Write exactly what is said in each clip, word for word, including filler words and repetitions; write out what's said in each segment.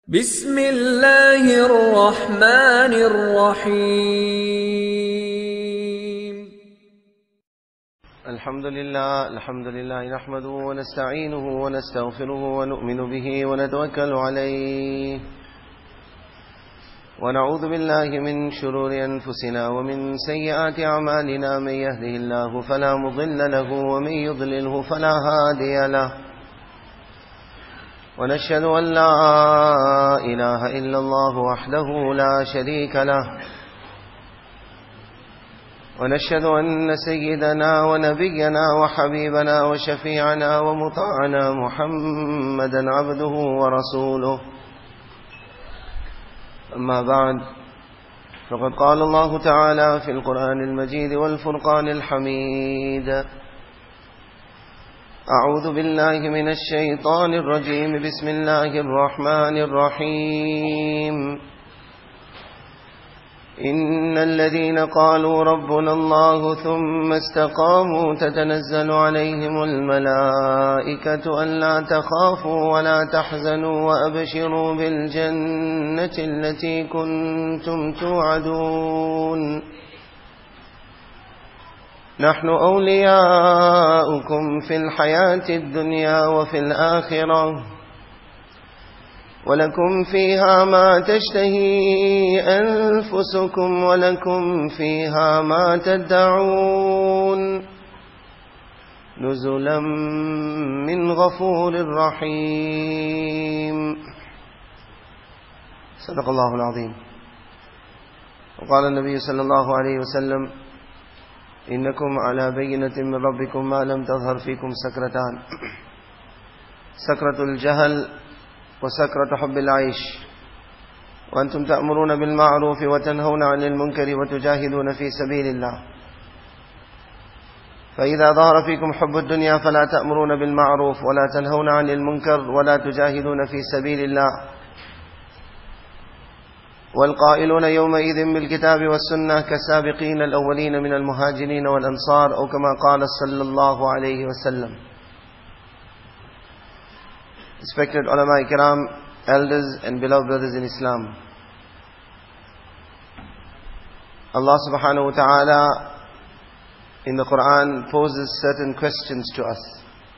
बिस्मिल्लाहिर रहमानिर रहीम। अल्हम्दुलिल्लाह अल्हम्दुलिल्लाह नहमदुहु व नस्तईनुहु व नस्तगफिरुहु व नु'मिनु बिही व नतवक्कलु अलैहि व नऊज़ु बिल्लाहि मिन शुरूरि अनफुसिना व मिन सय्यिआति अमालिना मन यहदिहिल्लाहु फला मुदिल्ल लहु व मन युद्लिलहु फला हादिय लहु ونشهد أن لا إله إلا الله وحده لا شريك له ونشهد أن سيدنا ونبينا وحبيبنا وشفيعنا ومطاعنا محمدا عبده ورسوله. أما بعد، فقد قال الله تعالى في القرآن المجيد والفرقان الحميد: أعوذ بالله من الشيطان الرجيم. بسم الله الرحمن الرحيم. إن الذين قالوا ربنا الله ثم استقاموا تتنزل عليهم الملائكة ألا تخافوا ولا تحزنوا وأبشروا بالجنة التي كنتم توعدون نحن أولياؤكم في الحياة الدنيا وفي الآخرة ولكم فيها ما تشتهي أنفسكم ولكم فيها ما تدعون نزلا من غفور رحيم. صدق الله العظيم. وقال النبي صلى الله عليه وسلم: إنكم على بينة من ربكم ما لم تظهر فيكم سكرتان: سكرة الجهل وسكرة حب العيش، وأنتم تأمرون بالمعروف وتنهون عن المنكر وتجاهدون في سبيل الله، فإذا ظهر فيكم حب الدنيا فلا تأمرون بالمعروف ولا تنهون عن المنكر ولا تجاهدون في سبيل الله، والقائلون يومئذ بالكتاب والسنة كسابقين الأولين من المهاجرين والأنصار، أو كما قال صلى الله عليه وسلم. Respected ulama ikram, elders and beloved brothers in Islam, Allah subhanahu wa ta'ala in the Quran poses certain questions to us.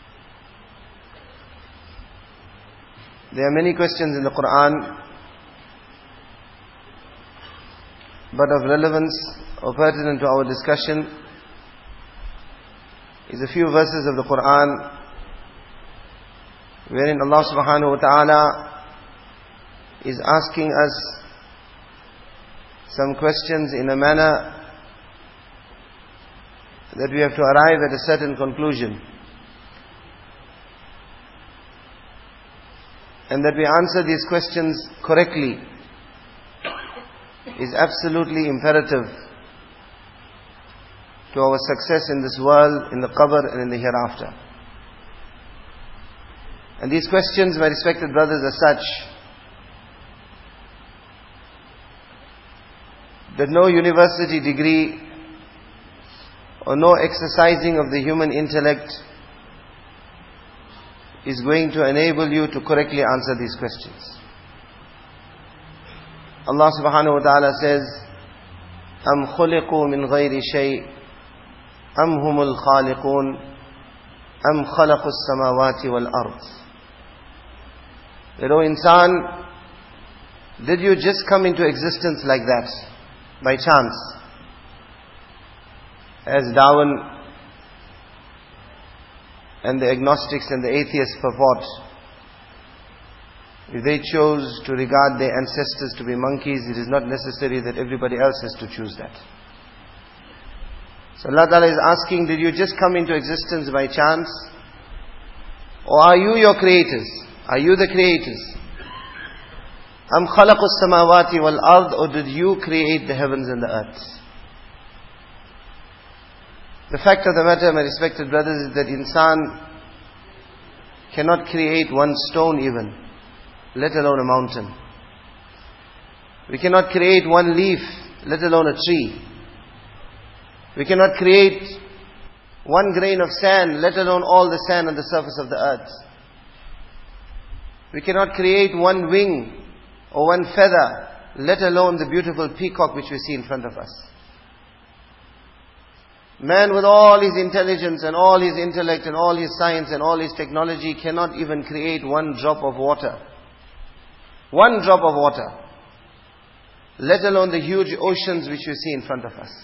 There are many questions in the Quran, but of relevance or pertinent to our discussion is a few verses of the Quran wherein Allah subhanahu wa ta'ala is asking us some questions in a manner that we have to arrive at a certain conclusion, and that we answer these questions correctly is absolutely imperative to our success in this world, in the qabr and in the hereafter. And these questions, my respected brothers, are such that no university degree or no exercising of the human intellect is going to enable you to correctly answer these questions. Allah subhanahu wa ta'ala says: أَمْ خُلِقُوا مِنْ غَيْرِ شَيْءٍ أَمْ هُمُ الْخَالِقُونَ أَمْ خَلَقُوا السَّمَاوَاتِ وَالْأَرْضِ. That, O insan, did you just come into existence like that, by chance? As Darwin and the agnostics and the atheists purport, if they chose to regard their ancestors to be monkeys, it is not necessary that everybody else has to choose that. So Allah Ta'ala is asking, did you just come into existence by chance? Or are you your creators? Are you the creators? Am khalaqu samawati wal ard, or did you create the heavens and the earth? The fact of the matter, my respected brothers, is that insan cannot create one stone even, let alone a mountain. We cannot create one leaf, let alone a tree. We cannot create one grain of sand, let alone all the sand on the surface of the earth. We cannot create one wing, or one feather, let alone the beautiful peacock which we see in front of us. Man with all his intelligence and all his intellect and all his science and all his technology cannot even create one drop of water. One drop of water. Let alone the huge oceans which we see in front of us.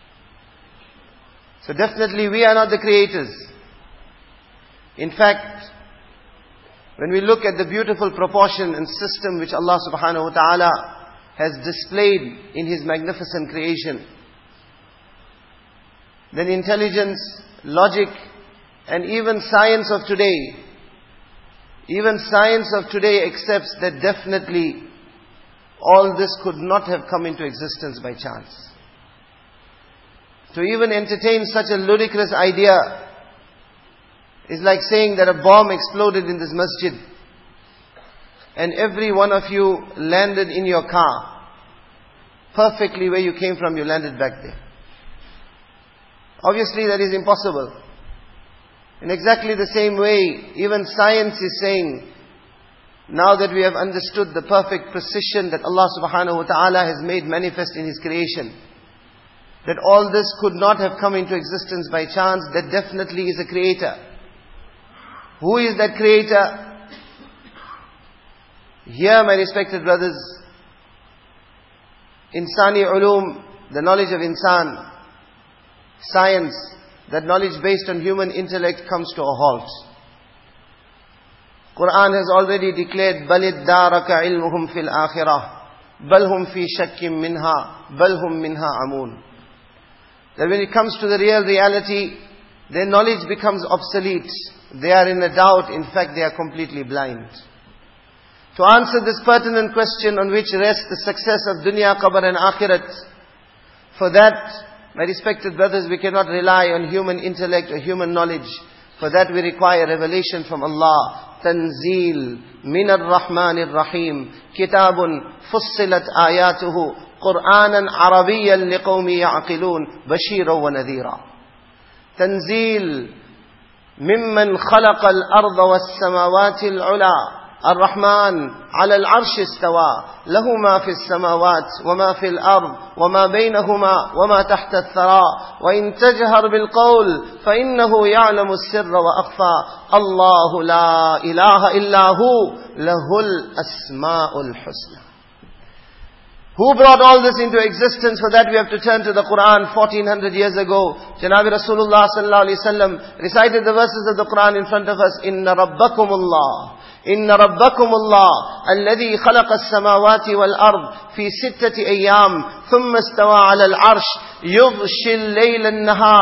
So definitely we are not the creators. In fact, when we look at the beautiful proportion and system which Allah subhanahu wa ta'ala has displayed in His magnificent creation, then intelligence, logic, and even science of today, even science of today accepts that definitely all this could not have come into existence by chance. To even entertain such a ludicrous idea is like saying that a bomb exploded in this masjid and every one of you landed in your car. Perfectly where you came from, you landed back there. Obviously that is impossible. In exactly the same way, even science is saying, now that we have understood the perfect precision that Allah subhanahu wa ta'ala has made manifest in His creation, that all this could not have come into existence by chance, that definitely is a creator. Who is that creator? Here, my respected brothers, Insani ulum, the knowledge of insan, science, that knowledge based on human intellect comes to a halt. Quran has already declared, بَلِ الدَّارَكَ عِلْمُهُمْ فِي الْآخِرَةِ بَلْ هُمْ فِي شَكٍّ مِّنْهَا بَلْ هُمْ مِنْهَا عَمُونَ. That when it comes to the real reality, their knowledge becomes obsolete. They are in a doubt, in fact they are completely blind. To answer this pertinent question on which rests the success of dunya, qabr and akhirat, for that, my respected brothers, we cannot rely on human intellect or human knowledge. For that we require revelation from Allah. Tanzeel min ar-Rahman ar-Rahim. Kitabun fussilat ayatuhu. Qur'anan Arabiyyan liqawmi ya'qilun. Bashira wa nadhira. Tanzeel mimman khalaqa al-arda was-samawati al-ula. الرحمن على العرش استوى له ما في السماوات وما في الأرض وما بينهما وما تحت الثرى وإن تجهر بالقول فإنه يعلم السر وأخفى الله لا إله إلا هو له الأسماء الحسنى. Who brought all this into existence? For that we have to turn to the Quran fourteen hundred years ago. Janabi Rasulullah sallallahu alaihi wasallam recited the verses of the Quran in front of us. Inna rabbakumullah. إن ربكم الله الذي خلق السماوات والأرض في ستة أيام ثم استوى على العرش يغشي الليل النهار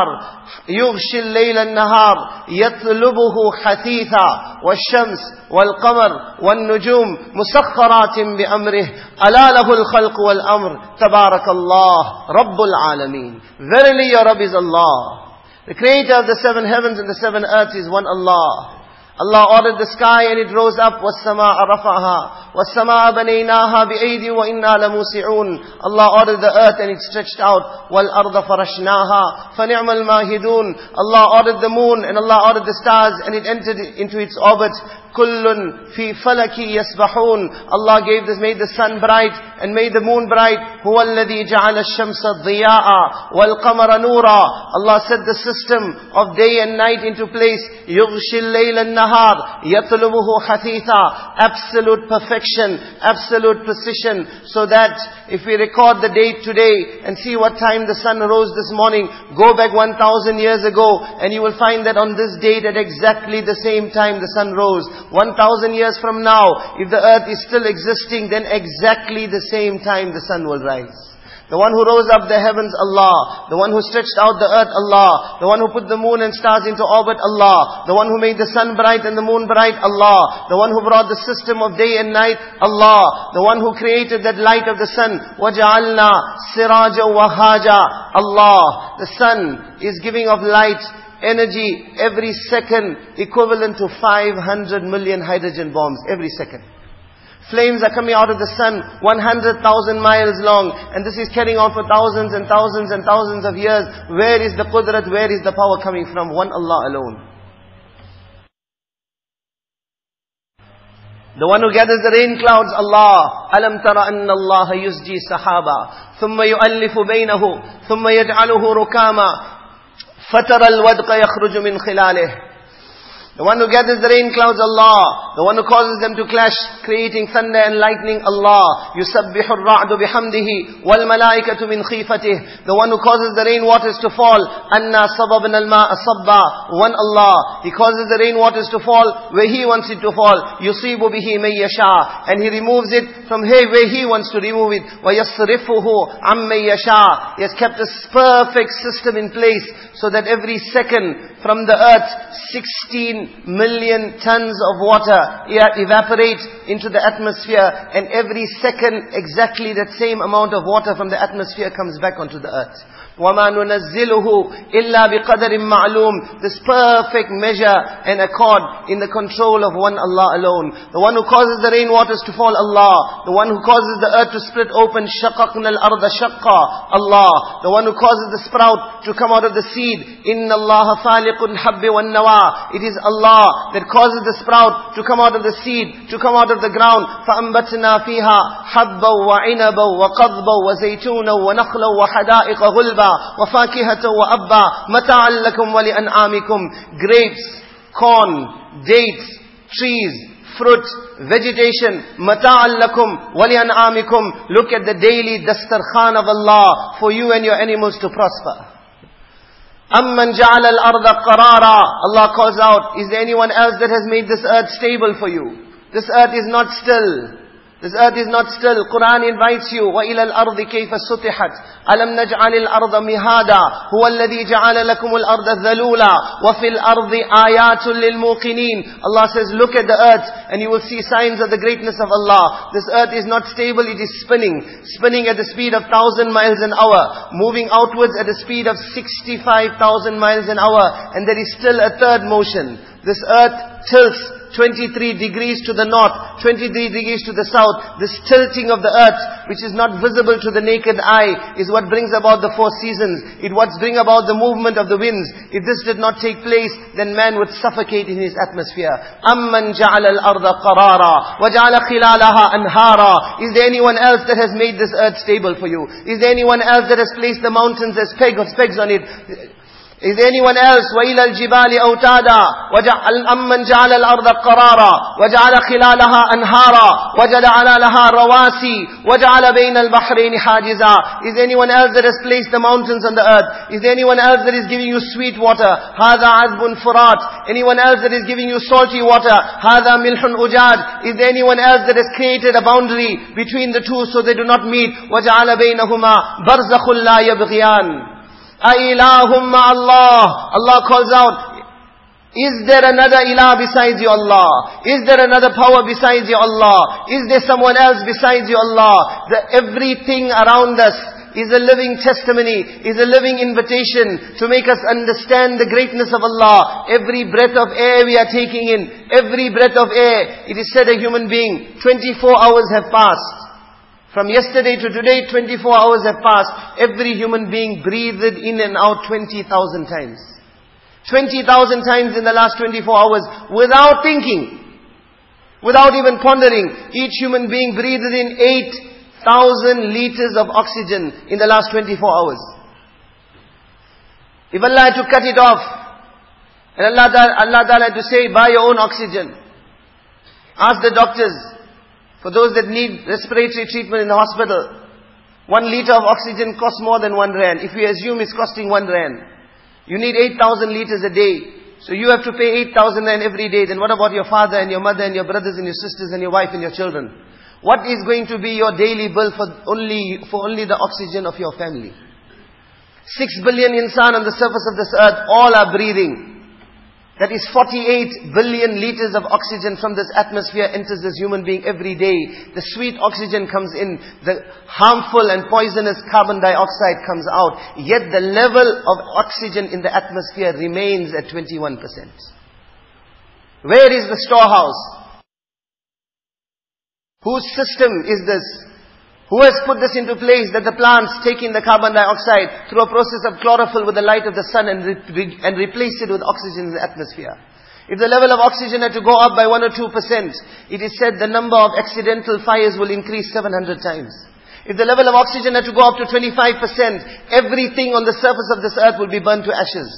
يغشي الليل النهار يطلبه حثيثا والشمس والقمر والنجوم مسخرات بأمره ألا له الخلق والأمر تبارك الله رب العالمين. Verily your Rabb is Allah. The creator of the seven heavens and the seven earths is one Allah. Allah ordered the sky and it rose up. وَالسَّمَاءَ رَفَعَهَا وَالسَّمَاءَ بَنَيْنَاهَا بِأَيْدٍ وَإِنَّا لَمُوسِعُونَ. Allah ordered the earth and it stretched out. وَالْأَرْضَ فَرَشْنَاهَا فَنِعْمَ الْمَاهِدُونَ. Allah ordered the moon and Allah ordered the stars and it entered into its orbit. Kullun fi falaki yasbahun. Allah gave this, made the sun bright and made the moon bright. Huwa alladhi ja'ala ash-shamsa dhiya'a wal qamara nura. Allah set the system of day and night into place. Yughshi al-layla an-nahar yatlubuhu hathitha. Absolute perfection, absolute precision, so that if we record the date today and see what time the sun rose this morning, go back one thousand years ago and you will find that on this date at exactly the same time the sun rose. One thousand years from now, if the earth is still existing, then exactly the same time the sun will rise. The one who rose up the heavens, Allah. The one who stretched out the earth, Allah. The one who put the moon and stars into orbit, Allah. The one who made the sun bright and the moon bright, Allah. The one who brought the system of day and night, Allah. The one who created that light of the sun, وَجَعَلْنَا سِرَاجًا وَهَاجًا. Allah. The sun is giving of light, energy every second, equivalent to five hundred million hydrogen bombs every second. Flames are coming out of the sun one hundred thousand miles long, and this is carrying on for thousands and thousands and thousands of years. Where is the qudrat, where is the power coming from? One Allah alone. The one who gathers the rain clouds, Allah. Alam tara anna Allah yusji sahaba. Thumma yu'allifu baynahu. Thumma yaj'aluhu rukama. Fatara al-wadqa yakhruju min khilalih. The one who gathers the rain clouds, Allah. The one who causes them to clash, creating thunder and lightning, Allah. يُسَبِّحُ الرَّعْدُ بِحَمْدِهِ وَالْمَلَائِكَةُ مِنْ خِيفَتِهِ. The one who causes the rain waters to fall. أَنَّا صَبَبْنَا الْمَاءَ صَبًّا. One Allah. He causes the rain waters to fall where He wants it to fall. يُصِيبُ بِهِ مَن يَشَاءُ. And He removes it from here where He wants to remove it. وَيَصْرِفُهُ عَمَّن يَشَاءُ. He has kept a perfect system in place so that every second from the earth, sixteen million tons of water evaporate into the atmosphere, and every second exactly that same amount of water from the atmosphere comes back onto the earth. وَمَا نُنَزِّلُهُ إِلَّا بِقَدَرٍ مَعْلُومٍ. This perfect measure and accord in the control of one Allah alone. The one who causes the rain waters to fall, Allah. The one who causes the earth to split open, شَقَقْنَا الْأَرْضَ شَقًّا, Allah. The one who causes the sprout to come out of the seed, إِنَّ اللَّهَ فَالِقُ الْحَبِّ وَالنَّوَى. It is Allah that causes the sprout to come out of the seed, to come out of the ground. فَأَنْبَتْنَا فِيهَا حَبًّا وَعِنَبًا وَقَضْبًا وَزَيْتُونًا وَنَخْلًا وَحَدَائِقَ غُلْبًا وَفَاكِهَةً وَأَبًّا مَتَاعًا لَكُمْ وَلِأَنْعَامِكُمْ. Grapes, corn, dates, trees, fruit, vegetation, مَتَاعًا لَكُمْ وَلِأَنْعَامِكُمْ. Look at the daily dastarkhan of Allah for you and your animals to prosper. أَمَّنْ جَعَلَ الْأَرْضَ قَرَارًا. Allah calls out, is there anyone else that has made this earth stable for you? This earth is not still. This earth is not still. Quran invites you. وَإِلَى الْأَرْضِ كَيْفَ سُطِحَتْ أَلَمْ نَجْعَلِ الْأَرْضَ مِهَادًا هُوَ الَّذِي جَعَلَ لَكُمُ الْأَرْضَ ذَلُولًا وَفِي الْأَرْضِ آيَاتٌ لِلْمُوقِنِينَ. Allah says, look at the earth and you will see signs of the greatness of Allah. This earth is not stable, it is spinning. Spinning at the speed of one thousand miles an hour. Moving outwards at a speed of sixty-five thousand miles an hour. And there is still a third motion. This earth tilts twenty-three degrees to the north, twenty-three degrees to the south. This tilting of the earth, which is not visible to the naked eye, is what brings about the four seasons. It what brings about the movement of the winds. If this did not take place, then man would suffocate in his atmosphere. أَمَّنْ جَعَلَ الْأَرْضَ قَرَارًا وَجَعَلَ خِلَالَهَا أَنْهَارًا. Is there anyone else that has made this earth stable for you? Is there anyone else that has placed the mountains as pegs, pegs on it? Is there anyone else? وَإِلَى الْجِبَالِ أَوْتَادًا أَمَّنْ جَعَلَ الْأَرْضَ قَرَارًا وَجَعَلَ خِلَالَهَا أَنْهَارًا وَجَعَلَ لَهَا رَوَاسِي وَجَعَلَ بَيْنَ الْبَحْرَيْنِ حَاجِزًا. Is there anyone else that has placed the mountains on the earth? Is there anyone else that is giving you sweet water? هَذَا عَذْبٌ فُرَاتٌ. Anyone else that is giving you salty water? هَذَا مِلْحٌ أُجَاجٌ. Is there anyone else that has created a boundary between the two so they do not meet? وَجَعَلَ بَيْنَهُمَا بَرْزَخٌ لَا يَبْغِيَانِ. أَإِلَهُمْ مَعَ اللَّهِ. Allah calls out, is there another ilah besides you, Allah? Is there another power besides you, Allah? Is there someone else besides you, Allah? The, everything around us is a living testimony, is a living invitation to make us understand the greatness of Allah. Every breath of air we are taking in, every breath of air, it is said a human being, twenty-four hours have passed. From yesterday to today, twenty-four hours have passed. Every human being breathed in and out twenty thousand times. twenty thousand times in the last twenty-four hours without thinking, without even pondering. Each human being breathed in eight thousand liters of oxygen in the last twenty-four hours. If Allah had to cut it off, and Allah, Allah Ta'ala had to say, buy your own oxygen. Ask the doctors. For those that need respiratory treatment in the hospital, one liter of oxygen costs more than one rand. If we assume it's costing one rand, you need eight thousand liters a day. So you have to pay eight thousand rand every day. Then what about your father and your mother and your brothers and your sisters and your wife and your children? What is going to be your daily bill for only, for only the oxygen of your family? Six billion insan on the surface of this earth, all are breathing. That is forty-eight billion liters of oxygen from this atmosphere enters this human being every day. The sweet oxygen comes in. The harmful and poisonous carbon dioxide comes out. Yet the level of oxygen in the atmosphere remains at twenty-one percent. Where is the storehouse? Whose system is this? Who has put this into place that the plants take in the carbon dioxide through a process of chlorophyll with the light of the sun and, re re and replace it with oxygen in the atmosphere? If the level of oxygen had to go up by one or two percent, it is said the number of accidental fires will increase seven hundred times. If the level of oxygen had to go up to twenty-five percent, everything on the surface of this earth will be burned to ashes.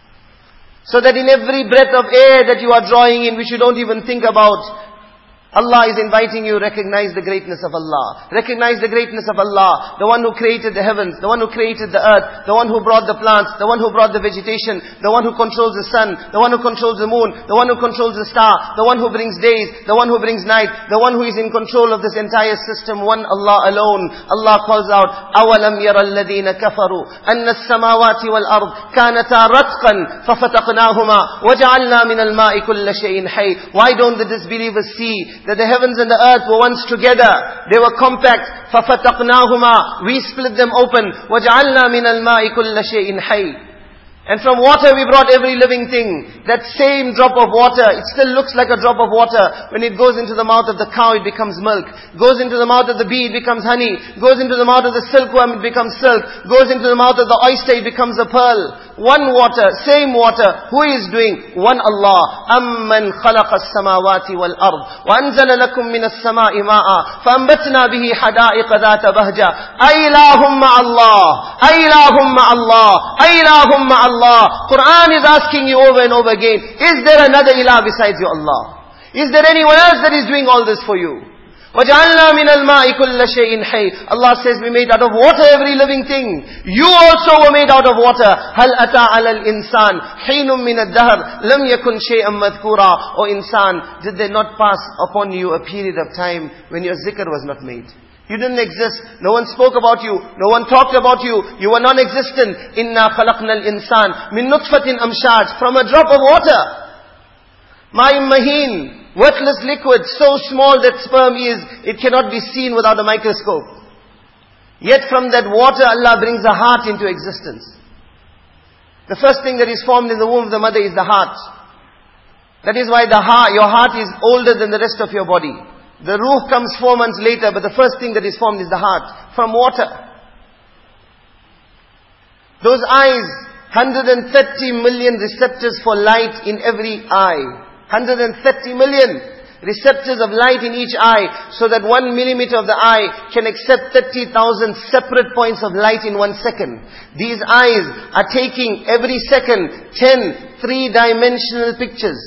So that in every breath of air that you are drawing in, which you don't even think about, Allah is inviting you, recognize the greatness of Allah. Recognize the greatness of Allah, the one who created the heavens, the one who created the earth, the one who brought the plants, the one who brought the vegetation, the one who controls the sun, the one who controls the moon, the one who controls the star, the one who brings days, the one who brings night, the one who is in control of this entire system, one Allah alone. Allah calls out, أَوَلَمْ يَرَ الَّذِينَ كَفَرُوا أَنَّ السَّمَاوَاتِ وَالْأَرْضِ كَانَتَا رَتْقًا فَفَتَقْنَاهُمَا وَجَعَلْنَا مِنَ الْمَاءِ كُلَّ شَيْءٍ حَيٍّ. Why don't the disbelievers see that the heavens and the earth were once together? They were compact. فَفَتَقْنَاهُمَا. We split them open. وَجَعَلْنَا مِنَ الْمَاءِ كُلَّ شَيْءٍ حَيٍّ. And from water we brought every living thing. That same drop of water, it still looks like a drop of water. When it goes into the mouth of the cow, it becomes milk. Goes into the mouth of the bee, it becomes honey. Goes into the mouth of the silkworm, it becomes silk. Goes into the mouth of the oyster, it becomes a pearl. One water, same water. Who is doing? One Allah. أَمَّنْ خَلَقَ السَّمَاوَاتِ وَالْأَرْضِ وَأَنزَلَ لَكُم مِّنَ السَّمَاءِ مَاءً فَأَنبَتْنَا بِهِ حَدَائِقَ ذَاتَ بَهْجَةٍ أَإِلَٰهٌ مَّعَ اللَّهِ أَإِلَٰهٌ مَّعَ اللَّهِ أَإِلَٰهٌ مَّعَ اللَّهِ. Quran is asking you over and over again, is there another ilah besides your Allah? Is there anyone else that is doing all this for you? وَجَعَلْنَا مِنَ الْمَاءِ كُلَّ شَيْءٍ حَيٍّ. Allah says we made out of water every living thing. You also were made out of water. هَلْ أَتَى عَلَى الْإِنسَانِ حِينٌ مِنَ الدَّهْرِ لَمْ يَكُنْ شَيْئًا مَذْكُورًا. O insan, did there not pass upon you a period of time when your zikr was not made? You didn't exist. No one spoke about you. No one talked about you. You were non-existent. إِنَّا خَلَقْنَا الْإِنسَانِ مِن نُطْفَةٍ أَمْشَاجٍ. From a drop of water. مَاءٍ مَهِينٍ. Worthless liquid, so small that sperm is, it cannot be seen without a microscope. Yet from that water, Allah brings a heart into existence. The first thing that is formed in the womb of the mother is the heart. That is why the heart, your heart is older than the rest of your body. The ruh comes four months later, but the first thing that is formed is the heart. From water. Those eyes, one hundred thirty million receptors for light in every eye. one hundred thirty million receptors of light in each eye, so that one millimeter of the eye can accept thirty thousand separate points of light in one second. These eyes are taking every second ten three-dimensional pictures.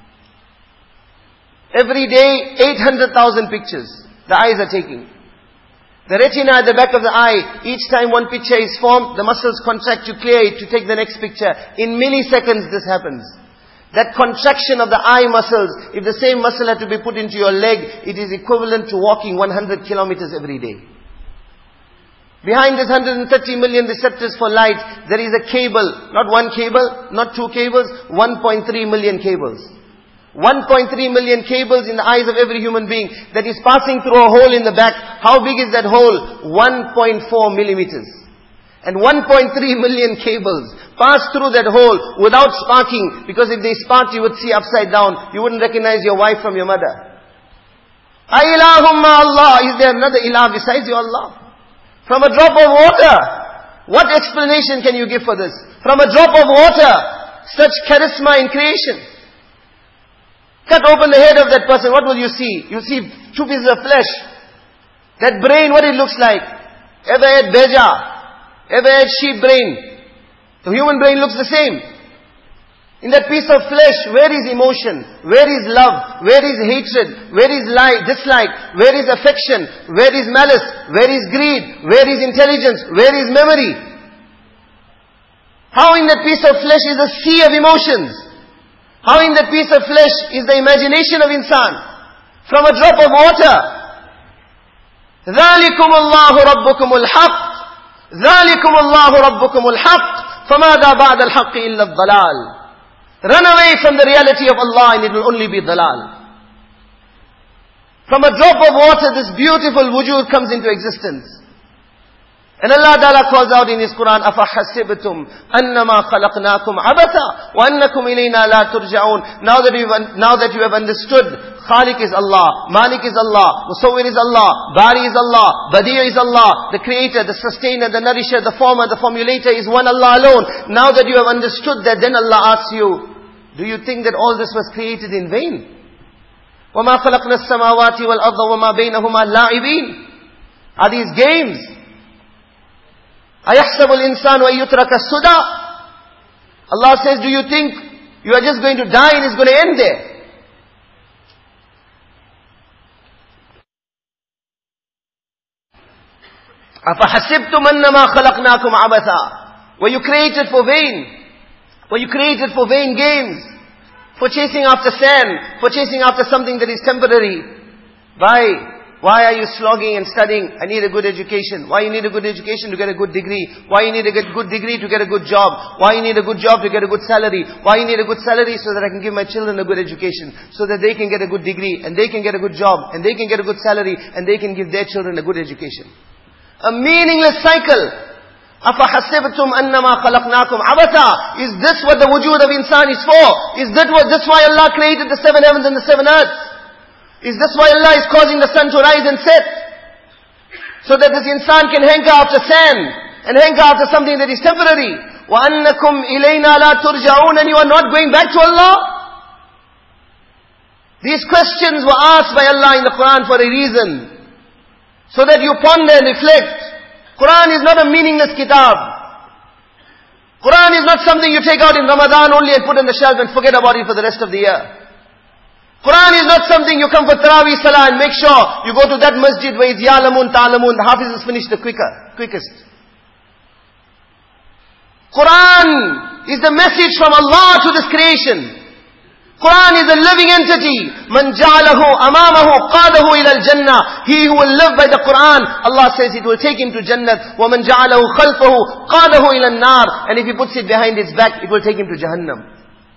Every day, eight hundred thousand pictures the eyes are taking. The retina at the back of the eye, each time one picture is formed, the muscles contract to clear it to take the next picture. In milliseconds this happens. That contraction of the eye muscles, if the same muscle had to be put into your leg, it is equivalent to walking one hundred kilometers every day. Behind this one hundred thirty million receptors for light, there is a cable. Not one cable, not two cables, one point three million cables. one point three million cables in the eyes of every human being that is passing through a hole in the back. How big is that hole? one point four millimeters. And one point three million cables pass through that hole without sparking, because if they sparked you would see upside down. You wouldn't recognize your wife from your mother. Ailahumma Allah. Is there another ilah besides your Allah? From a drop of water. What explanation can you give for this? From a drop of water. Such charisma in creation. Cut open the head of that person. What will you see? You see two pieces of flesh. That brain, what it looks like. Ever had beja? Ever had sheep brain? The human brain looks the same. In that piece of flesh, where is emotion? Where is love? Where is hatred? Where is like, dislike? Where is affection? Where is malice? Where is greed? Where is intelligence? Where is memory? How in that piece of flesh is a sea of emotions? How in that piece of flesh is the imagination of insan? From a drop of water. ذَلِكُمُ اللَّهُ رَبُّكُمُ الْحَقِّ ذَلِكُمُ اللَّهُ رَبُّكُمُ الْحَقِّ فَمَاذَا بَعْدَ الْحَقِّ إِلَّا الضَّلَالِ. Run away from the reality of Allah and it will only be dalal. From a drop of water, this beautiful wujud comes into existence. And Allah Ta'ala calls out in His Quran, أَفَحَسِبْتُمْ أَنَّمَا خَلَقْنَاكُمْ عَبَثًا وَأَنَّكُمْ إِلَيْنَا لَا تُرْجَعُونَ. Now that, now that you have understood, Khaliq is Allah, Malik is Allah, Musawwir is Allah, Bari is Allah, Badi' is Allah, the Creator, the Sustainer, the Nourisher, the Former, the Formulator is one Allah alone. Now that you have understood that, then Allah asks you, Do you think that all this was created in vain? وَمَا خَلَقْنَا السَّمَاوَاتِ وَالْأَرْضَ وَمَا بَيْنَهُمَا لَاعِبِينَ. Are these games? أَيَحْسَبُ الْإِنسَانُ أَن يُتْرَكَ سُدًى. Allah says, do you think you are just going to die and it's going to end there? أَفَحَسِبْتُمْ أَنَّمَا خَلَقْنَاكُمْ عَبَثًا. Were you created for vain? Were you created for vain games? For chasing after sand? For chasing after something that is temporary? Why? Why are you slogging and studying? I need a good education. Why you need a good education? To get a good degree. Why you need a good degree? To get a good job. Why you need a good job? To get a good salary. Why you need a good salary? So that I can give my children a good education. So that they can get a good degree. And they can get a good job. And they can get a good salary. And they can give their children a good education. A meaningless cycle. أَفَحَسِبْتُمْ أَنَّمَا خَلَقْنَاكُمْ عَبَثًا. Is this what the wujud of insan is for? Is that what, that's why Allah created the seven heavens and the seven earths? Is this why Allah is causing the sun to rise and set? So that this insan can hanker after sand, and hanker after something that is temporary. وَأَنَّكُمْ إِلَيْنَا لَا تُرْجَعُونَ. And you are not going back to Allah? These questions were asked by Allah in the Quran for a reason. So that you ponder and reflect. Quran is not a meaningless kitab. Quran is not something you take out in Ramadan only and put on the shelf and forget about it for the rest of the year. Quran is not something you come for Taraweeh Salah and make sure you go to that masjid where it's Ya'lamun, Ta'lamun, the Hafiz is finished the quicker, quickest. Quran is the message from Allah to this creation. Quran is a living entity. Man ja'alahu amamahu qadahu ila al-jannah. He who will live by the Quran, Allah says it will take him to Jannah. Wa man ja'alahu khalfahu qadahu ila an-nar. And if he puts it behind its back, it will take him to Jahannam.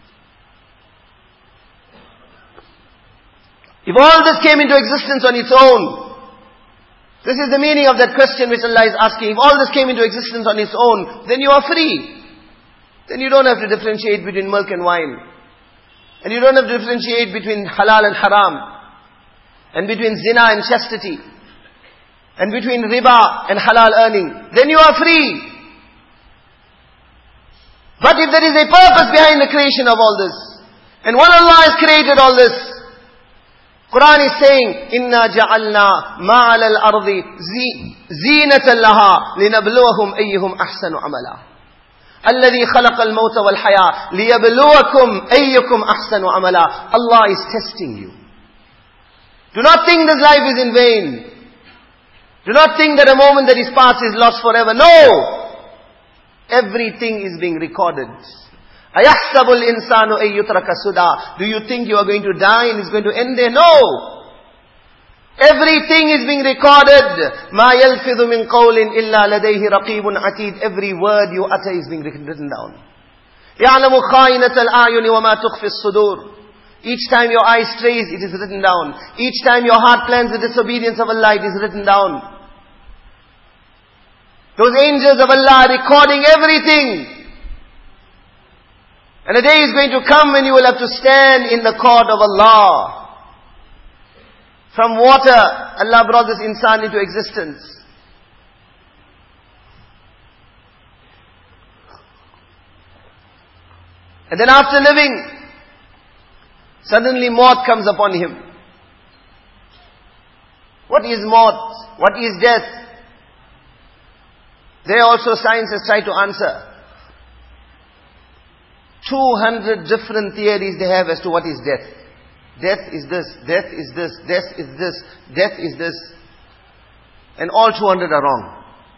If all this came into existence on its own, this is the meaning of that question which Allah is asking. If all this came into existence on its own, then you are free. Then you don't have to differentiate between milk and wine. And you don't have to differentiate between halal and haram. And between zina and chastity. And between riba and halal earning. Then you are free. But if there is a purpose behind the creation of all this, and when Allah has created all this, Quran is saying, إِنَّا جَعَلْنَا مَا عَلَى الْأَرْضِ زِينَةً لَهَا لِنَبْلُوَهُمْ أَيُّهُمْ أَحْسَنُ عَمَلًا. الذي خلق الموت والحياة ليبلوكم أيكم أحسن عملا. Allah is testing you. Do not think this life is in vain. Do not think that a moment that is past is lost forever. No! Everything is being recorded. أَيَحْسَبُ الْإِنسَانُ أَن يُتْرَكَ سُدًى. Do you think you are going to die and it's going to end there? No! Everything is being recorded. مَا يَلْفِظُ مِنْ قَوْلٍ إِلَّا لَدَيْهِ رَقِيبٌ عَتِيدٌ. Every word you utter is being written down. يَعْلَمُ خَائِنَةَ الْأَعْيُنِ وَمَا تُخْفِي الصُّدُورِ. Each time your eye strays, it is written down. Each time your heart plans the disobedience of Allah, it is written down. Those angels of Allah are recording everything. And a day is going to come when you will have to stand in the court of Allah. From water, Allah brought this insan into existence. And then after living, suddenly maut comes upon him. What is maut? What is death? There also science has tried to answer. two hundred different theories they have as to what is death. Death is this, death is this, death is this, death is this. And all two hundred are wrong.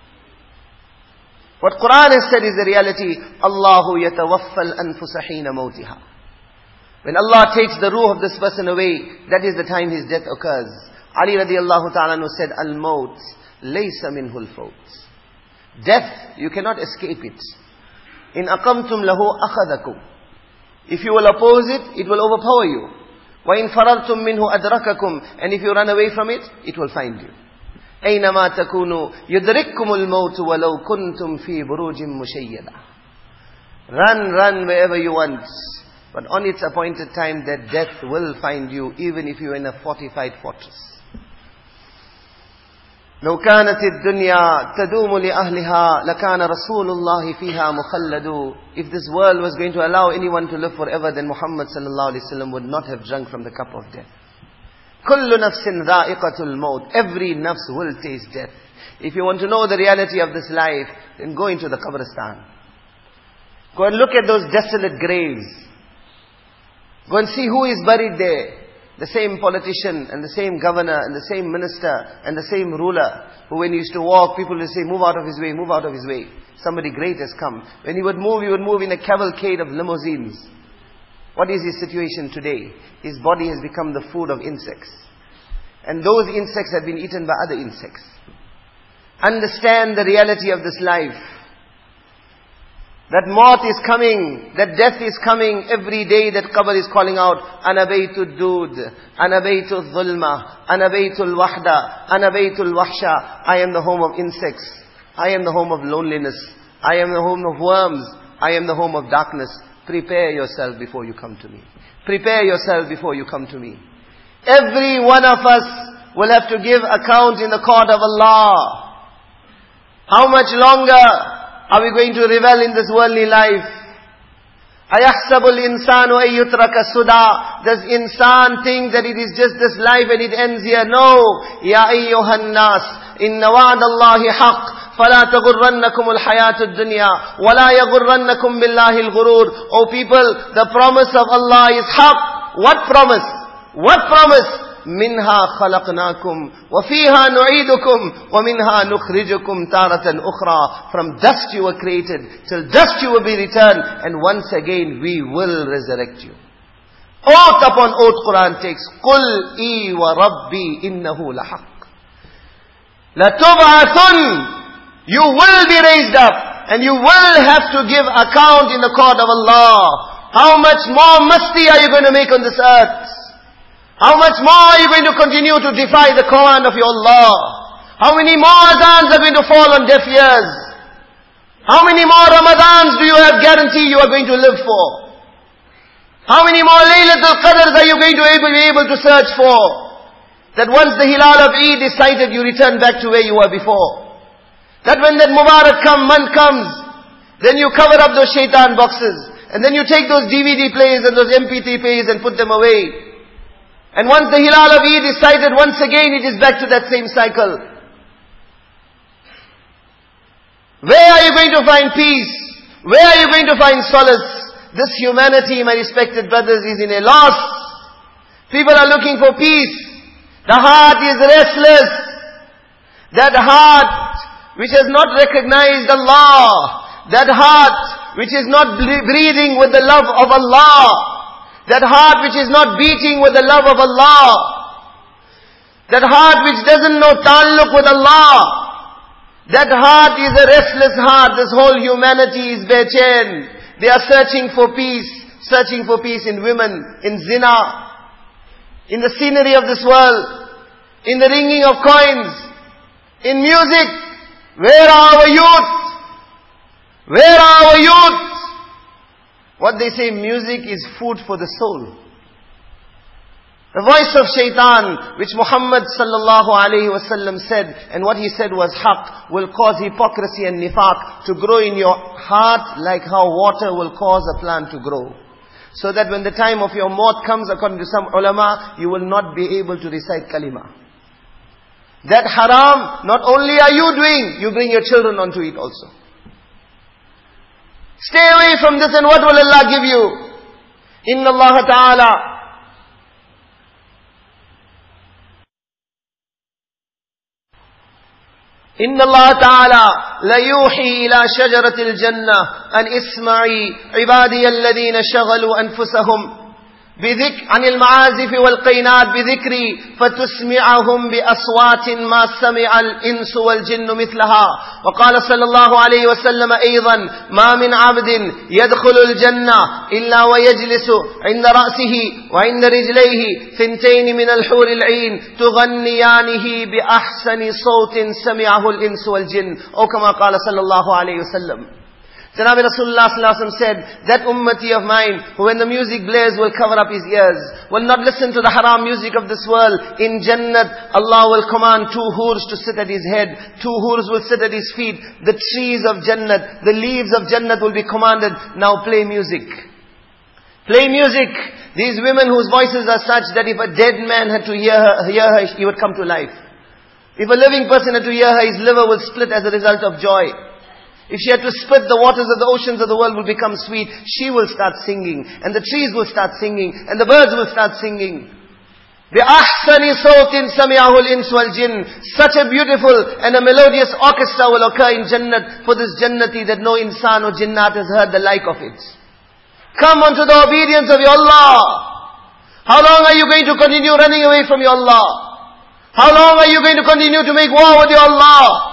What Quran has said is the reality. Allahu yatawaffal anfusa hina mawtiha. When Allah takes the ruh of this person away, that is the time his death occurs. Ali radiallahu ta'ala said, Al-maut laysa minhu al-fawt. Death, you cannot escape it. In aqamtum lahu akhadakum. If you will oppose it, it will overpower you. وَإِن فَرَرْتُم مِّنْهُ أَدْرَكَكُمْ. And if you run away from it, it will find you. أَيْنَمَا تَكُونُوا يُدْرِككُمُ الْمَوْتُ وَلَوْ كُنْتُمْ فِي بُرُوجٍ مُشَيَّدَةٍ. Run, run wherever you want. But on its appointed time, that death will find you, even if you are in a fortified fortress. لو كانت الدنيا تدوم لأهلها لكان رسول الله فيها مخلد. If this world was going to allow anyone to live forever, then Muhammad sallallahu alaihi wasallam would not have drunk from the cup of death. كل نفس ذائقة الموت. Every nafs will taste death. If you want to know the reality of this life, then go into the Qabristan. Go and look at those desolate graves. Go and see who is buried there. The same politician and the same governor and the same minister and the same ruler who when he used to walk, people would say, move out of his way, move out of his way. Somebody great has come. When he would move, he would move in a cavalcade of limousines. What is his situation today? His body has become the food of insects. And those insects have been eaten by other insects. Understand the reality of this life. That maut is coming, that death is coming every day, that qabr is calling out, Ana baytul dud, Ana baytul dhulma, Ana baytul wahda, Ana baytul wahsha. I am the home of insects. I am the home of loneliness. I am the home of worms. I am the home of darkness. Prepare yourself before you come to me. Prepare yourself before you come to me. Every one of us will have to give account in the court of Allah. How much longer are we going to revel in this worldly life? أَيَحْسَبُ الْإِنسَانُ أَن يُتْرَكَ سُدًى. Does insan think that it is just this life and it ends here? No. يَا أَيُّهَا النَّاسِ إِنَّ وَعْدَ اللَّهِ حَقٌّ فَلَا تَغُرَّنَّكُمُ الْحَيَاةُ الدُّنْيَا وَلَا يَغُرَّنَّكُمْ بِاللَّهِ الْغُرُورُ. O people, the promise of Allah is haqq. What promise? What promise? منها خلقناكم وفيها نعيدكم ومنها نخرجكم تارة أخرى. From dust you were created, till dust you will be returned, and once again we will resurrect you. Oath upon oath Quran takes. قُلْ إِي وَرَبِّي إِنَّهُ لَحَقٌّ لَتُبْعَثُنَّ. You will be raised up, and you will have to give account in the court of Allah. How much more musty are you going to make on this earth? How much more are you going to continue to defy the command of your Allah? How many more adhans are going to fall on deaf ears? How many more Ramadans do you have guarantee you are going to live for? How many more Laylatul Qadrs are you going to be able to search for? That once the Hilal of Eid is sighted, you return back to where you were before. That when that Mubarak come, month comes, then you cover up those shaitan boxes, and then you take those D V D players and those M P three players and put them away. And once the Hilal of Eid is sighted, once again it is back to that same cycle. Where are you going to find peace? Where are you going to find solace? This humanity, my respected brothers, is in a loss. People are looking for peace. The heart is restless. That heart which has not recognized Allah. That heart which is not breathing with the love of Allah. That heart which is not beating with the love of Allah. That heart which doesn't know ta'alluq with Allah. That heart is a restless heart. This whole humanity is bechain. They are searching for peace. Searching for peace in women, in zina, in the scenery of this world, in the ringing of coins, in music. Where are our youth? Where are our youth? What they say, music is food for the soul. The voice of shaitan, which Muhammad sallallahu alayhi wasallam said, and what he said was haqq, will cause hypocrisy and nifaq to grow in your heart like how water will cause a plant to grow. So that when the time of your maut comes, according to some ulama, you will not be able to recite kalima. That haram, not only are you doing, you bring your children onto it also. Stay away from this, and what will Allah give you? Inna Allah Ta'ala Inna Allah Ta'ala la yuhi ila shajaratil jannah an isma'i ibadiy alladhina shaghalu anfusahum بذكر عن المعازف والقينات بذكري فتسمعهم بأصوات ما سمع الإنس والجن مثلها. وقال صلى الله عليه وسلم أيضا ما من عبد يدخل الجنة إلا ويجلس عند رأسه وعند رجليه ثنتين من الحور العين تغنيانه بأحسن صوت سمعه الإنس والجن. أو كما قال صلى الله عليه وسلم. Janabi Rasulullah sallallahu alaihi wasallam said, that ummati of mine, who when the music blares will cover up his ears, will not listen to the haram music of this world. In Jannat, Allah will command two hurs to sit at his head, two hurs will sit at his feet. The trees of Jannat, the leaves of Jannat will be commanded, now play music. Play music. These women whose voices are such that if a dead man had to hear her, hear her, he would come to life. If a living person had to hear her, his liver will split as a result of joy. If she had to spit, the waters of the oceans of the world will become sweet. She will start singing, and the trees will start singing, and the birds will start singing. بِأَحْسَنِ صَوْتٍ سَمِعَهُ الْإِنسُ وَالْجِنُّ. Such a beautiful and a melodious orchestra will occur in Jannat for this Jannati that no insan or jinnat has heard the like of it. Come unto the obedience of your Allah. How long are you going to continue running away from your Allah? How long are you going to continue to make war with your Allah?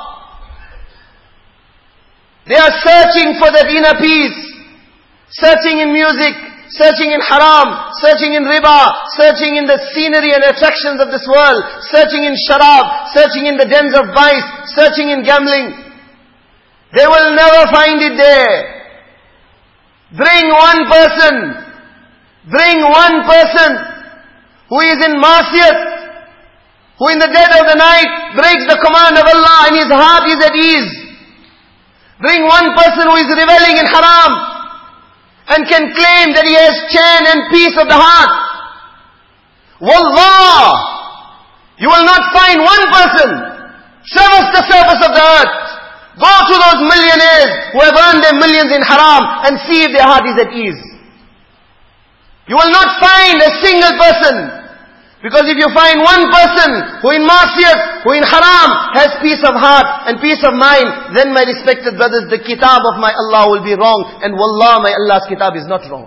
They are searching for that inner peace. Searching in music, searching in haram, searching in riba, searching in the scenery and attractions of this world, searching in sharab, searching in the dens of vice, searching in gambling. They will never find it there. Bring one person, bring one person who is in ma'asiyat, who in the dead of the night breaks the command of Allah and his heart is at ease. Bring one person who is reveling in haram and can claim that he has chain and peace of the heart. Wallah, you will not find one person. Traverse the surface of the earth. Go to those millionaires who have earned their millions in haram and see if their heart is at ease. You will not find a single person. Because if you find one person who in ma'asiyat, who in haram has peace of heart and peace of mind, then my respected brothers, the kitab of my Allah will be wrong. And wallah, my Allah's kitab is not wrong.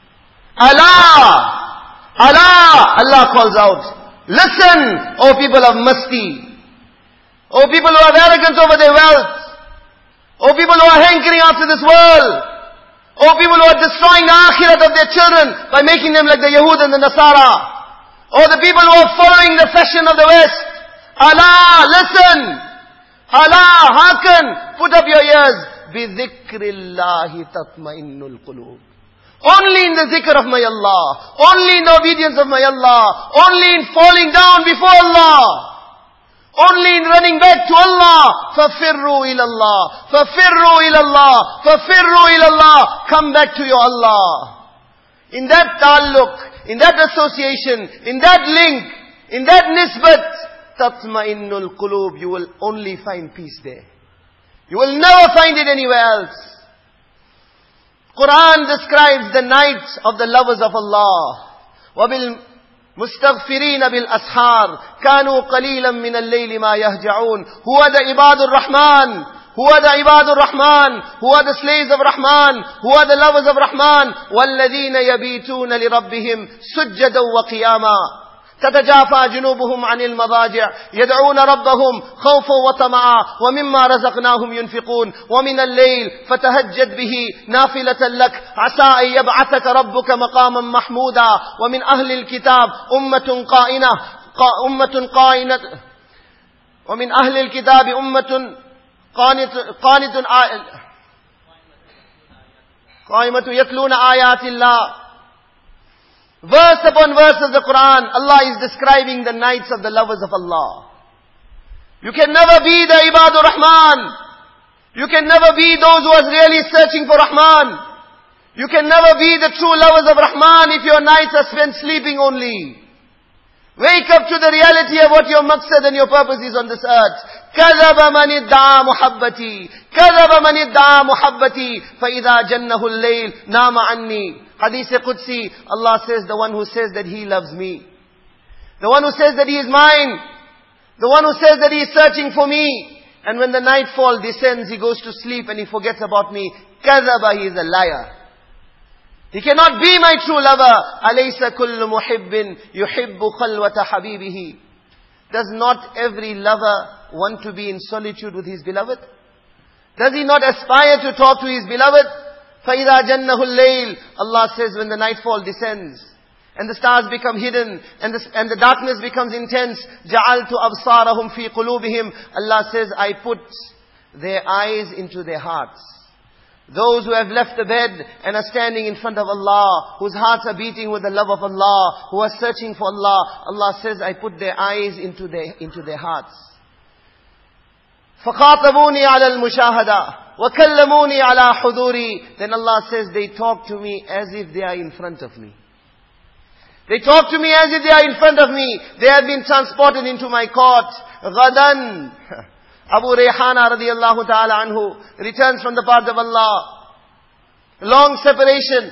Allah! Allah! Allah calls out, listen, O people of masti. O people who have arrogance over their wealth. O people who are hankering after this world. O people who are destroying the akhirat of their children by making them like the Yahud and the Nasara. Or the people who are following the fashion of the West. Allah, listen. Allah, hearken. Put up your ears. بِذِكْرِ اللَّهِ تَطْمَئِنُّ الْقُلُوبِ. Only in the zikr of my Allah. Only in the obedience of my Allah. Only in falling down before Allah. Only in running back to Allah. فَفِرُّوا إِلَى اللَّهِ فَفِرُّوا إِلَى اللَّهِ فَفِرُّوا إِلَى اللَّهِ. Come back to your Allah. In that ta'alluq, in that association, in that link, in that nisbat, tatma'innul qulub, you will only find peace there. You will never find it anywhere else. Quran describes the nights of the lovers of Allah. وَبِالْ مُسْتَغْفِرِينَ بِالْأَسْحَارِ كَانُوا قَلِيلًا مِنَ اللَّيْلِ مَا يَهْجَعُونَ. Who are the ibad al-Rahman? Who are the ibad al-Rahman? Who are the slaves of Rahman? Who are the lovers of Rahman? وَالَّذِينَ يَبِيتُونَ لِرَبِّهِمْ سُجَّدًا وَقِيَامًا تَتَجَافَى جُنُوبُهُمْ عَنِ الْمَضَاجِعِ يَدْعُونَ رَبَّهُمْ خَوْفًا وَطَمَعًا وَمِمَّا رَزَقْنَاهُمْ يُنْفِقُونَ وَمِنَ اللَّيْلِ فَتَهَجَّدْ بِهِ نَافِلَةً لَكَ عَسَىٰ أَن يَبْعَثَكَ رَبُّكَ مَقَامًا مَحْمُودًا. وَمِنْ أَهْلِ الْكِتَابِ أُمَّةٌ قَائِمَةٌ أُمَّةٌ قَائِمَةٌ وَمِنْ أَهْلِ الْكِتَابِ أُمَّةٌ قانت قانت قائمة يتلون آيات الله. Verse upon verse of the Quran, Allah is describing the nights of the lovers of Allah. You can never be the ibadur Rahman. You can never be those who are really searching for Rahman. You can never be the true lovers of Rahman if your nights are spent sleeping only. Wake up to the reality of what your maqsad and your purpose is on this earth. كَذَبَ مَنِ ادَّعَى مُحَبَّتِي كَذَبَ مَنِ ادَّعَى مُحَبَّتِي فَإِذَا جَنَّهُ اللَّيْلِ نَامَ عَنِّي. Hadith Qudsi, Allah says, the one who says that he loves me, the one who says that he is mine, the one who says that he is searching for me, and when the nightfall descends, he goes to sleep and he forgets about me. كَذَبَ, he is a liar. He cannot be my true lover. أَلَيْسَ كُلُّ مُحِبٍّ يُحِبُّ خَلْوَةَ حَبِيبِهِ. Does not every lover want to be in solitude with his beloved? Does he not aspire to talk to his beloved? فَإِذَا جَنَّهُ اللَّيْلِ. Allah says when the nightfall descends, and the stars become hidden, and the, and the darkness becomes intense, جَعَلْتُ أَبْصَارَهُمْ فِي قُلُوبِهِمْ. Allah says, I put their eyes into their hearts. Those who have left the bed and are standing in front of Allah, whose hearts are beating with the love of Allah, who are searching for Allah. Allah says, I put their eyes into their, into their hearts. فَخَاطَبُونِي عَلَى الْمُشَاهَدَةِ وَكَلَّمُونِي عَلَى حُضُورِي. Then Allah says, they talk to me as if they are in front of me. They talk to me as if they are in front of me. They have been transported into my court. غَدًا. Abu Rayhana radiallahu ta'ala anhu returns from the path of Allah. Long separation.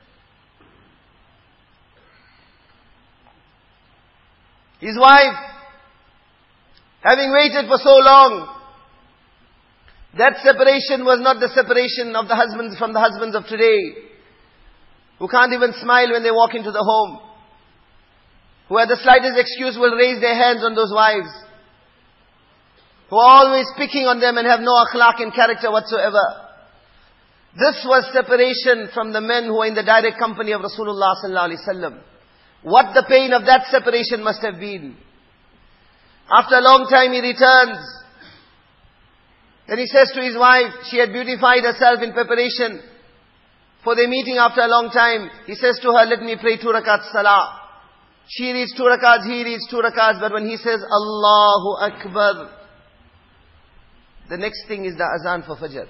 His wife, having waited for so long, that separation was not the separation of the husbands from the husbands of today, who can't even smile when they walk into the home, who at the slightest excuse will raise their hands on those wives, who are always picking on them and have no akhlaq and character whatsoever. This was separation from the men who were in the direct company of Rasulullah sallallahu alaihi wasallam. What the pain of that separation must have been. After a long time he returns. Then he says to his wife, she had beautified herself in preparation for their meeting after a long time. He says to her, let me pray two rakats salah. She reads two rakats, he reads two rakats, but when he says Allahu Akbar, the next thing is the azan for Fajr.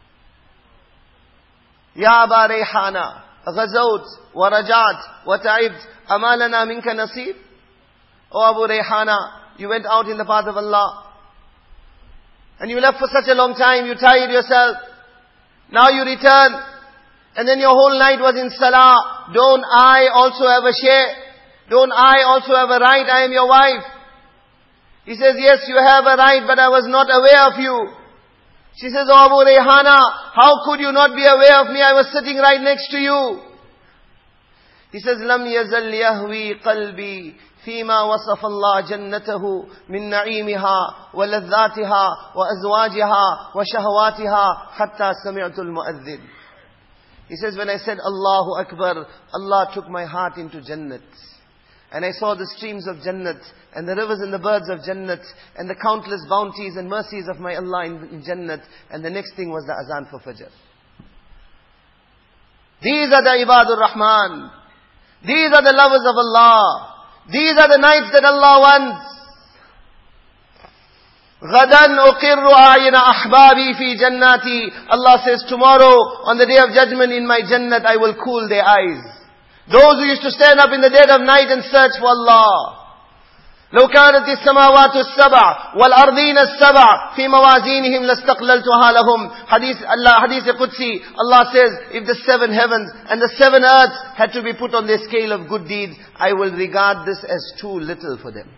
Ya Aba Rayhana, ghazawt, wa rajat, wa ta'ibt, amalana minka nasib. O Abu Rayhana, you went out in the path of Allah. And you left for such a long time, you tired yourself. Now you return. And then your whole night was in salah. Don't I also have a share? Don't I also have a right? I am your wife. He says, yes, you have a right, but I was not aware of you. She says, oh Abu Rayhana, how could you not be aware of me? I was sitting right next to you. He says, لَمْ يَزَلْ يَهْوِي قَلْبِي فِيمَا وَصَفَ اللَّهُ جَنَّتَهُ مِنْ نَعِيمِهَا وَلَذَّاتِهَا وَأَزْوَاجِهَا وَشَهَوَاتِهَا حَتَّى سَمِعْتُ الْمُؤَذِّنِ. He says, when I said Allahu Akbar, Allah took my heart into Jannat. And I saw the streams of Jannat, and the rivers and the birds of Jannat, and the countless bounties and mercies of my Allah in, in Jannat. And the next thing was the azan for Fajr. These are the Ibadur Rahman. These are the lovers of Allah. These are the nights that Allah wants. غَدًا أُقِرُّ أَعْيُنَ أَحْبَابِي فِي جَنَّاتِي. Allah says, tomorrow, on the day of judgment in my Jannat, I will cool their eyes. Those who used to stand up in the dead of night and search for Allah. لو كانت السماوات السبع والأرضين السبع في موازينهم لاستقللتها لهم. Hadith Allah, Hadith Qudsi. Allah says, if the seven heavens and the seven earths had to be put on their scale of good deeds, I will regard this as too little for them.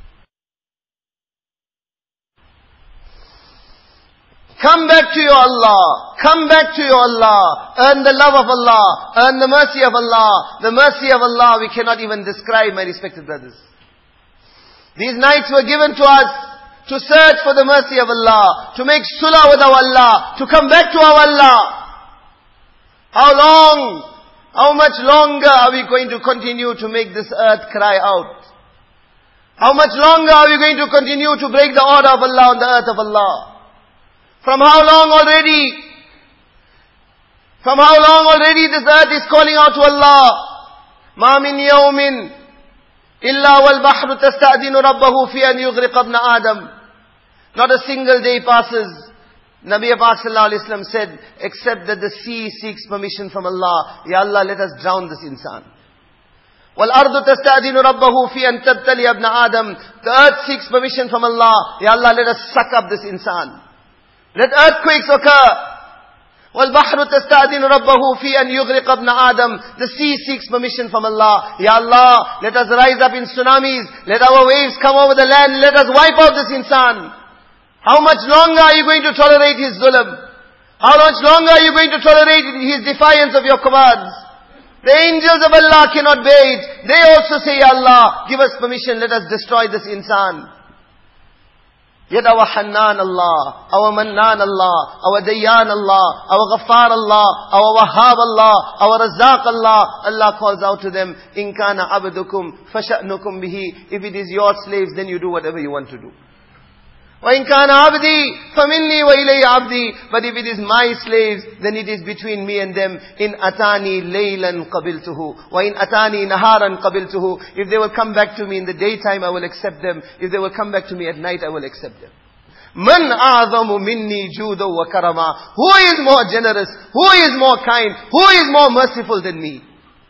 Come back to your Allah. Come back to your Allah. Earn the love of Allah. Earn the mercy of Allah. The mercy of Allah we cannot even describe, my respected brothers. These nights were given to us to search for the mercy of Allah, to make sulah with our Allah, to come back to our Allah. How long, how much longer are we going to continue to make this earth cry out? How much longer are we going to continue to break the order of Allah on the earth of Allah? From how long already? From how long already this earth is calling out to Allah? مَا مِنْ يَوْمٍ إِلَّا وَالْبَحْرُ تَسْتَأْذِنُ رَبَّهُ فِي أَنْ يُغْرِقَ ابْنَ آدَمَ. Not a single day passes, Nabi Pak sallallahu alaihi wasallam said, except that the sea seeks permission from Allah. Ya Allah, let us drown this insan. وَالْأَرْضُ تَسْتَأْذِنُ رَبَّهُ فِي أَنْ تَبْتَلِيَ ابْنَ آدَمَ. The earth seeks permission from Allah. Ya Allah, let us suck up this insan. Let earthquakes occur. وَالْبَحْرُ تَسْتَأْذِنُ رَبَّهُ فِي أَنْ يُغْرِقَ ابْنَ آدَمَ. The sea seeks permission from Allah. Ya Allah, let us rise up in tsunamis. Let our waves come over the land. Let us wipe out this insan. How much longer are you going to tolerate his zulm? How much longer are you going to tolerate his defiance of your commands? The angels of Allah cannot bear it. They also say, Ya Allah, give us permission. Let us destroy this insan. Yet our Hannan Allah, our Mannan Allah, our Dayyan Allah, our Ghaffar Allah, our Wahhab Allah, our Razzaq Allah, Allah calls out to them, In kana abdukum fasha'nukum bihi. If it is your slaves, then you do whatever you want to do. وَإِنْ كَانَ عَبْدِي فَمِنِّي وَإِلَيَّ عَبْدِي. But if it is my slaves, then it is between me and them. إِنْ أَتَانِي لَيْلًا قَبِلْتُهُ وَإِنْ أَتَانِي نَهَارًا قَبِلْتُهُ. If they will come back to me in the daytime, I will accept them. If they will come back to me at night, I will accept them. مَنْ أَعْظَمُ مِنِّي جُودًا وَكَرَمًا. Who is more generous? Who is more kind? Who is more merciful than me?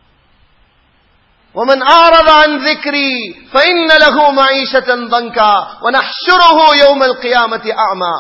وَمَنْ أَعْرَضَ عَنْ ذِكْرِي فَإِنَّ لَهُ مَعِيشَةً ضَنْكًا وَنَحْشُرُهُ يَوْمَ الْقِيَامَةِ أَعْمَى.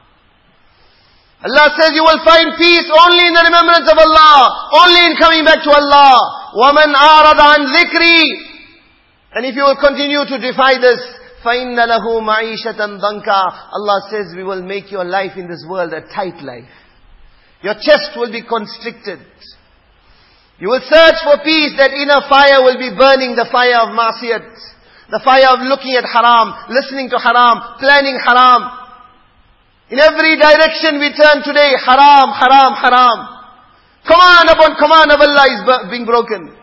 Allah says you will find peace only in the remembrance of Allah, only in coming back to Allah. وَمَنْ أَعْرَضَ عَنْ ذِكْرِي. And if you will continue to defy this, فَإِنَّ لَهُ مَعِيشَةً ضَنْكًا. Allah says we will make your life in this world a tight life. Your chest will be constricted. You will search for peace, that inner fire will be burning, the fire of ma'siyat. The fire of looking at haram, listening to haram, planning haram. In every direction we turn today, haram, haram, haram. Command upon command of Allah is being broken.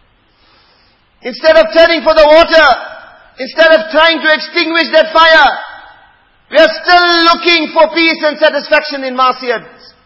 Instead of turning for the water, instead of trying to extinguish that fire, we are still looking for peace and satisfaction in ma'siyat.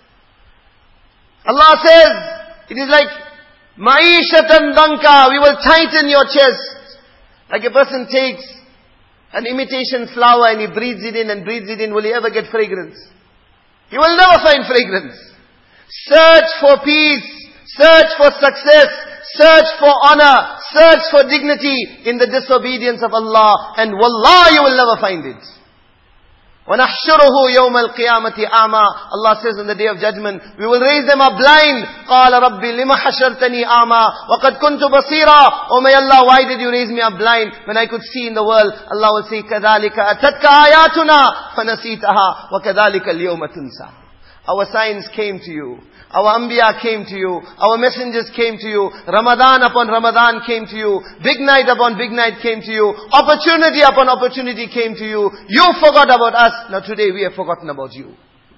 Allah says, it is like Ma'ishatan danka, we will tighten your chest. Like a person takes an imitation flower and he breathes it in and breathes it in, will he ever get fragrance? He will never find fragrance. Search for peace, search for success, search for honor, search for dignity in the disobedience of Allah, and wallah, you will never find it. وَنَحْشُرُهُ يَوْمَ الْقِيَامَةِ أَعْمَى. Allah says on the day of judgment, we will raise them up blind. قَالَ رَبِّ لِمَ حَشَرْتَنِي أَعْمَى وَقَدْ كُنْتُ بَصِيرًا. Oh my Allah, why did you raise me up blind when I could see in the world? Allah will say, كَذَلِكَ أَتَتْكَ آيَاتُنَا فَنَسِيتَهَا وَكَذَلِكَ الْيَوْمَ تُنْسَى. Our signs came to you. Our Anbiya came to you. Our messengers came to you. Ramadan upon Ramadan came to you. Big night upon big night came to you. Opportunity upon opportunity came to you. You forgot about us. Now today we have forgotten about you.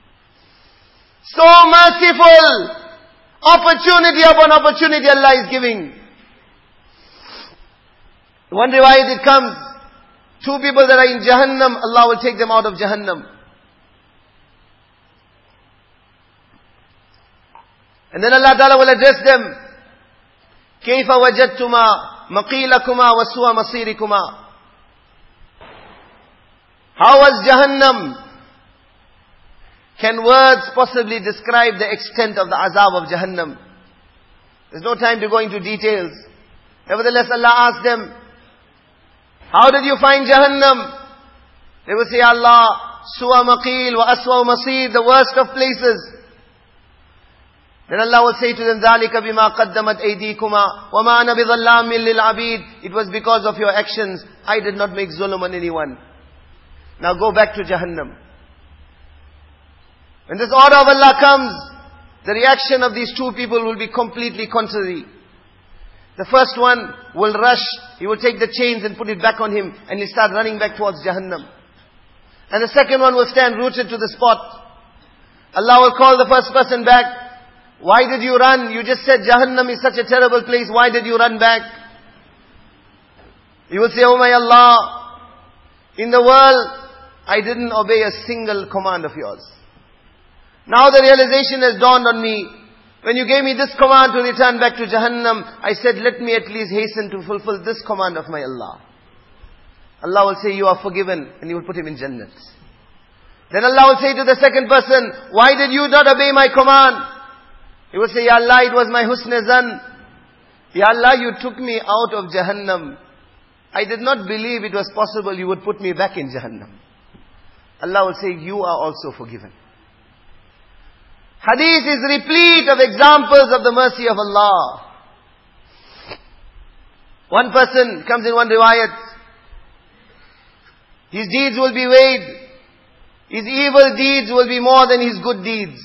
So merciful. Opportunity upon opportunity Allah is giving. One riwayat it comes. Two people that are in Jahannam, Allah will take them out of Jahannam. And then Allah Ta'ala will address them. كَيْفَ وَجَدْتُمَا مَقِيلَكُمَا وَسُوَ مَصِيرِكُمَا. How was Jahannam? Can words possibly describe the extent of the azab of Jahannam? There's no time to go into details. Nevertheless, Allah asked them, how did you find Jahannam? They will say, Allah, suwa maqil wa aswa masir, the worst of places. Then Allah will say to them, ذَلِكَ بِمَا قَدَّمَتْ أَيْدِيكُمَا وَمَا أَنَا بِظَلَّامٍ لِلْعَبِيدِ. It was because of your actions. I did not make zulm on anyone. Now go back to Jahannam. When this order of Allah comes, the reaction of these two people will be completely contrary. The first one will rush. He will take the chains and put it back on him, and he'll start running back towards Jahannam. And the second one will stand rooted to the spot. Allah will call the first person back. Why did you run? You just said Jahannam is such a terrible place. Why did you run back? You will say, oh my Allah, in the world, I didn't obey a single command of yours. Now the realization has dawned on me. When you gave me this command to return back to Jahannam, I said, let me at least hasten to fulfill this command of my Allah. Allah will say, you are forgiven, and you will put him in Jannat. Then Allah will say to the second person, why did you not obey my command? He will say, Ya Allah, it was my husn-e-zan. Ya Allah, you took me out of Jahannam. I did not believe it was possible you would put me back in Jahannam. Allah will say, you are also forgiven. Hadith is replete of examples of the mercy of Allah. One person comes in one riwayat. His deeds will be weighed. His evil deeds will be more than his good deeds.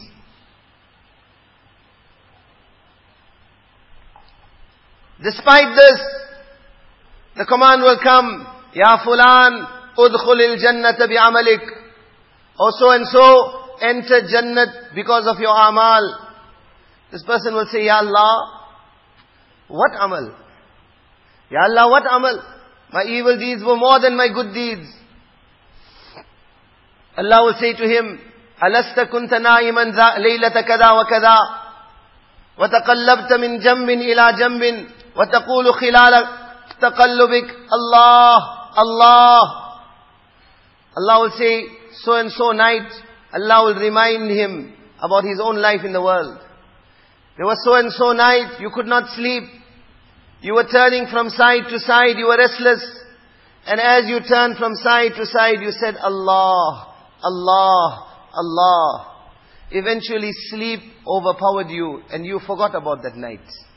Despite this, the command will come, Ya Fulan, udkhulil jannata bi'amalik. Oh so and so, enter Jannat because of your amal. This person will say, Ya Allah, what amal? Ya Allah, what amal? My evil deeds were more than my good deeds. Allah will say to him, Alasta kunta na'iman laylata kada wa kada, wa taqallabta min jambin ila jambin, wa taqulu khilala taqallubik, Allah, Allah. Allah will say, so and so night, Allah will remind him about his own life in the world. There was so and so night, you could not sleep. You were turning from side to side, you were restless. And as you turned from side to side, you said, Allah, Allah, Allah. Eventually sleep overpowered you and you forgot about that night.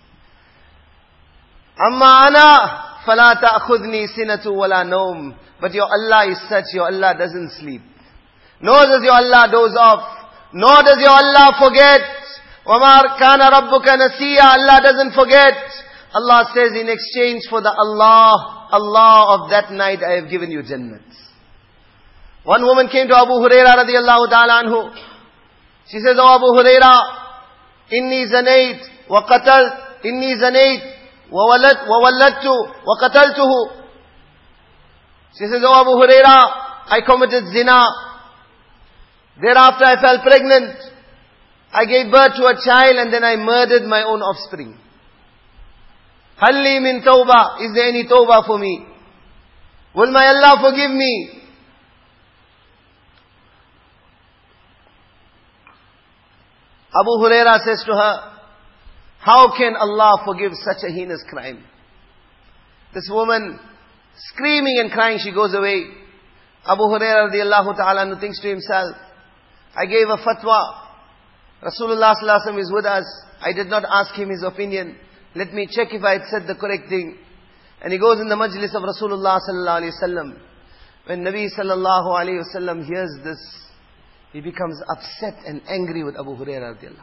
Amma ana fala ta'khudni sinatu wala nawm. But your Allah is such, your Allah doesn't sleep. Nor does your Allah doze off. Nor does your Allah forget. وَمَا كَانَ رَبُّكَ نَسِيًّا. Allah doesn't forget. Allah says, in exchange for the Allah, Allah of that night, I have given you Jannat. One woman came to Abu Huraira radiallahu ta'ala anhu. She says, Oh Abu Huraira, inni zanayt wa qatal, inni zanayt wa walladtu wa qataltuhu. She says, Oh Abu Huraira, I committed zina. Thereafter I fell pregnant. I gave birth to a child and then I murdered my own offspring. Halli min tawbah. Is there any tawbah for me? Will my Allah forgive me? Abu Huraira says to her, how can Allah forgive such a heinous crime? This woman, screaming and crying, she goes away. Abu Huraira radiallahu ta'ala thinks to himself, I gave a fatwa. Rasulullah sallallahu alaihi wasallam is with us. I did not ask him his opinion. Let me check if I had said the correct thing. And he goes in the majlis of Rasulullah sallallahu alaihi wasallam. When Nabi sallallahu alaihi wasallam hears this, he becomes upset and angry with Abu Huraira radiallahu.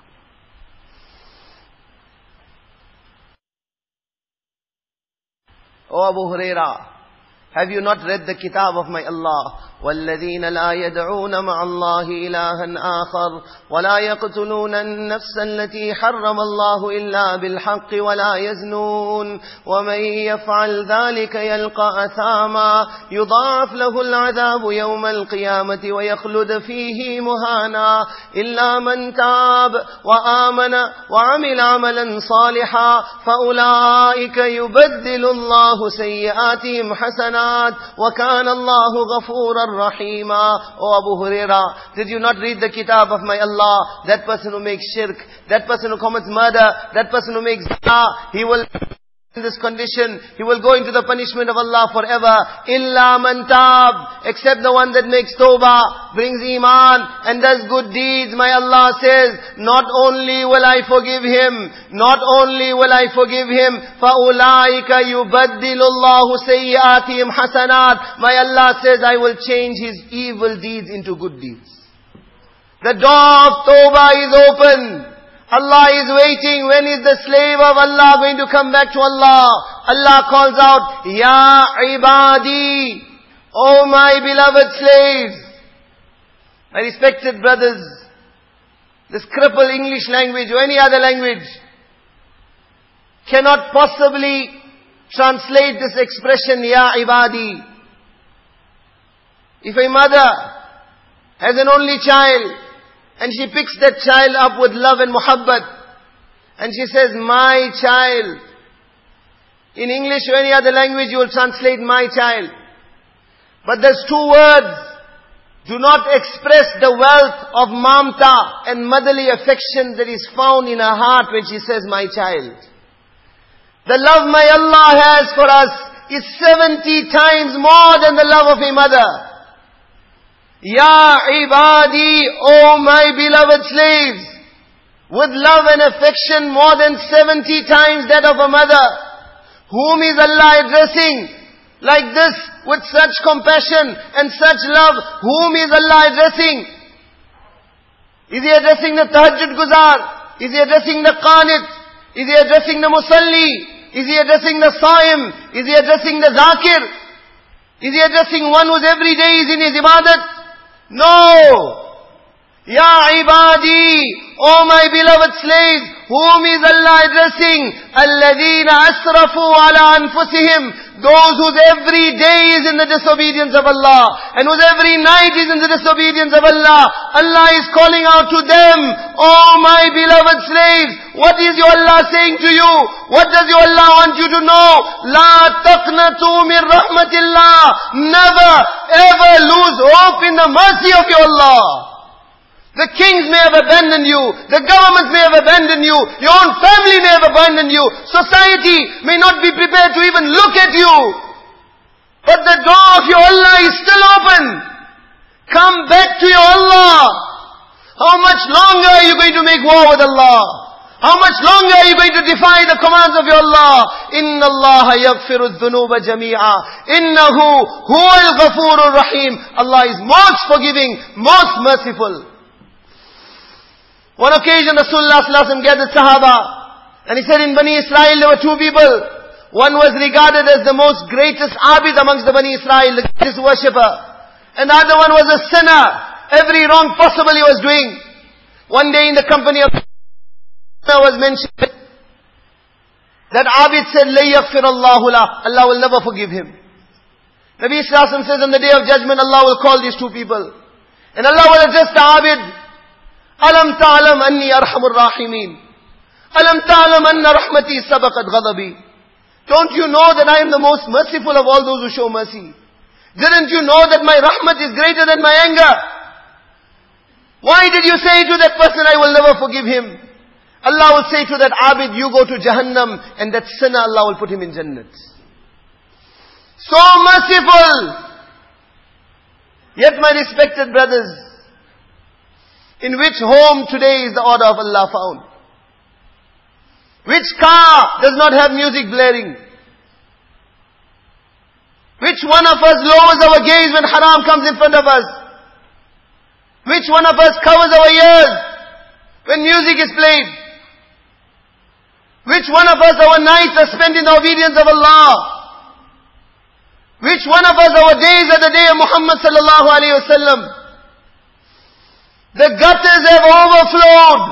Oh Abu Huraira, have you not read the kitab of my Allah? وَالَّذِينَ لَا يَدْعُونَ مَعَ اللَّهِ إِلَهًا آخَرَ وَلَا يَقْتُلُونَ النَّفْسَ الَّتِي حَرَّمَ اللَّهُ إِلَّا بِالْحَقِّ وَلَا يَزْنُونَ وَمَنْ يَفْعَلْ ذَلِكَ يَلْقَى أَثَامًا يُضَاعَفْ لَهُ الْعَذَابُ يَوْمَ الْقِيَامَةِ وَيَخْلُدْ فِيهِ مُهَانًا إِلَّا مَنْ تَابَ وَآمَنَ وَعَمِلَ عَمَلًا صَالِحًا فَأُولَئِكَ يُبَدِّلُ اللَّهُ سَيِّئَاتِهِمْ حَسَنَاتٍ وَكَانَ اللَّهُ غَفُورًا رَحِيمًا. Oh Abu Huraira, did you not read the kitab of my Allah? That person who makes shirk, that person who commits murder, that person who makes zina, he will in this condition, he will go into the punishment of Allah forever. Illa man tab, except the one that makes tawbah, brings iman and does good deeds. My Allah says, not only will I forgive him, not only will I forgive him, فَأُولَٰئِكَ يُبَدِّلُ اللَّهُ سَيِّئَاتِهِمْ حَسَنَاتٍ. My Allah says, I will change his evil deeds into good deeds. The door of tawbah is open. Allah is waiting. When is the slave of Allah going to come back to Allah? Allah calls out, Ya ibadi, O my beloved slaves. My respected brothers, this crippled English language or any other language cannot possibly translate this expression, Ya ibadi. If a mother has an only child, and she picks that child up with love and muhabbat. And she says, my child. In English or any other language you will translate my child. But there's two words. Do not express the wealth of mamta and motherly affection that is found in her heart when she says my child. The love my Allah has for us is seventy times more than the love of a mother. Ya ibadi, O my beloved slaves, with love and affection more than seventy times that of a mother. Whom is Allah addressing like this, with such compassion and such love? Whom is Allah addressing? Is He addressing the tahajjud guzar? Is He addressing the qanit? Is He addressing the musalli? Is He addressing the saim? Is He addressing the zakir? Is He addressing one whose every day is in his ibadat? No! Ya ibadi, O my beloved slaves, whom is Allah addressing? الَّذِينَ أَسْرَفُوا عَلَىٰ أَنفُسِهِمْ those whose every day is in the disobedience of Allah, and whose every night is in the disobedience of Allah. Allah is calling out to them, "Oh my beloved slaves, what is your Allah saying to you? What does your Allah want you to know? La taqnatu min rahmatillah. Never ever lose hope in the mercy of your Allah. The kings may have abandoned you. The governments may have abandoned you. Your own family may have abandoned you. Society may not be prepared to even look at you. But the door of your Allah is still open. Come back to your Allah. How much longer are you going to make war with Allah? How much longer are you going to defy the commands of your Allah? Inna Allah yaghfiru dhunuba jami'a. Innahu huwal ghafurur rahim. Allah is most forgiving, most merciful. One occasion Rasulullah sallallahu alaihi wasallam gathered Sahaba, and he said, in Bani Israel there were two people. One was regarded as the most greatest abid amongst the Bani Israel, the greatest worshipper. And the other one was a sinner. Every wrong possible he was doing. One day in the company of was mentioned that abid said, La yaghfir Allahu la. Allah will never forgive him. Nabi sallallahu alaihi wasallam says, on the day of judgment Allah will call these two people. And Allah will address the abid. Alam ta'alam anni arhamur rahimin. Alam ta'alam anna rahmati sabaqat ghadabi. Don't you know that I am the most merciful of all those who show mercy? Didn't you know that my rahmat is greater than my anger? Why did you say to that person, I will never forgive him? Allah will say to that abid, you go to Jahannam, and that sinner, Allah will put him in Jannat. So merciful! Yet my respected brothers, in which home today is the order of Allah found? Which car does not have music blaring? Which one of us lowers our gaze when haram comes in front of us? Which one of us covers our ears when music is played? Which one of us our nights are spent in the obedience of Allah? Which one of us our days are the day of Muhammad sallallahu alayhi wa sallam? The gutters have overflowed.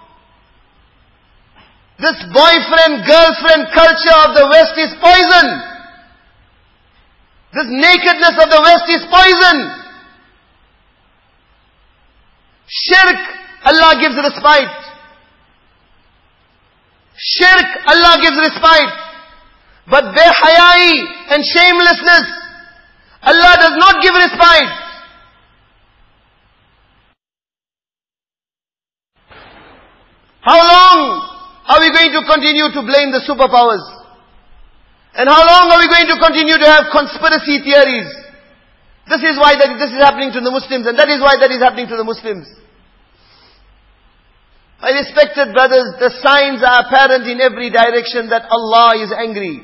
This boyfriend-girlfriend culture of the West is poison. This nakedness of the West is poison. Shirk, Allah gives respite. Shirk, Allah gives respite. But behayai and shamelessness, Allah does not give respite. How long are we going to continue to blame the superpowers? And how long are we going to continue to have conspiracy theories? This is why that this is happening to the Muslims, and that is why that is happening to the Muslims. My respected brothers, the signs are apparent in every direction that Allah is angry.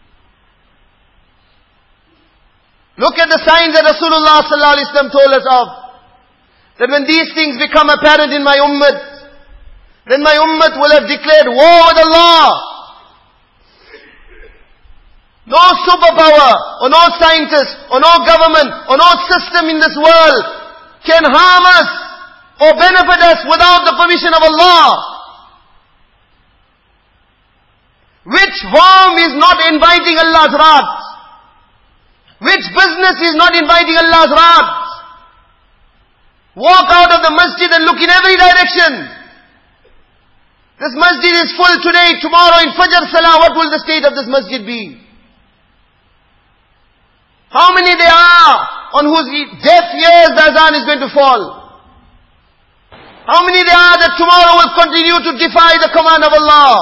Look at the signs that Rasulullah sallallahu alaihi wasallam told us of. That when these things become apparent in my ummah, then my ummah will have declared war with Allah. No superpower, or no scientist, or no government, or no system in this world can harm us or benefit us without the permission of Allah. Which home is not inviting Allah's wrath? Which business is not inviting Allah's wrath? Walk out of the masjid and look in every direction. This masjid is full today, tomorrow in Fajr Salah, what will the state of this masjid be? How many there are on whose deaf ears the azan is going to fall? How many there are that tomorrow will continue to defy the command of Allah?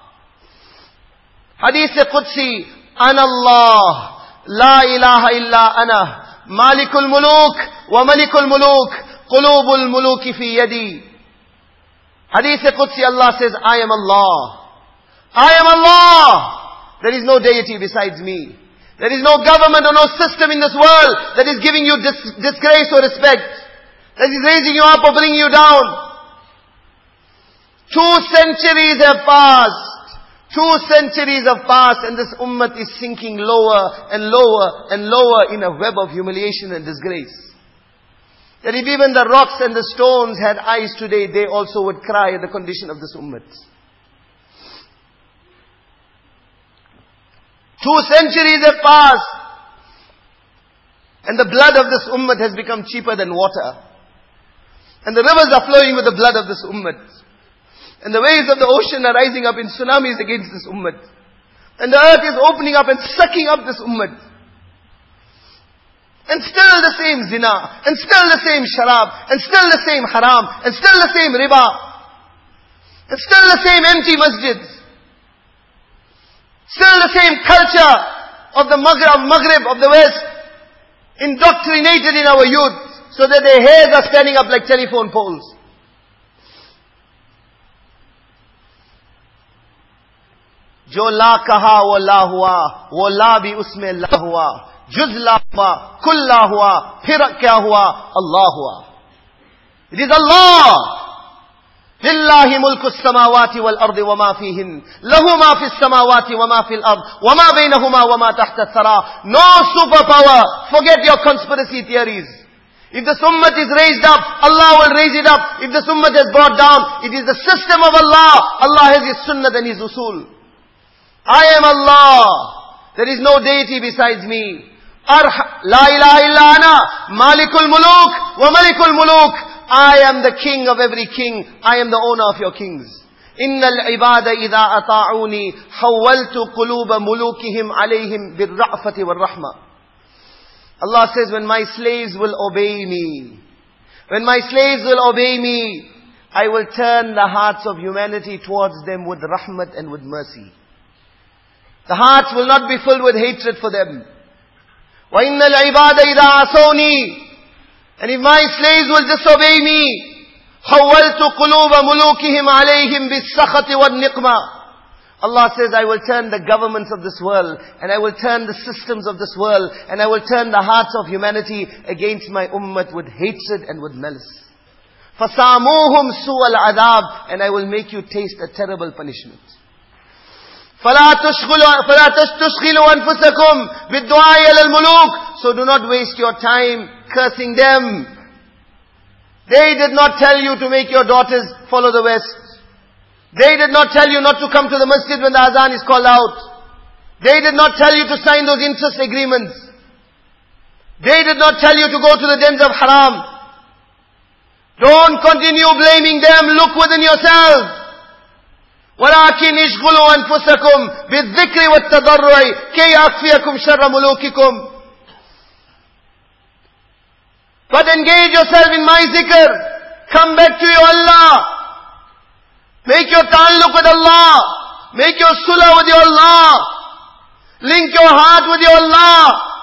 Hadith Qudsi, Ana Allah, La ilaha illa ana, Malikul Muluk wa Malikul Muluk, Qulubul Muluki fi yadi. Hadith Qudsi, Allah says, I am Allah. I am Allah. There is no deity besides me. There is no government or no system in this world that is giving you dis disgrace or respect. That is raising you up or bringing you down. Two centuries have passed. Two centuries have passed, and this ummah is sinking lower and lower and lower in a web of humiliation and disgrace. That if even the rocks and the stones had eyes today, they also would cry at the condition of this ummah. Two centuries have passed. And the blood of this ummah has become cheaper than water. And the rivers are flowing with the blood of this ummah. And the waves of the ocean are rising up in tsunamis against this ummah. And the earth is opening up and sucking up this ummah. And still the same zina, and still the same sharab, and still the same haram, and still the same riba, and still the same empty masjids. Still the same culture of the Maghrib, of Maghrib, of the West, indoctrinated in our youth, so that their hairs are standing up like telephone poles. जो ला कहा वो ला हुआ, वो ला भी उसमें ला हुआ, जुज ला हुआ, कुल ला हुआ, फिर क्या हुआ? अल्लाह हुआ. It is Allah. لله ملك السماوات والأرض وما فيهن له ما في السماوات وما في الأرض وما بينهما وما تحت الثرى. No superpower. Forget your conspiracy theories. If the ummah is raised up, Allah will raise it up. If the ummah is brought down, it is the system of Allah. Allah has His sunnah and His usul. I am Allah. There is no deity besides me. Arha, la ilaha illa ana, malikul muluk wa malikul muluk. I am the king of every king. I am the owner of your kings. Innal ibada idha ata'uni hawaltu quluba mulukihim alayhim birra'fati wal rahmah. Allah says, when my slaves will obey me, when my slaves will obey me, I will turn the hearts of humanity towards them with rahmat and with mercy. The hearts will not be filled with hatred for them. وَإِنَّ الْعِبَادَ إِذَا عَصَوْنِي. And if my slaves will disobey me, حَوَّلْتُ قُلُوبَ مُلُوكِهِمْ عَلَيْهِمْ بِالسَّخَطِ وَالنِّقْمَةِ. Allah says, I will turn the governments of this world, and I will turn the systems of this world, and I will turn the hearts of humanity against my ummah with hatred and with malice. فَسَامُوهُمْ سُوَ الْعَذَابِ. And I will make you taste a terrible punishment. فَلَا تُشْغِلُوا أَنفُسَكُمْ بِالدُّعَاءِ عَلَى الْمُلُوكِ. So do not waste your time cursing them. They did not tell you to make your daughters follow the West. They did not tell you not to come to the masjid when the azan is called out. They did not tell you to sign those interest agreements. They did not tell you to go to the dens of haram. Don't continue blaming them. Look within yourself. وَلَكِنْ اِشْغُلُوا أَنفُسَكُمْ بِالذِّكْرِ وَالتَّضَرُّعِ كَيْ أَكْفِيَكُمْ شَرَّ مُلُوكِكُمْ. But engage yourself in my zikr. Come back to your Allah. Make your ta'alluq with Allah. Make your sulah with your Allah. Link your heart with your Allah.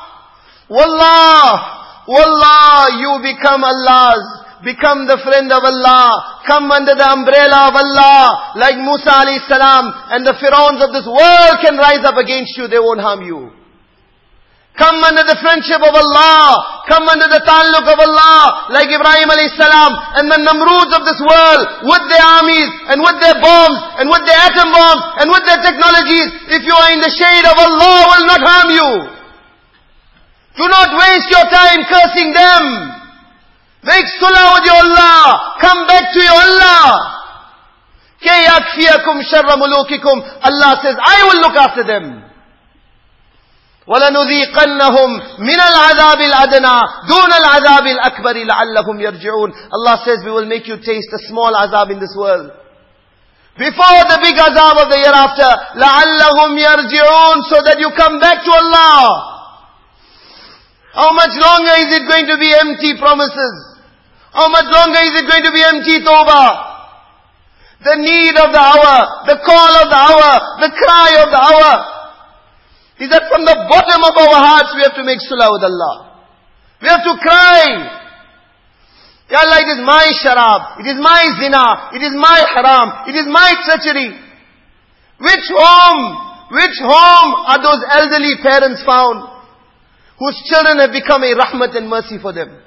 Wallah, Wallah, you become Allah's. Become the friend of Allah. Come under the umbrella of Allah. Like Musa alayhi salam. And the Pharaohs of this world can rise up against you. They won't harm you. Come under the friendship of Allah. Come under the ta'alluq of Allah. Like Ibrahim alayhi salam. And the Namruds of this world. With their armies. And with their bombs. And with their atom bombs. And with their technologies. If you are in the shade of Allah, will not harm you. Do not waste your time cursing them. Make sulah with your Allah. Come back to your Allah. كَيْ يَكْفِيَكُمْ شَرَّ مُلُوكِكُمْ. Allah says, I will look after them. وَلَنُذِيقَنَّهُمْ مِنَ الْعَذَابِ الْأَدْنَى دُونَ الْعَذَابِ الْأَكْبَرِ لَعَلَّهُمْ يَرْجِعُونَ. Allah says, we will make you taste a small azab in this world. Before the big azab of the year after. لَعَلَّهُمْ يَرْجِعُونَ. So that you come back to Allah. How much longer is it going to be empty promises? How much longer is it going to be empty tawbah? The need of the hour, the call of the hour, the cry of the hour is that from the bottom of our hearts we have to make sulah with Allah. We have to cry. Ya Allah, it is my sharab, it is my zina, it is my haram, it is my treachery. Which home, which home are those elderly parents found whose children have become a rahmat and mercy for them?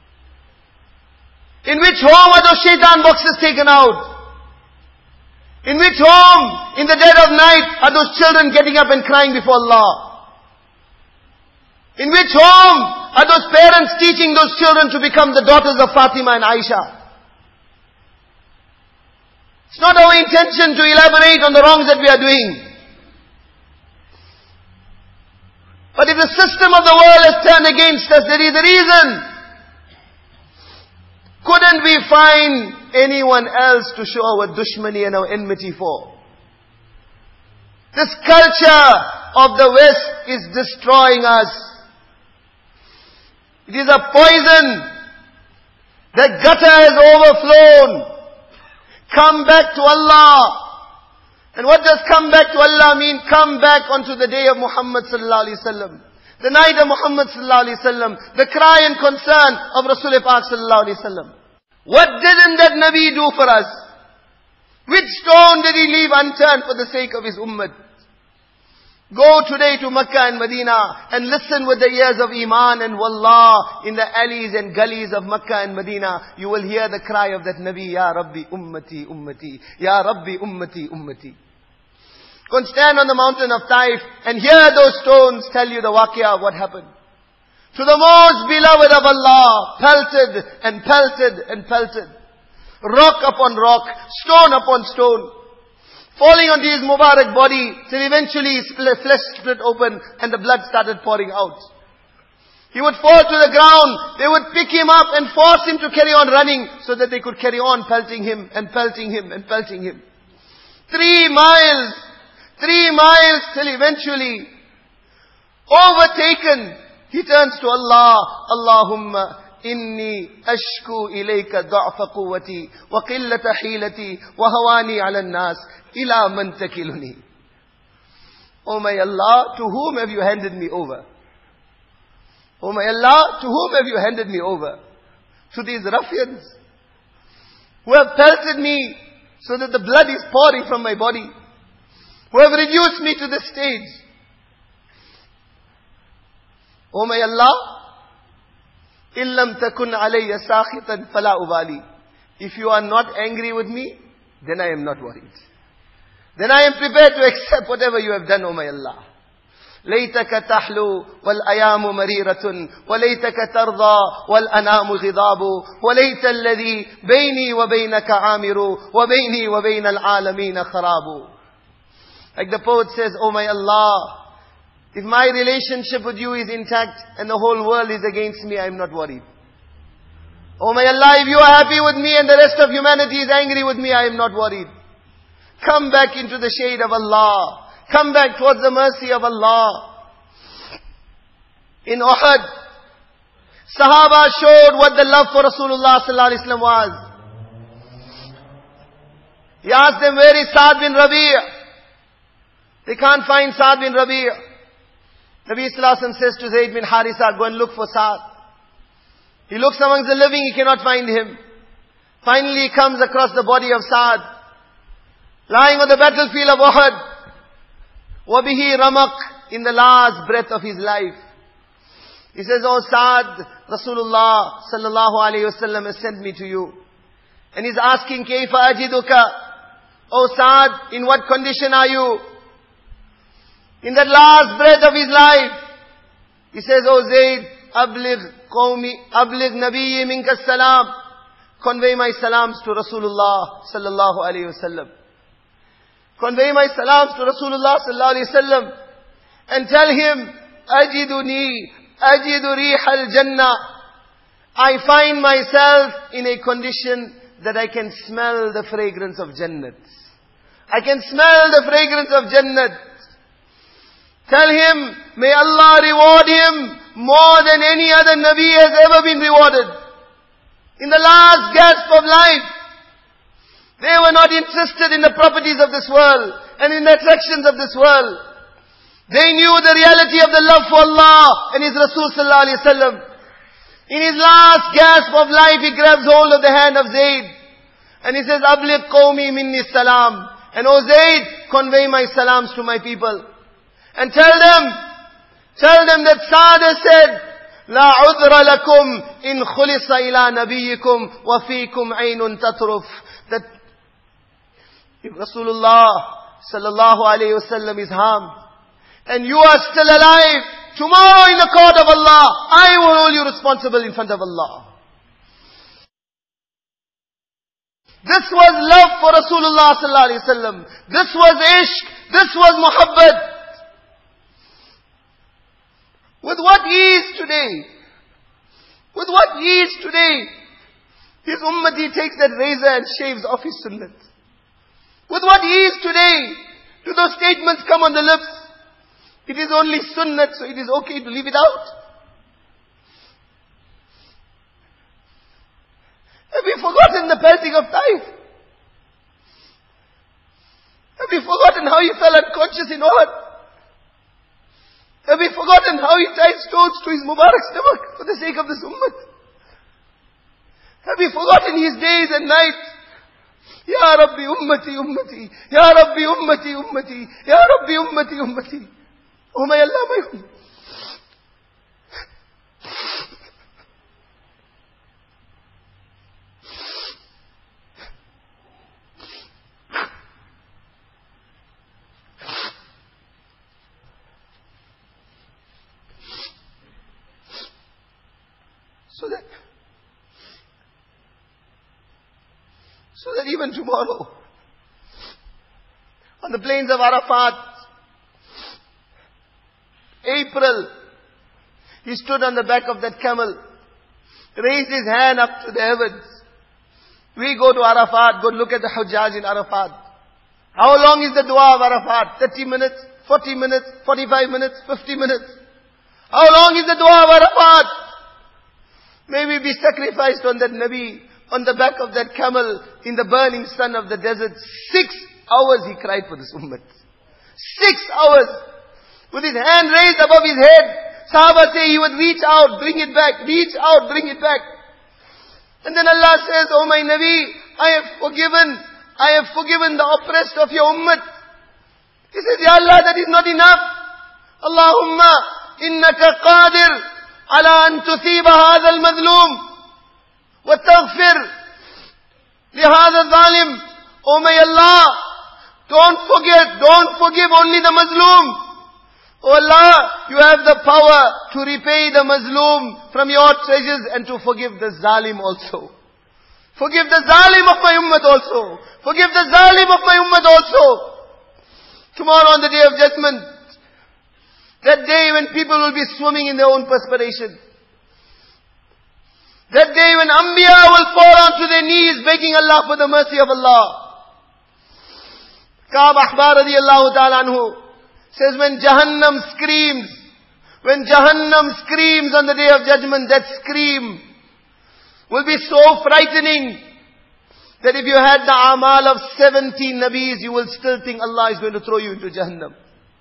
In which home are those shaitan boxes taken out? In which home, in the dead of night, are those children getting up and crying before Allah? In which home are those parents teaching those children to become the daughters of Fatima and Aisha? It's not our intention to elaborate on the wrongs that we are doing. But if the system of the world has turned against us, there is a reason. Couldn't we find anyone else to show our dushmani and our enmity for? This culture of the West is destroying us. It is a poison. The gutter has overflown. Come back to Allah. And what does come back to Allah mean? Come back onto the day of Muhammad sallallahu alaihi wasallam. The night of Muhammad sallallahu alaihi wasallam. The cry and concern of Rasul Pak sallallahu alaihi wasallam. What didn't that Nabi do for us? Which stone did he leave unturned for the sake of his ummah? Go today to Makkah and Medina and listen with the ears of Iman, and Wallah, in the alleys and gullies of Makkah and Medina, you will hear the cry of that Nabi, Ya Rabbi Ummati Ummati, Ya Rabbi Ummati Ummati. Go and stand on the mountain of Taif and hear those stones tell you the waqia of what happened. To the most beloved of Allah, pelted and pelted and pelted. Rock upon rock, stone upon stone. Falling onto his Mubarak body, till eventually his flesh split open and the blood started pouring out. He would fall to the ground, they would pick him up and force him to carry on running so that they could carry on pelting him and pelting him and pelting him. Three miles, three miles till eventually, overtaken, he turns to Allah, Allahumma inni ashku ilayka da'fa quwwati wa qillata hilati wa hawani 'ala an-nas ila man takiluni. Oh my Allah, to whom have you handed me over? Oh my Allah, to whom have you handed me over? To these ruffians who have pelted me so that the blood is pouring from my body, who have reduced me to this stage. Oh my Allah, illam takun alayya sakhitan fala ubali. If you are not angry with me, then I am not worried. Then I am prepared to accept whatever you have done, O my Allah. ليتك تحلو والأيام مريرة وليتك ترضى والأنام غضاب وليت الذي بيني وبينك عامر وبيني وبين العالمين خراب. Like the poet says, O my Allah, if my relationship with you is intact and the whole world is against me, I am not worried. Oh my Allah, if you are happy with me and the rest of humanity is angry with me, I am not worried. Come back into the shade of Allah. Come back towards the mercy of Allah. In Uhud, Sahaba showed what the love for Rasulullah sallallahu alaihi wasallam was. He asked them, where is Sa'd bin Rabi'? They can't find Sa'd bin Rabi'. Nabi sallallahu alaihi wasallam says to Zayd bin Harisa, go and look for Sa'd. He looks amongst the living, he cannot find him. Finally he comes across the body of Sa'd, lying on the battlefield of Uhud. Wabihi ramaq, in the last breath of his life. He says, oh Sa'd, Rasulullah sallallahu alayhi wasallam has sent me to you. And he's asking, Kayfa ajiduka? Oh Sa'd, in what condition are you? In that last breath of his life, he says, oh Zayd, abligh qawmi, abligh nabiyyi minka salam. Convey my salams to Rasulullah sallallahu alayhi wasallam. Convey my salams to Rasulullah sallallahu alayhi wasallam. And tell him, ajiduni, ajidu rihal jannah. I find myself in a condition that I can smell the fragrance of Jannat. I can smell the fragrance of Jannat. Tell him, may Allah reward him more than any other Nabi has ever been rewarded. In the last gasp of life, they were not interested in the properties of this world and in the attractions of this world. They knew the reality of the love for Allah and His Rasul sallallahu alaihi wasallam. In his last gasp of life, he grabs hold of the hand of Zayd. And he says, Abligh qawmi minni salam. And O Zayd, convey my salams to my people. And tell them, tell them that Sa'd has said, La udra lakum in khulisa ila nabiyikum wa fikum aynun tatruf. That if Rasulullah sallallahu alayhi wasallam is harmed, and you are still alive, tomorrow in the court of Allah, I will hold you responsible in front of Allah. This was love for Rasulullah sallallahu alayhi wasallam. This was ishq. This was muhabbat. With what ease today, with what ease today, his ummati takes that razor and shaves off his sunnat. With what ease today do those statements come on the lips? It is only sunnat, so it is okay to leave it out. Have we forgotten the pelting of Taif? Have we forgotten how he fell unconscious in Uhud? Have we forgotten how he tied stones to his Mubarak stomach for the sake of this ummah? Have we forgotten his days and nights? Ya Rabbi ummati ummati, Ya Rabbi ummati ummati, Ya Rabbi ummati ummati. Oh my Allah, my ummah. So that, so that even tomorrow, on the plains of Arafat, April, he stood on the back of that camel, raised his hand up to the heavens. We go to Arafat, go look at the Hujjaj in Arafat. How long is the dua of Arafat? thirty minutes, forty minutes, forty-five minutes, fifty minutes. How long is the dua of Arafat? May we be sacrificed on that Nabi, on the back of that camel, in the burning sun of the desert. Six hours he cried for this ummah. Six hours. With his hand raised above his head. Sahaba say he would reach out, bring it back, reach out, bring it back. And then Allah says, oh my Nabi, I have forgiven, I have forgiven the oppressed of your ummah. He says, Ya Allah, that is not enough. Allahumma, innaka qadir. على أن تصيب هذا المظلوم وتغفر لهذا الظالم. Oh may Allah, don't forget, don't forgive only the Mazloom. Oh Allah, you have the power to repay the Mazloom from your treasures and to forgive the Zalim also. Forgive the Zalim of my ummah also. Forgive the Zalim of my ummah also. Tomorrow on the day of judgment, that day when people will be swimming in their own perspiration. That day when Anbiya will fall onto their knees begging Allah for the mercy of Allah. Ka'b Ahbar radiyallahu ta'ala anhu says when Jahannam screams, when Jahannam screams on the day of judgment, that scream will be so frightening that if you had the amal of seventy Nabis, you will still think Allah is going to throw you into Jahannam.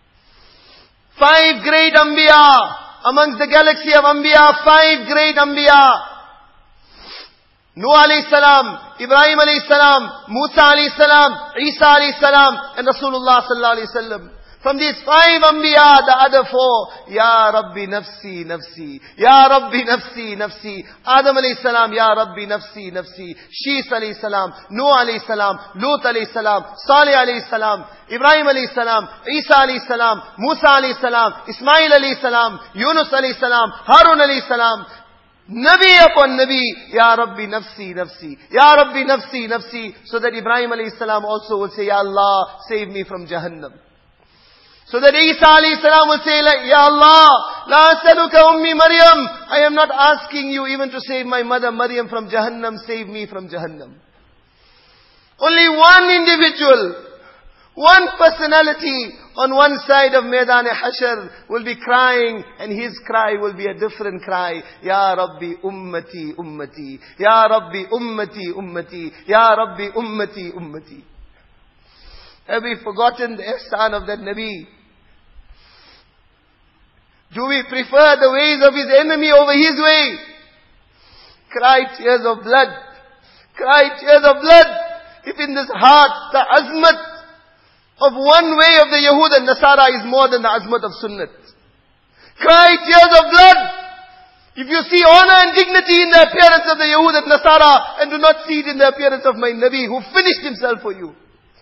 Five great Anbiya, amongst the galaxy of Anbiya, five great Anbiya. Nuh alayhi salam, Ibrahim alayhi salam, Musa alayhi salam, Isa alayhi salam, and Rasulullah sallallahu alayhi wasallam. From these five Anbiya, the other four, Ya Rabbi nafsi, nafsi. Ya Rabbi nafsi, nafsi. Adam alayhi salam, Ya Rabbi nafsi, nafsi. Shis alayhi salam, Nuh alayhi salam, Lut alayhi salam, Salih alayhi salam, Ibrahim alayhi salam, Isa alayhi salam, Musa alayhi salam, Ismail alayhi salam, Yunus alayhi salam, Harun alayhi salam. Nabi upon Nabi, Ya Rabbi nafsi, nafsi. Ya Rabbi nafsi, nafsi. So that Ibrahim alayhi salam also would say, Ya Allah, save me from Jahannam. So that Isa alayhi salam will say, like, Ya Allah, la asaluka ummi Maryam. I am not asking you even to save my mother Maryam from Jahannam. Save me from Jahannam. Only one individual, one personality on one side of Maidan-e-Hashar will be crying, and his cry will be a different cry. Ya Rabbi ummati ummati. Ya Rabbi ummati ummati. Ya Rabbi ummati ummati. Have we forgotten the ihsan of that Nabi? Do we prefer the ways of his enemy over his way? Cry tears of blood. Cry tears of blood. If in this heart the azmat of one way of the Yahud and Nasara is more than the azmat of Sunnat. Cry tears of blood. If you see honor and dignity in the appearance of the Yahud and Nasara and do not see it in the appearance of my Nabi who finished himself for you.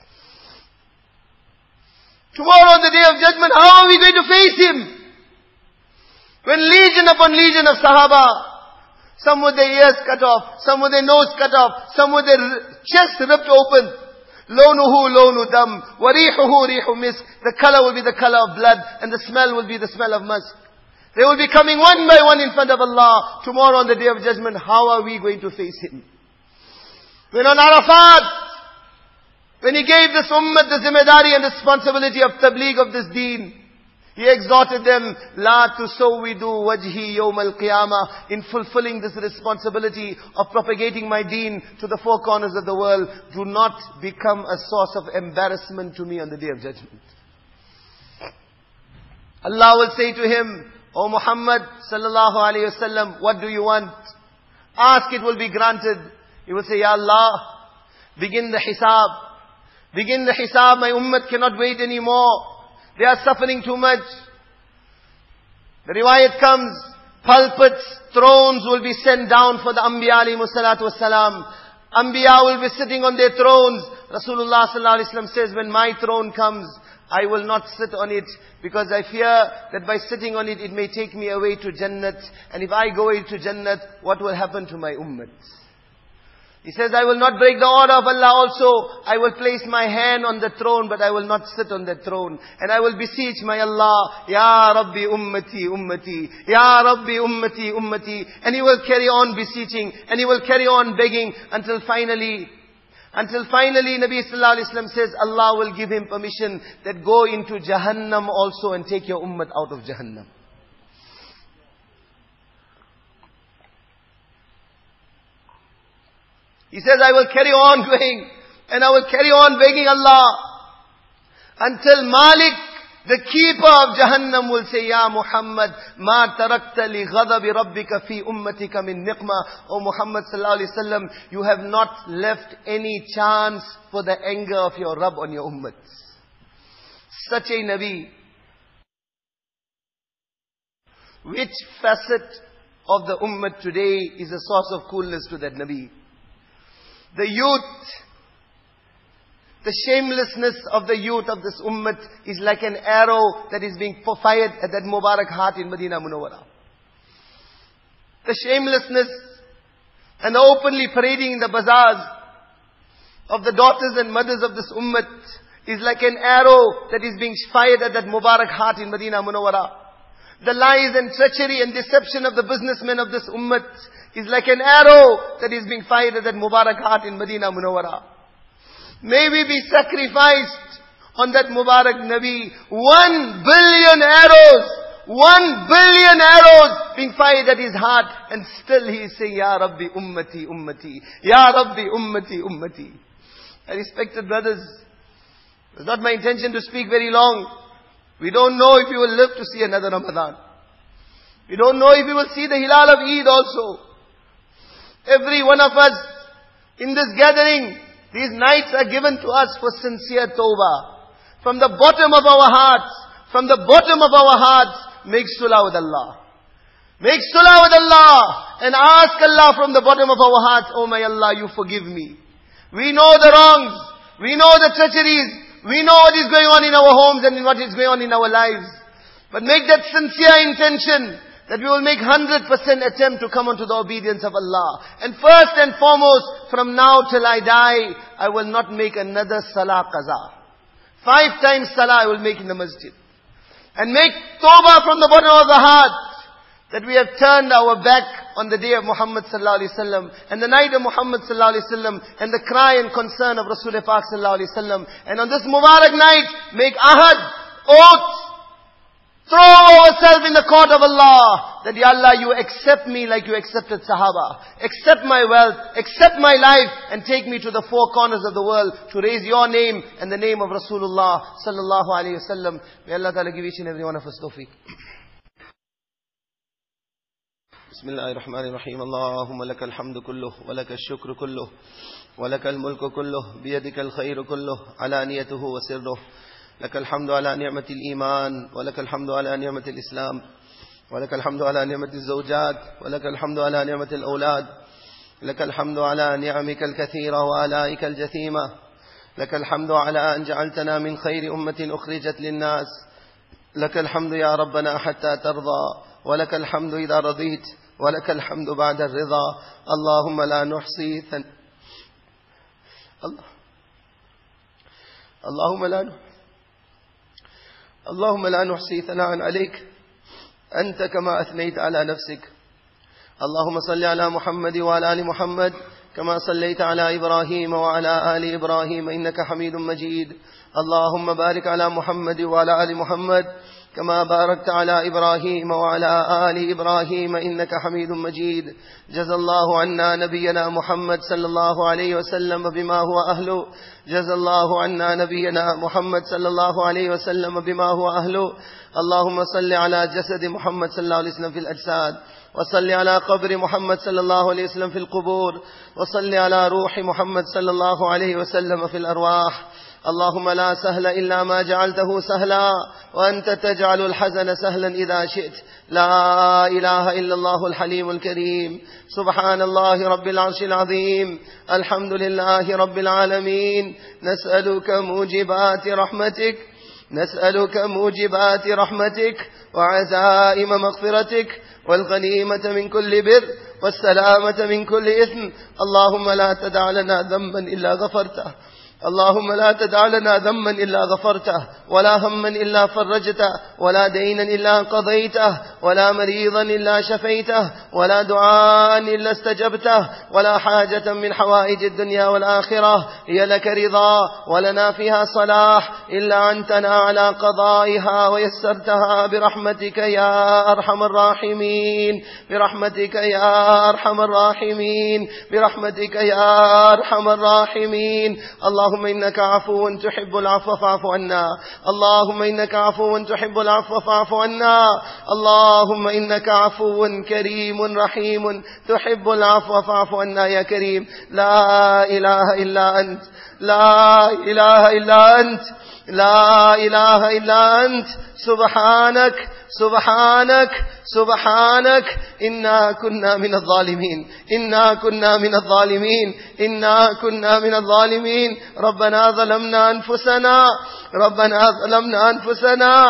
Tomorrow on the day of judgment, how are we going to face him? When legion upon legion of Sahaba, some with their ears cut off, some with their nose cut off, some with their chest ripped open. Lawnuhu lawnu dam, warihuhu rihu misk. The color will be the color of blood, and the smell will be the smell of musk. They will be coming one by one in front of Allah. Tomorrow on the Day of Judgment, how are we going to face Him? When on Arafat, when He gave this ummah the zimmedari and responsibility of tabligh of this deen, He exhorted them, La tusawwidu wajhi yawm al-qiyamah, in fulfilling this responsibility of propagating my deen to the four corners of the world. Do not become a source of embarrassment to me on the Day of Judgment. Allah will say to him, O Muhammad sallallahu alayhi wasallam, what do you want? Ask, it will be granted. He will say, Ya Allah, begin the hisab. Begin the hisab. My ummah cannot wait anymore. They are suffering too much. The riwayat comes, pulpits, thrones will be sent down for the Anbiya alayhi salatu wasalam. Anbiya will be sitting on their thrones. Rasulullah sallallahu alayhi wasallam says, when my throne comes, I will not sit on it, because I fear that by sitting on it, it may take me away to Jannat. And if I go into Jannat, what will happen to my ummah? He says, I will not break the order of Allah also. I will place my hand on the throne, but I will not sit on the throne. And I will beseech my Allah, Ya Rabbi ummati ummati, Ya Rabbi ummati ummati. And He will carry on beseeching, and He will carry on begging, until finally, until finally Nabi sallallahu alayhi wasallam says, Allah will give him permission that go into Jahannam also and take your ummah out of Jahannam. He says, I will carry on going, and I will carry on begging Allah, until Malik, the keeper of Jahannam, will say, Ya Muhammad, ma tarakta li ghadabi rabbika fi ummatika min niqma. O Muhammad sallallahu alayhi wasallam, you have not left any chance for the anger of your Rabb on your ummah. Such a Nabi. Which facet of the ummah today is a source of coolness to that Nabi? The youth, the shamelessness of the youth of this ummah is like an arrow that is being fired at that Mubarak heart in Medina Munawwara. The shamelessness and the openly parading in the bazaars of the daughters and mothers of this ummah is like an arrow that is being fired at that Mubarak heart in Medina Munawwara. The lies and treachery and deception of the businessmen of this ummah is like an arrow that is being fired at that Mubarak heart in Medina Munawwara. May we be sacrificed on that Mubarak Nabi. One billion arrows, one billion arrows being fired at his heart, and still he is saying, Ya Rabbi ummati ummati, Ya Rabbi ummati ummati. I respected brothers, it was not my intention to speak very long. We don't know if we will live to see another Ramadan. We don't know if we will see the Hilal of Eid also. Every one of us in this gathering, these nights are given to us for sincere tawbah. From the bottom of our hearts, from the bottom of our hearts, make sulah with Allah. Make sulah with Allah and ask Allah from the bottom of our hearts, Oh my Allah, you forgive me. We know the wrongs. We know the treacheries. We know what is going on in our homes and what is going on in our lives. But make that sincere intention that we will make one hundred percent attempt to come unto the obedience of Allah. And first and foremost, from now till I die, I will not make another salah qaza. Five times salah I will make in the masjid. And make tawbah from the bottom of the heart that we have turned our back on the day of Muhammad sallallahu alaihi wasallam and the night of Muhammad sallallahu alaihi wasallam and the cry and concern of Rasulullah Pak sallallahu alaihi wasallam. And on this Mubarak night, make ahad, oath, throw ourselves in the court of Allah that, Ya Allah, you accept me like you accepted Sahaba. Accept my wealth, accept my life, and take me to the four corners of the world to raise your name and the name of Rasulullah sallallahu alaihi wasallam. May Allah Ta'ala give each and every one of us tawfiq. بسم الله الرحمن الرحيم اللهم لك الحمد كله ولك الشكر كله ولك الملك كله بيدك الخير كله علانيته وسره لك الحمد على نعمة الإيمان ولك الحمد على نعمة الإسلام ولك الحمد على نعمة الزوجات ولك الحمد على نعمة الأولاد لك الحمد على نعمك الكثيرة وآلائك الجثيمة لك الحمد على أن جعلتنا من خير أمة أخرجت للناس لك الحمد يا ربنا حتى ترضى ولك الحمد إذا رضيت ولك الحمد بعد الرضا اللهم لا نحصي ثن... الله اللهم لا ن... اللهم لا نحصي ثناء عليك أنت كما أثنيت على نفسك. اللهم صل على محمد وعلى آل محمد كما صليت على إبراهيم وعلى آل إبراهيم إنك حميد مجيد. اللهم بارك على محمد وعلى آل محمد كما باركت على إبراهيم وعلى آل إبراهيم إنك حميد مجيد. جزى الله عنا نبينا محمد صلى الله عليه وسلم بما هو أهله. جزى الله عنا نبينا محمد صلى الله عليه وسلم بما هو أهله. اللهم صل على جسد محمد صلى الله عليه وسلم في الأجساد، وصل على قبر محمد صلى الله عليه وسلم في القبور، وصل على روح محمد صلى الله عليه وسلم في الأرواح. اللهم لا سهل إلا ما جعلته سهلا، وأنت تجعل الحزن سهلا إذا شئت. لا إله إلا الله الحليم الكريم. سبحان الله رب العرش العظيم. الحمد لله رب العالمين. نسألك موجبات رحمتك نسألك موجبات رحمتك وعزائم مغفرتك والغنيمة من كل بر والسلامة من كل إثم. اللهم لا تدع لنا ذنبا إلا غفرته اللهم لا تدع لنا ذنبا إلا غفرته، ولا هما إلا فرجته، ولا دينا إلا قضيته، ولا مريضا إلا شفيته، ولا دعاء إلا استجبته، ولا حاجة من حوائج الدنيا والآخرة هي لك رضا ولنا فيها صلاح إلا أنتنا على قضائها ويسرتها برحمتك يا أرحم الراحمين برحمتك يا أرحم الراحمين برحمتك يا أرحم الراحمين. اللهم إنك عفو تحب العفو فاعف عنا اللهم إنك عفو تحب العفو فاعف عنا اللهم إنك عفو كريم رحيم تحب العفو فاعف عنا يا كريم. لا إله إلا أنت لا إله إلا أنت لا إله إلا أنت. سبحانك سبحانك سبحانك إنا كنا من الظالمين إنا كنا من الظالمين إنا كنا من الظالمين. ربنا ظلمنا أنفسنا ربنا ظلمنا أنفسنا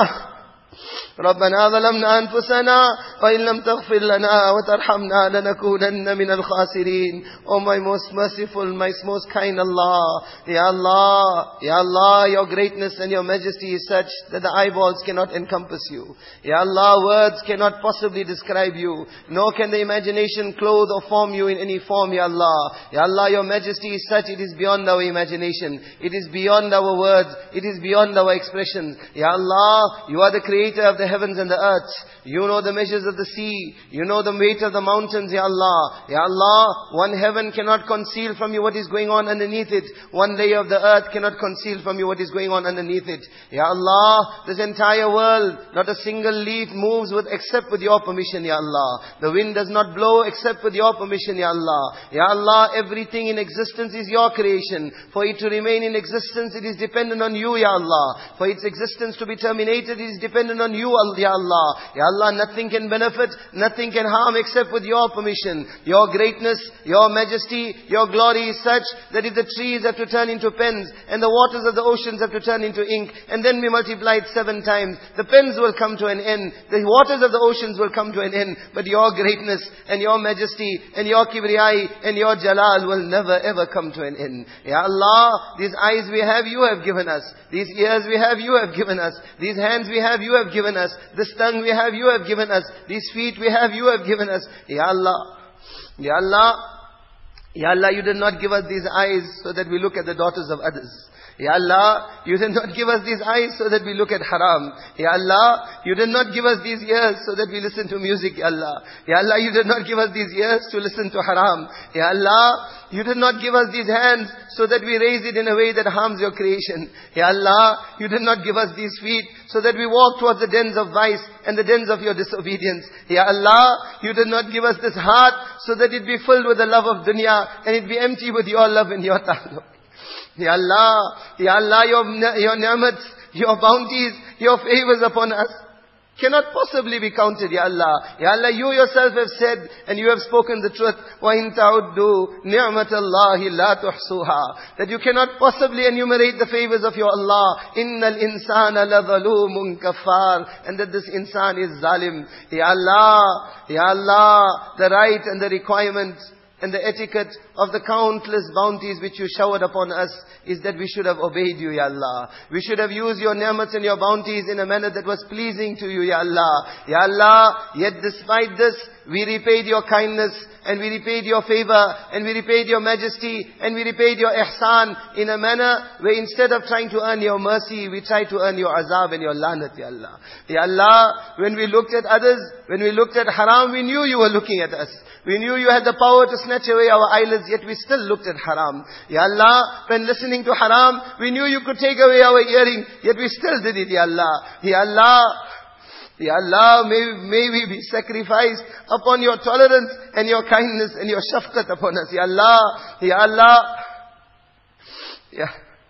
ربنا ظلمنا أنفسنا وإن لم تغفر لنا وترحمنا لنكونن من الخاسرين. Oh my most merciful, my most kind Allah, Ya Allah, Ya Allah, your greatness and your majesty is such that the eyeballs cannot encompass you. Ya Allah, words cannot possibly describe you, nor can the imagination clothe or form you in any form, Ya Allah. Ya Allah, your majesty is such, it is beyond our imagination, it is beyond our words, it is beyond our expressions. Ya Allah, you are the creator of the heavens and the earth. You know the measures of the sea. You know the weight of the mountains, Ya Allah. Ya Allah, one heaven cannot conceal from you what is going on underneath it. One layer of the earth cannot conceal from you what is going on underneath it. Ya Allah, this entire world, not a single leaf moves with except with your permission, Ya Allah. The wind does not blow except with your permission, Ya Allah. Ya Allah, everything in existence is your creation. For it to remain in existence, it is dependent on you, Ya Allah. For its existence to be terminated, it is dependent on you, Ya Allah. Ya Allah, nothing can benefit, nothing can harm except with your permission. Your greatness, your majesty, your glory is such that if the trees have to turn into pens and the waters of the oceans have to turn into ink, and then we multiply it seven times, the pens will come to an end, the waters of the oceans will come to an end, but your greatness and your majesty and your kibriyai and your jalal will never ever come to an end. Ya Allah, these eyes we have, you have given us. These ears we have, you have given us. These hands we have, you have given us. This tongue we have, you have given us. These feet we have, you have given us. Ya Allah, Ya Allah, Ya Allah, you did not give us these eyes so that we look at the daughters of others. Ya Allah, you did not give us these eyes so that we look at haram. Ya Allah, you did not give us these ears so that we listen to music, Ya Allah. Ya Allah, you did not give us these ears to listen to haram. Ya Allah, you did not give us these hands so that we raise it in a way that harms your creation. Ya Allah, you did not give us these feet so that we walk towards the dens of vice and the dens of your disobedience. Ya Allah, you did not give us this heart so that it be filled with the love of dunya and it be empty with your love and your ta'alluq. Ya Allah, Ya Allah, your, your ni'mats, your bounties, your favors upon us cannot possibly be counted, Ya Allah. Ya Allah, you yourself have said, and you have spoken the truth, وَإِن تَعُدُّوا نِعْمَةَ اللَّهِ لَا تُحْصُوهَا, that you cannot possibly enumerate the favors of your Allah. إِنَّ الْإِنسَانَ لَظَلُومٌ كَفَّارٌ, and that this insan is zalim. Ya Allah, Ya Allah, the right and the requirement and the etiquette of the countless bounties which you showered upon us is that we should have obeyed you, Ya Allah. We should have used your ni'mats and your bounties in a manner that was pleasing to you, Ya Allah. Ya Allah, yet despite this, we repaid your kindness, and we repaid your favor, and we repaid your majesty, and we repaid your ihsan in a manner where instead of trying to earn your mercy, we tried to earn your azab and your lanat, Ya Allah. Ya Allah, when we looked at others, when we looked at haram, we knew you were looking at us. We knew you had the power to snatch away our eyelids, yet we still looked at haram. Ya Allah, when listening to haram, we knew you could take away our hearing, yet we still did it, Ya Allah. Ya Allah, Ya Allah, may, may we be sacrificed upon your tolerance and your kindness and your shafqat upon us. Ya Allah, Ya Allah, Ya,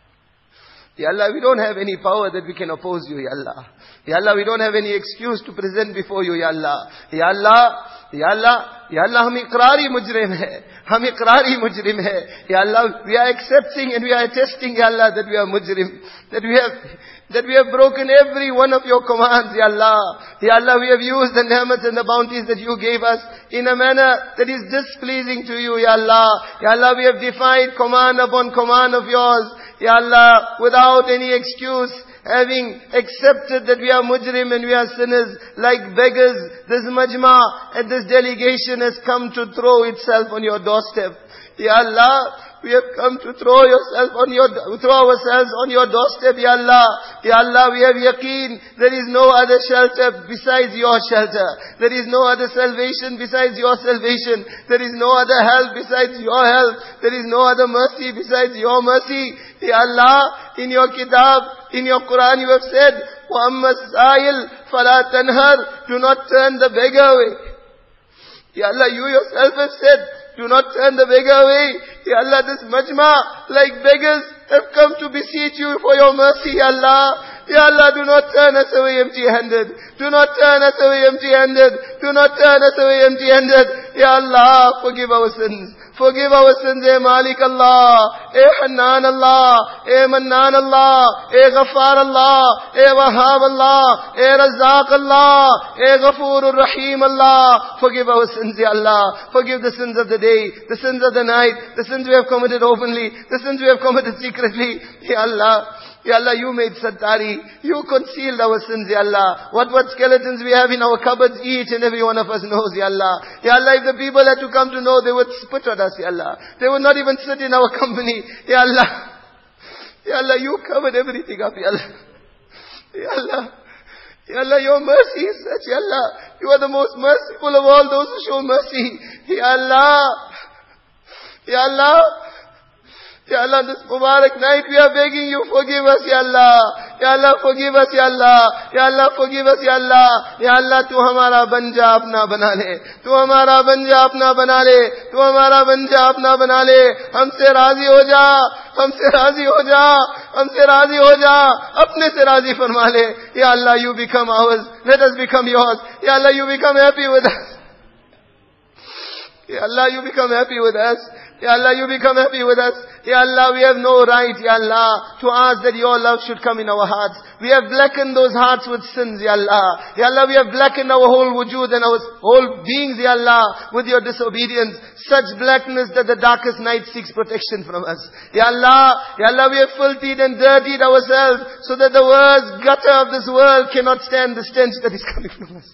Ya Allah, we don't have any power that we can oppose you, Ya Allah. Ya Allah, we don't have any excuse to present before you, Ya Allah. Ya Allah, Ya Allah, Ya Allah, hum iqrari mujrim hai. Hum iqrari mujrim hai. Ya Allah, we are accepting and we are attesting, Ya Allah, that we are mujrim. That we have, that we have broken every one of your commands, Ya Allah. Ya Allah, we have used the ni'mats and the bounties that you gave us in a manner that is displeasing to you, Ya Allah. Ya Allah, we have defied command upon command of yours, Ya Allah, without any excuse. Having accepted that we are mujrim and we are sinners, like beggars, this majma and this delegation has come to throw itself on your doorstep. Ya Allah, we have come to throw yourself on your, throw ourselves on your doorstep, Ya Allah. Ya Allah, we have yaqeen, there is no other shelter besides your shelter. There is no other salvation besides your salvation. There is no other help besides your help. There is no other mercy besides your mercy. Ya Allah, in your kitab, in your Quran you have said, وَأَمَّا السَّائِلْ فَلَا تَنْهَرْ. Do not turn the beggar away. Ya Allah, you yourself have said, do not turn the beggar away. Ya Allah, this majma, like beggars, have come to beseech you for your mercy, Ya Allah. Ya Allah, do not turn us away empty-handed. Do not turn us away empty-handed. Do not turn us away empty-handed. Ya Allah, forgive our sins. Forgive our sins, eh Malik Allah, eh Hannan Allah, eh Mannan Allah, eh Ghaffar Allah, eh Wahhab Allah, eh Razzaq Allah, eh Ghafurur Rahim Allah. Forgive our sins, Ya Allah. Forgive the sins of the day, the sins of the night, the sins we have committed openly, the sins we have committed secretly. Ya Allah, Ya Allah, you made Sattari. You concealed our sins, Ya Allah. What, what skeletons we have in our cupboards, each and every one of us knows, Ya Allah. Ya Allah, if the people had to come to know, they would spit at us, Ya Allah. They would not even sit in our company. Ya Allah. Ya Allah, you covered everything up, Ya Allah. Ya Allah. Ya Allah, your mercy is such, Ya Allah. You are the most merciful of all those who show mercy. Ya Allah. Ya Allah. Ya Allah, this Mubarak night we are begging you, forgive us, Ya Allah. Ya Allah, forgive us, Ya Allah. Ya Allah, forgive us, Ya Allah. Ya Allah, tu hamara banja apna bana le. Tu hamara banja apna bana le. Tu hamara banja apna bana le. Humse razi ho ja. Humse razi ho ja. Humse razi ho ja. Apne se razi farma le. Ya Allah, you become ours. Let us become yours. Ya Allah, you become happy with us. Ya Allah, you become happy with us. Ya Allah, you become happy with us. Ya Allah, we have no right, Ya Allah, to ask that your love should come in our hearts. We have blackened those hearts with sins, Ya Allah. Ya Allah, we have blackened our whole wujud and our whole beings, Ya Allah, with your disobedience. Such blackness that the darkest night seeks protection from us. Ya Allah, Ya Allah, we have filthied and dirtied ourselves so that the worst gutter of this world cannot stand the stench that is coming from us.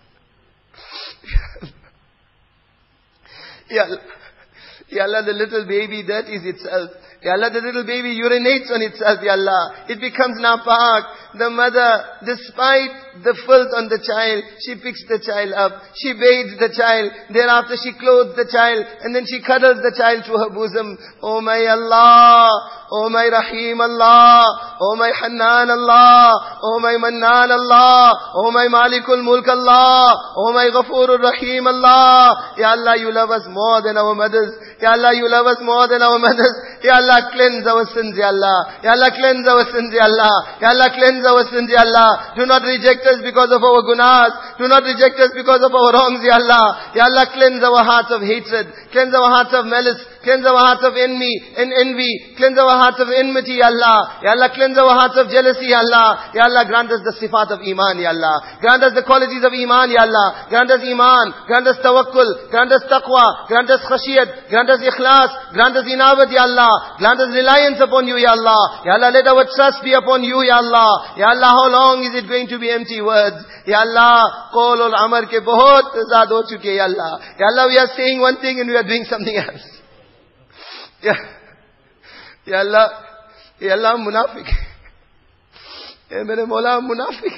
Ya Allah. Ya Allah, the little baby dirties itself. Ya Allah, the little baby urinates on itself, Ya Allah. It becomes napak. The mother, despite the filth on the child, she picks the child up. She bathes the child. Thereafter she clothes the child. And then she cuddles the child to her bosom. Oh my Allah. Oh my Rahim Allah. Oh my Hannan Allah. Oh my Mannan Allah. Oh my Malikul Mulk Allah. Oh my Ghafurur Rahim Allah. Ya Allah, you love us more than our mothers. Ya Allah, you love us more than our mothers. Ya Allah, cleanse our sins, Ya Allah. Ya Allah, cleanse our sins, Ya Allah. Ya Allah, cleanse our sins, Ya Allah. Do not reject us because of our gunas. Do not reject us because of our wrongs, Ya Allah. Ya Allah, cleanse our hearts of hatred. Cleanse our hearts of malice. Cleanse our hearts of envy and envy. Cleanse our hearts of enmity, Ya Allah. Ya Allah, cleanse our hearts of jealousy, Ya Allah. Ya Allah, grant us the sifat of iman, Ya Allah. Grant us the qualities of iman, Ya Allah. Grant us iman. Grant us tawakkul. Grant us taqwa. Grant us khashiyat. Grant us ikhlas. Grant us inabat, Ya Allah. Grant us reliance upon you, Ya Allah. Ya Allah, let our trust be upon you, Ya Allah. Ya Allah, how long is it going to be empty words? Ya Allah, qawl ul amar ke bahut zaad ho chuke, Ya Allah. Ya Allah, we are saying one thing and we are doing something else. Ya, Ya Allah, Ya Allah, munafik. Ya mere Mawla, munafik.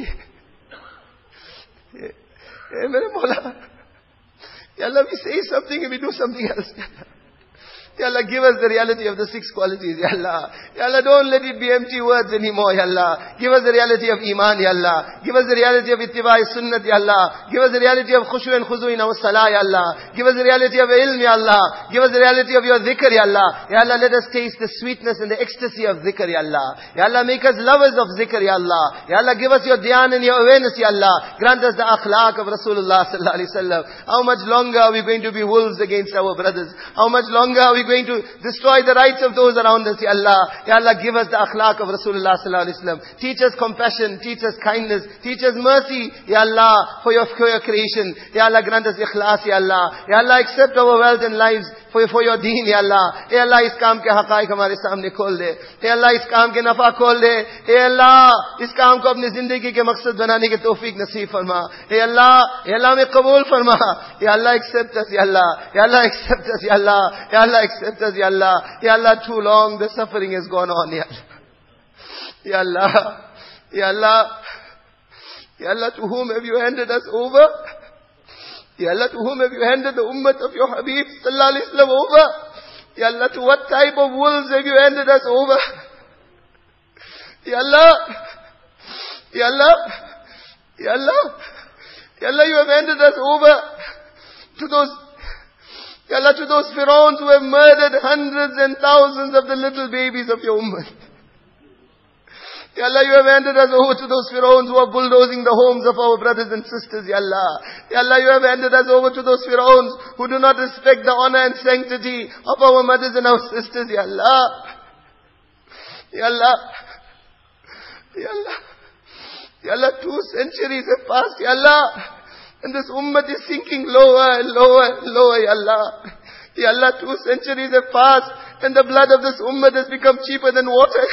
Ya mere Mawla. Ya Allah, we say something and we do something else. Ya Allah, give us the reality of the six qualities, Ya Allah. Ya Allah, don't let it be empty words anymore, Ya Allah. Give us the reality of iman, Ya Allah. Give us the reality of ittiba'i sunnat, Ya Allah. Give us the reality of khushu and khuzu in our salah, Ya Allah. Give us the reality of ilm, Ya Allah. Give us the reality of your dhikr, Ya Allah. Ya Allah, let us taste the sweetness and the ecstasy of dhikr, Ya Allah. Ya Allah, make us lovers of dhikr, Ya Allah. Ya Allah, give us your dhyan and your awareness, Ya Allah. Grant us the akhlaq of Rasulullah sallallahu alaihi wasallam. How much longer are we going to be wolves against our brothers? How much longer are we going to destroy the rights of those around us, Ya Allah? Ya Allah, give us the akhlaq of Rasulullah sallallahu alaihi wasallam. Teach us compassion, teach us kindness, teach us mercy, Ya Allah, for your, for your creation. Ya Allah, grant us ikhlas, Ya Allah. Ya Allah, accept our wealth and lives for, for your deen, Ya Allah. Ya Allah, is kaam ke haqaiq hamare samne khol de. Ya Allah, is kaam ke nafa khol de. Ya Allah, is kaam ko apni zindagi ke maqsad banane ke tawfiq nasib farma. Ya Allah, Ya Allah, me qabul farma. Ya Allah, accept us, Ya Allah. Ya Allah, accept us, Ya Allah. Ya Allah, accept us, Ya Allah. Ya Allah, too long the suffering has gone on, Ya Allah. Ya Allah. Ya Allah. Ya Allah, to whom have you handed us over? Ya Allah, to whom have you handed the ummah of your Habib sallallahu alaihi wasallam over? Ya Allah, to what type of wolves have you handed us over? Ya Allah. Ya Allah. Ya Allah. Ya Allah, you have handed us over to those Ya Allah, to those Pharaohs who have murdered hundreds and thousands of the little babies of your ummah. Ya Allah, you have handed us over to those Pharaohs who are bulldozing the homes of our brothers and sisters, Ya Allah. Ya Allah, you have handed us over to those Pharaohs who do not respect the honor and sanctity of our mothers and our sisters, Ya Allah. Ya Allah. Ya Allah. Ya Allah, two centuries have passed, Ya Allah. And this ummah is sinking lower and lower and lower, Ya Allah. Ya Allah, two centuries have passed and the blood of this ummah has become cheaper than water.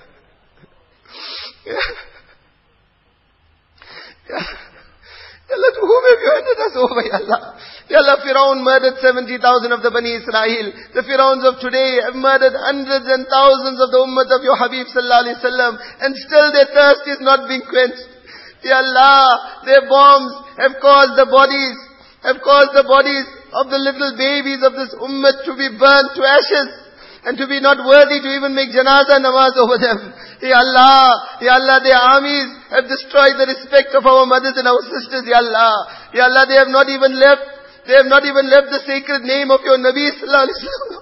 Ya. Ya. Ya Allah, to whom have you handed us over, Ya Allah? Ya Allah, Firaun murdered seventy thousand of the Bani Israel. The Firauns of today have murdered hundreds and thousands of the ummah of your Habib sallallahu alaihi wasallam, and still their thirst is not being quenched. Ya Allah, their bombs have caused the bodies, have caused the bodies of the little babies of this ummah to be burnt to ashes and to be not worthy to even make janazah namaz over them. Ya Allah, Ya Allah, their armies have destroyed the respect of our mothers and our sisters, Ya Allah. Ya Allah, they have not even left, they have not even left the sacred name of your Nabi sallallahu alaihi wasallam.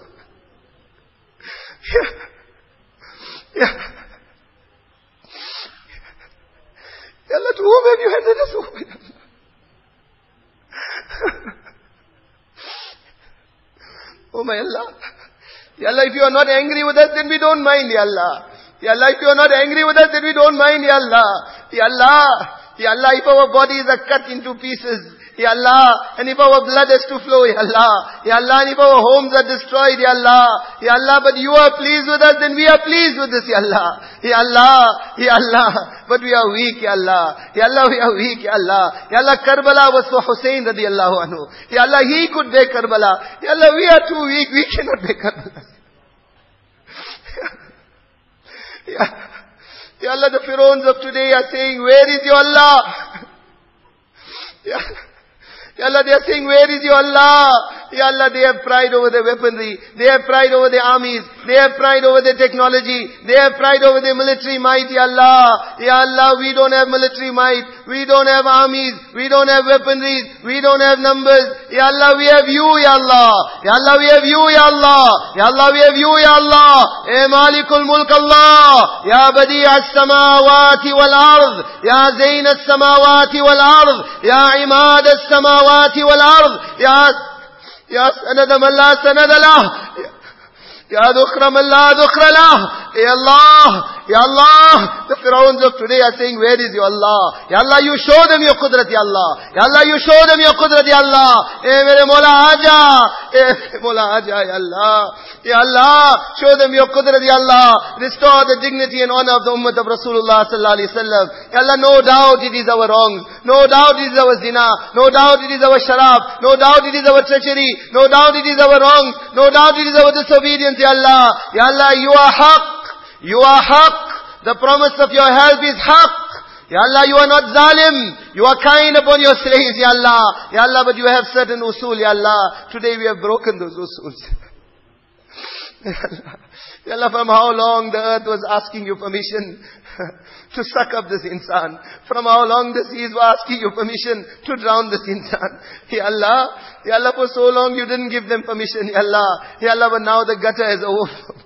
Ya. Ya. Ya Allah, to whom have you handed us over? Oh my Allah. Ya Allah, if you are not angry with us, then we don't mind, Ya Allah. Ya Allah, if you are not angry with us, then we don't mind, Ya Allah. Ya Allah. Ya Allah, if our bodies are cut into pieces, Ya Allah, and if our blood has to flow, Ya Allah. Ya Allah, and if our homes are destroyed, Ya Allah. Ya Allah, but you are pleased with us, then we are pleased with this, Ya Allah. Ya Allah, Ya Allah, but we are weak, Ya Allah. Ya Allah, we are weak, Ya Allah. Ya Allah, Karbala was for Hussein radiallahu anhu. Ya Allah, he could bear Karbala. Ya Allah, we are too weak, we cannot bear Karbala. Ya, Ya Allah, the Pharaohs of today are saying, where is your Allah? Ya, Ya Allah, they are saying, where is your Allah? Ya Allah, they have pride over their weaponry. They have pride over their armies. They have pride over their technology. They have pride over their military might, Ya Allah. Ya Allah, we don't have military might. We don't have armies. We don't have weaponry. We don't have numbers. Ya Allah, we have you, Ya Allah. Ya Allah, we have you, Ya Allah. Ya Allah, we have you, Ya Allah. Eh Malikul Mulk Allah. Ya Badi' as-samawati wal-ard. Ya Zayn as-samawati wal-ard. Ya Imad as-samawati wal-ard. Ya Ya Sanad man la sanad lah. Ya Dhukhra man la dhukhra lah. Ya Allah. Ya Allah, the Pharaohs of today are saying, where is your Allah? Ya Allah, you show them your Qudrat, Ya Allah. Ya Allah, you show them your Qudrat, Ya Allah. Eh, mere Mola Aja. Eh, mere Mola Aja, Ya Allah. Ya Allah, show them your Qudrat, Ya Allah. Restore the dignity and honor of the Ummah of Rasulullah sallallahu alaihi wasallam. Ya Allah, no doubt it is our wrongs. No doubt it is our zina. No doubt it is our sharab. No doubt it is our treachery. No doubt it is our wrongs. No doubt it is our disobedience, Ya Allah. Ya Allah, you are haq. You are haq. The promise of your help is haq. Ya Allah, you are not zalim. You are kind upon your slaves, Ya Allah. Ya Allah, but you have certain usul, Ya Allah. Today we have broken those usuls. Ya Allah. Ya Allah, from how long the earth was asking you permission to suck up this insan. From how long the seas were asking you permission to drown this insan. Ya Allah. Ya Allah, for so long you didn't give them permission, Ya Allah. Ya Allah, but now the gutter has overflowed.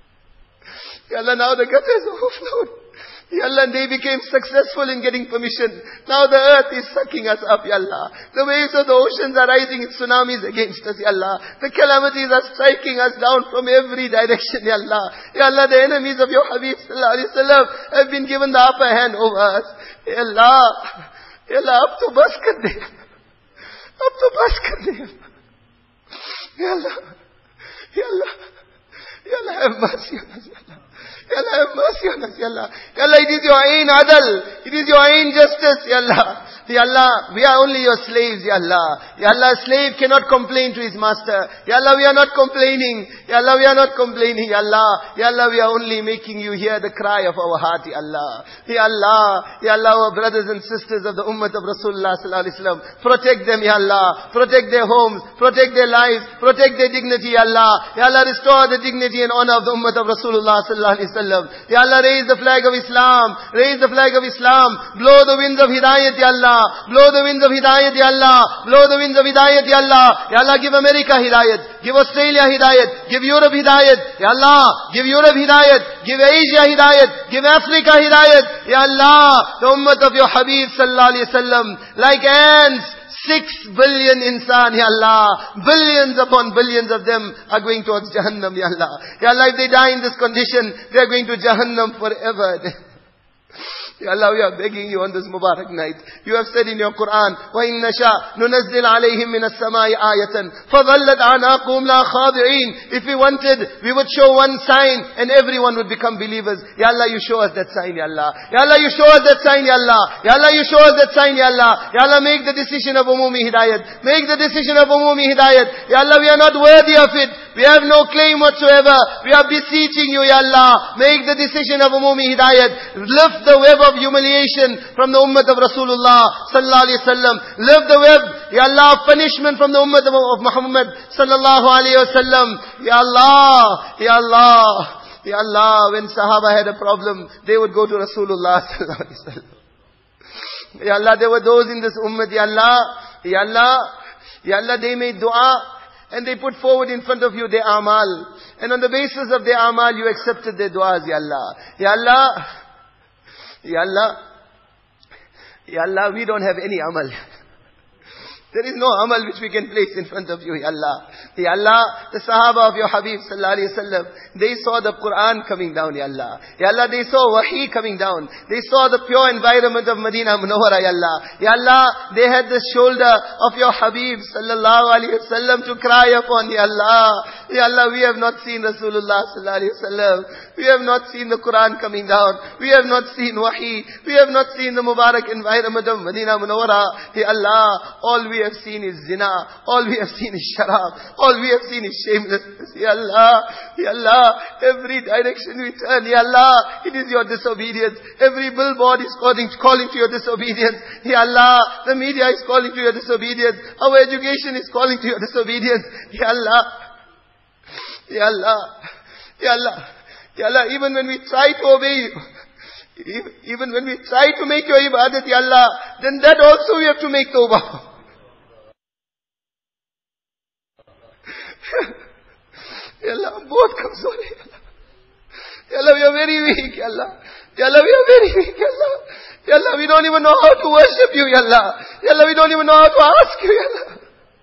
Ya Allah, now the gutter is overflowed. Ya Allah, and they became successful in getting permission. Now the earth is sucking us up, Ya Allah. The waves of the oceans are rising in tsunamis against us, Ya Allah. The calamities are striking us down from every direction, Ya Allah. Ya Allah, the enemies of your Habib sallallahu alaihi wasallam have been given the upper hand over us. Ya Allah, Ya Allah, up to bas kar de. Up to bas kar de. Ya Allah, Ya Allah, Ya Allah, have mercy on us, Ya Allah. Ya Allah, have mercy on us, Ya Allah. Ya Allah, it is your ain adal. It is your ain justice, Ya Allah. Ya Allah, we are only your slaves, Ya Allah. Ya Allah, a slave cannot complain to his master. Ya Allah, we are not complaining. Ya Allah, we are not complaining, Ya Allah. Ya Allah, we are only making you hear the cry of our heart, Ya Allah. Ya Allah, Ya Allah, our brothers and sisters of the Ummah of Rasulullah sallallahu alaihi wasallam, protect them, Ya Allah. Protect their homes, protect their lives, protect their dignity, Ya Allah. Ya Allah, restore the dignity and honor of the Ummah of Rasulullah sallallahu alaihi wasallam. Ya Allah, raise the flag of Islam. Raise the flag of Islam. Blow the winds of Hidayat, Ya Allah. Blow the winds of Hidayat, Ya Allah. Blow the winds of Hidayat, Ya Allah. Ya Allah, give America Hidayat. Give Australia Hidayat. Give Europe Hidayat. Ya Allah, give Europe Hidayat. Give Asia Hidayat. Give Africa Hidayat. Ya Allah, the ummah of your Habib sallallahu alaihi wasallam, like ants, six billion insan, Ya Allah. Billions upon billions of them are going towards Jahannam, Ya Allah. Ya Allah, if they die in this condition, they are going to Jahannam forever. Ya Allah, we are begging you on this Mubarak night. You have said in your Quran, وَإِن نَشَاء نُنَزِّلْ عَلَيْهِمْ مِنَ السَّمَاءِ آيَةً فَظَلَّتْ عَنَاقُهُمْ لَا خَاضِعِينَ. If we wanted, we would show one sign and everyone would become believers. Ya Allah, you show us that sign, Ya Allah. Ya Allah, you show us that sign, Ya Allah. Ya Allah, you show us that sign, Ya Allah. Ya Allah, make the decision of Umumi Hidayat. Make the decision of Umumi Hidayat. Ya Allah, we are not worthy of it. We have no claim whatsoever. We are beseeching you, Ya Allah. Make the decision of Umumi Hidayat. Lift the web of humiliation from the ummah of Rasulullah sallallahu alaihi wasallam. Lift the web, Ya Allah, of punishment from the ummah of Muhammad sallallahu alaihi wasallam. Ya Allah, Ya Allah, Ya Allah. When Sahaba had a problem, they would go to Rasulullah sallallahu alaihi wasallam. Ya Allah, there were those in this ummah, Ya Allah, Ya Allah, Ya Allah, they made dua. And they put forward in front of you their amal. And on the basis of their amal, you accepted their du'as, Ya Allah. Ya Allah. Ya Allah. Ya Allah, we don't have any amal. There is no amal which we can place in front of you, Ya Allah. Ya Allah, the Sahaba of your Habib sallallahu alaihi wasallam, they saw the Quran coming down, Ya Allah. Ya Allah, they saw Wahi coming down. They saw the pure environment of Medina Munawwara, Ya Allah. Ya Allah, they had the shoulder of your Habib sallallahu alaihi wasallam to cry upon, Ya Allah. Ya Allah, we have not seen Rasulullah sallallahu alaihi wasallam. We have not seen the Quran coming down. We have not seen Wahi. We have not seen the Mubarak environment of Medina Munawwara. Ya Allah, all we we have seen is zina. All we have seen is sharab. All we have seen is shamelessness. Ya Allah, Ya Allah, every direction we turn, Ya Allah, it is your disobedience. Every billboard is calling, calling to your disobedience. Ya Allah, the media is calling to your disobedience. Our education is calling to your disobedience. Ya Allah, Ya Allah, Ya Allah, Ya Allah, even when we try to obey you, even when we try to make your ibadat, Ya Allah, then that also we have to make tawbah. Ya Allah, both come sorry. Ya Allah, we are very weak, Ya Allah. Ya Allah, we are very weak, Ya Allah. Ya Allah, we don't even know how to worship you, Ya Allah. Ya Allah, we don't even know how to ask you, Ya Allah.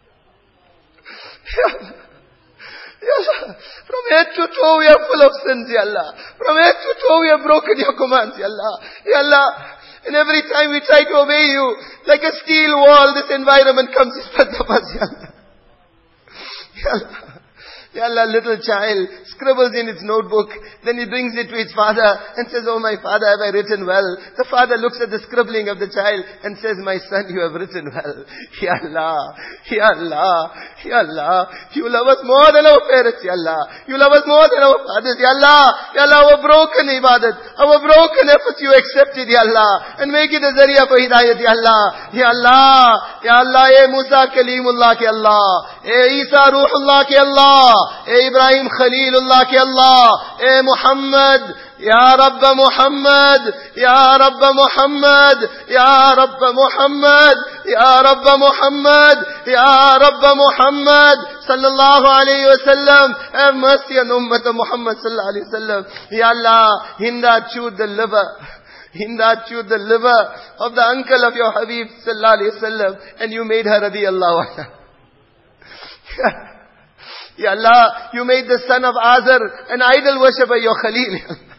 Ya Allah. Ya Allah, from head to toe we are full of sins, Ya Allah. From head to toe we have broken your commands, Ya Allah. Ya Allah, and every time we try to obey you, like a steel wall, this environment comes in front of us, Ya Allah. Ya Allah. Ya Allah, little child scribbles in its notebook, then he brings it to its father and says, oh my father, have I written well? The father looks at the scribbling of the child and says, my son, you have written well. Ya Allah, Ya Allah, Ya Allah, you love us more than our parents, Ya Allah. You love us more than our fathers, Ya Allah. Ya Allah, our broken ibadat, our broken efforts you accepted, Ya Allah, and make it a zariya for hidayat, Ya Allah. Ya Allah, Ya Allah, eh Musa Kalimullah ke Allah, eh Isa Ruhullah ke Allah, اے ابراہیم خلیل اللہ کے اللہ, اے محمد, یا رب محمد, یا رب محمد, یا رب محمد, یا رب محمد, یا رب محمد صلی اللہ علیہ وسلم, have mercy on Ummah Muhammad sallallahu alayhi wa sallam. Ya Allah, Hinda chewed the liver. Hinda chewed the liver of the uncle of your Habib sallallahu alayhi wa sallam, and you made her radiyallahu anha. Ya Allah, you made the son of Azar an idol worshipper, your Khalil.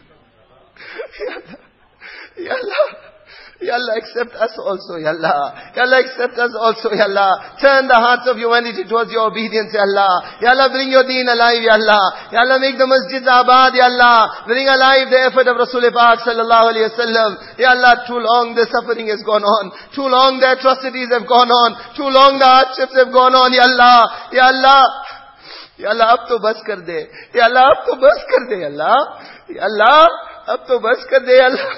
Ya Allah, Ya Allah, accept us also, Ya Allah. Ya Allah, accept us also, Ya Allah. Turn the hearts of humanity towards your obedience, Ya Allah. Ya Allah, bring your deen alive, Ya Allah. Ya Allah, make the masjids abad, Ya Allah. Bring alive the effort of Rasul Pak sallallahu alayhi wa sallam. Ya Allah, too long the suffering has gone on. Too long the atrocities have gone on. Too long the hardships have gone on, Ya Allah. Ya Allah. Ya Allah, ab to bas kar de. Ya Allah, ab to bas kar de, Ya Allah. Ya Allah, ab to bas kar de, Ya Allah.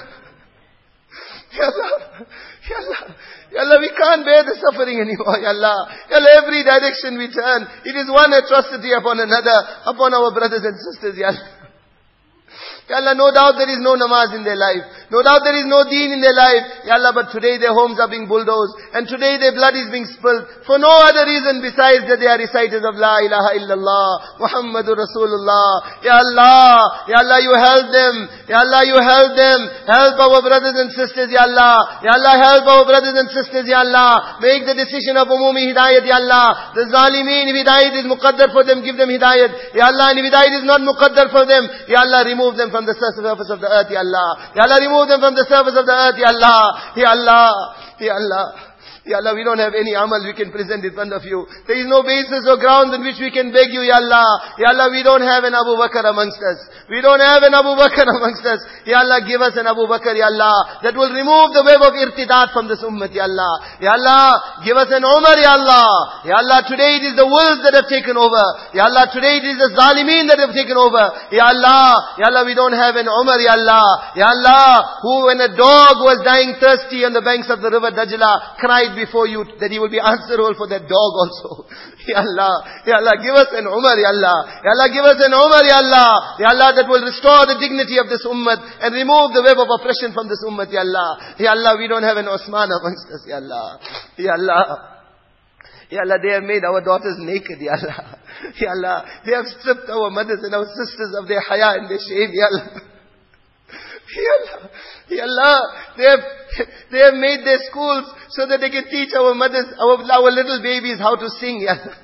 Ya Allah, Ya Allah, Ya Allah, we can't bear the suffering anymore, Ya Allah. Ya Allah, every direction we turn, it is one atrocity upon another, upon our brothers and sisters, Ya Allah. Ya Allah, no doubt there is no namaz in their life. No doubt there is no deen in their life. Ya Allah, but today their homes are being bulldozed. And today their blood is being spilled. For no other reason besides that they are reciters of La ilaha illallah, Muhammadur Rasulullah. Ya Allah, Ya Allah, you help them. Ya Allah, you help them. Help our brothers and sisters, Ya Allah. Ya Allah, help our brothers and sisters, Ya Allah. Make the decision of umumi hidayat, Ya Allah. The zalimeen, if hidayat is muqaddar for them, give them hidayat. Ya Allah, and if hidayat is not muqaddar for them, Ya Allah, remove them from the surface of the earth, Ya Allah. Ya Allah, remove them from the surface of the earth, Ya Allah. Ya Allah, Ya Allah. Ya Allah, we don't have any amal we can present in front of you. There is no basis or grounds on which we can beg you, Ya Allah. Ya Allah, we don't have an Abu Bakr amongst us. We don't have an Abu Bakr amongst us. Ya Allah, give us an Abu Bakr, Ya Allah, that will remove the web of irtidat from this ummah, Ya Allah. Ya Allah, give us an Umar, Ya Allah. Ya Allah, today it is the wolves that have taken over. Ya Allah, today it is the zalimeen that have taken over. Ya Allah, Ya Allah, we don't have an Umar, Ya Allah. Ya Allah, who when a dog was dying thirsty on the banks of the river Dajla, cried before you that he will be answerable for that dog also. Ya Allah, Ya Allah, give us an Umar, Ya Allah. Ya Allah, give us an Umar, Ya Allah. Ya Allah, that will restore the dignity of this ummah and remove the web of oppression from this ummah, Ya Allah. Ya Allah, we don't have an Osman amongst us, Ya Allah. Ya Allah. Ya Allah, they have made our daughters naked, Ya Allah. Ya Allah, they have stripped our mothers and our sisters of their haya and their shame, Ya Allah. Ya Allah, Ya Allah, they have, they have made their schools so that they can teach our mothers, our, our little babies how to sing, Ya Allah.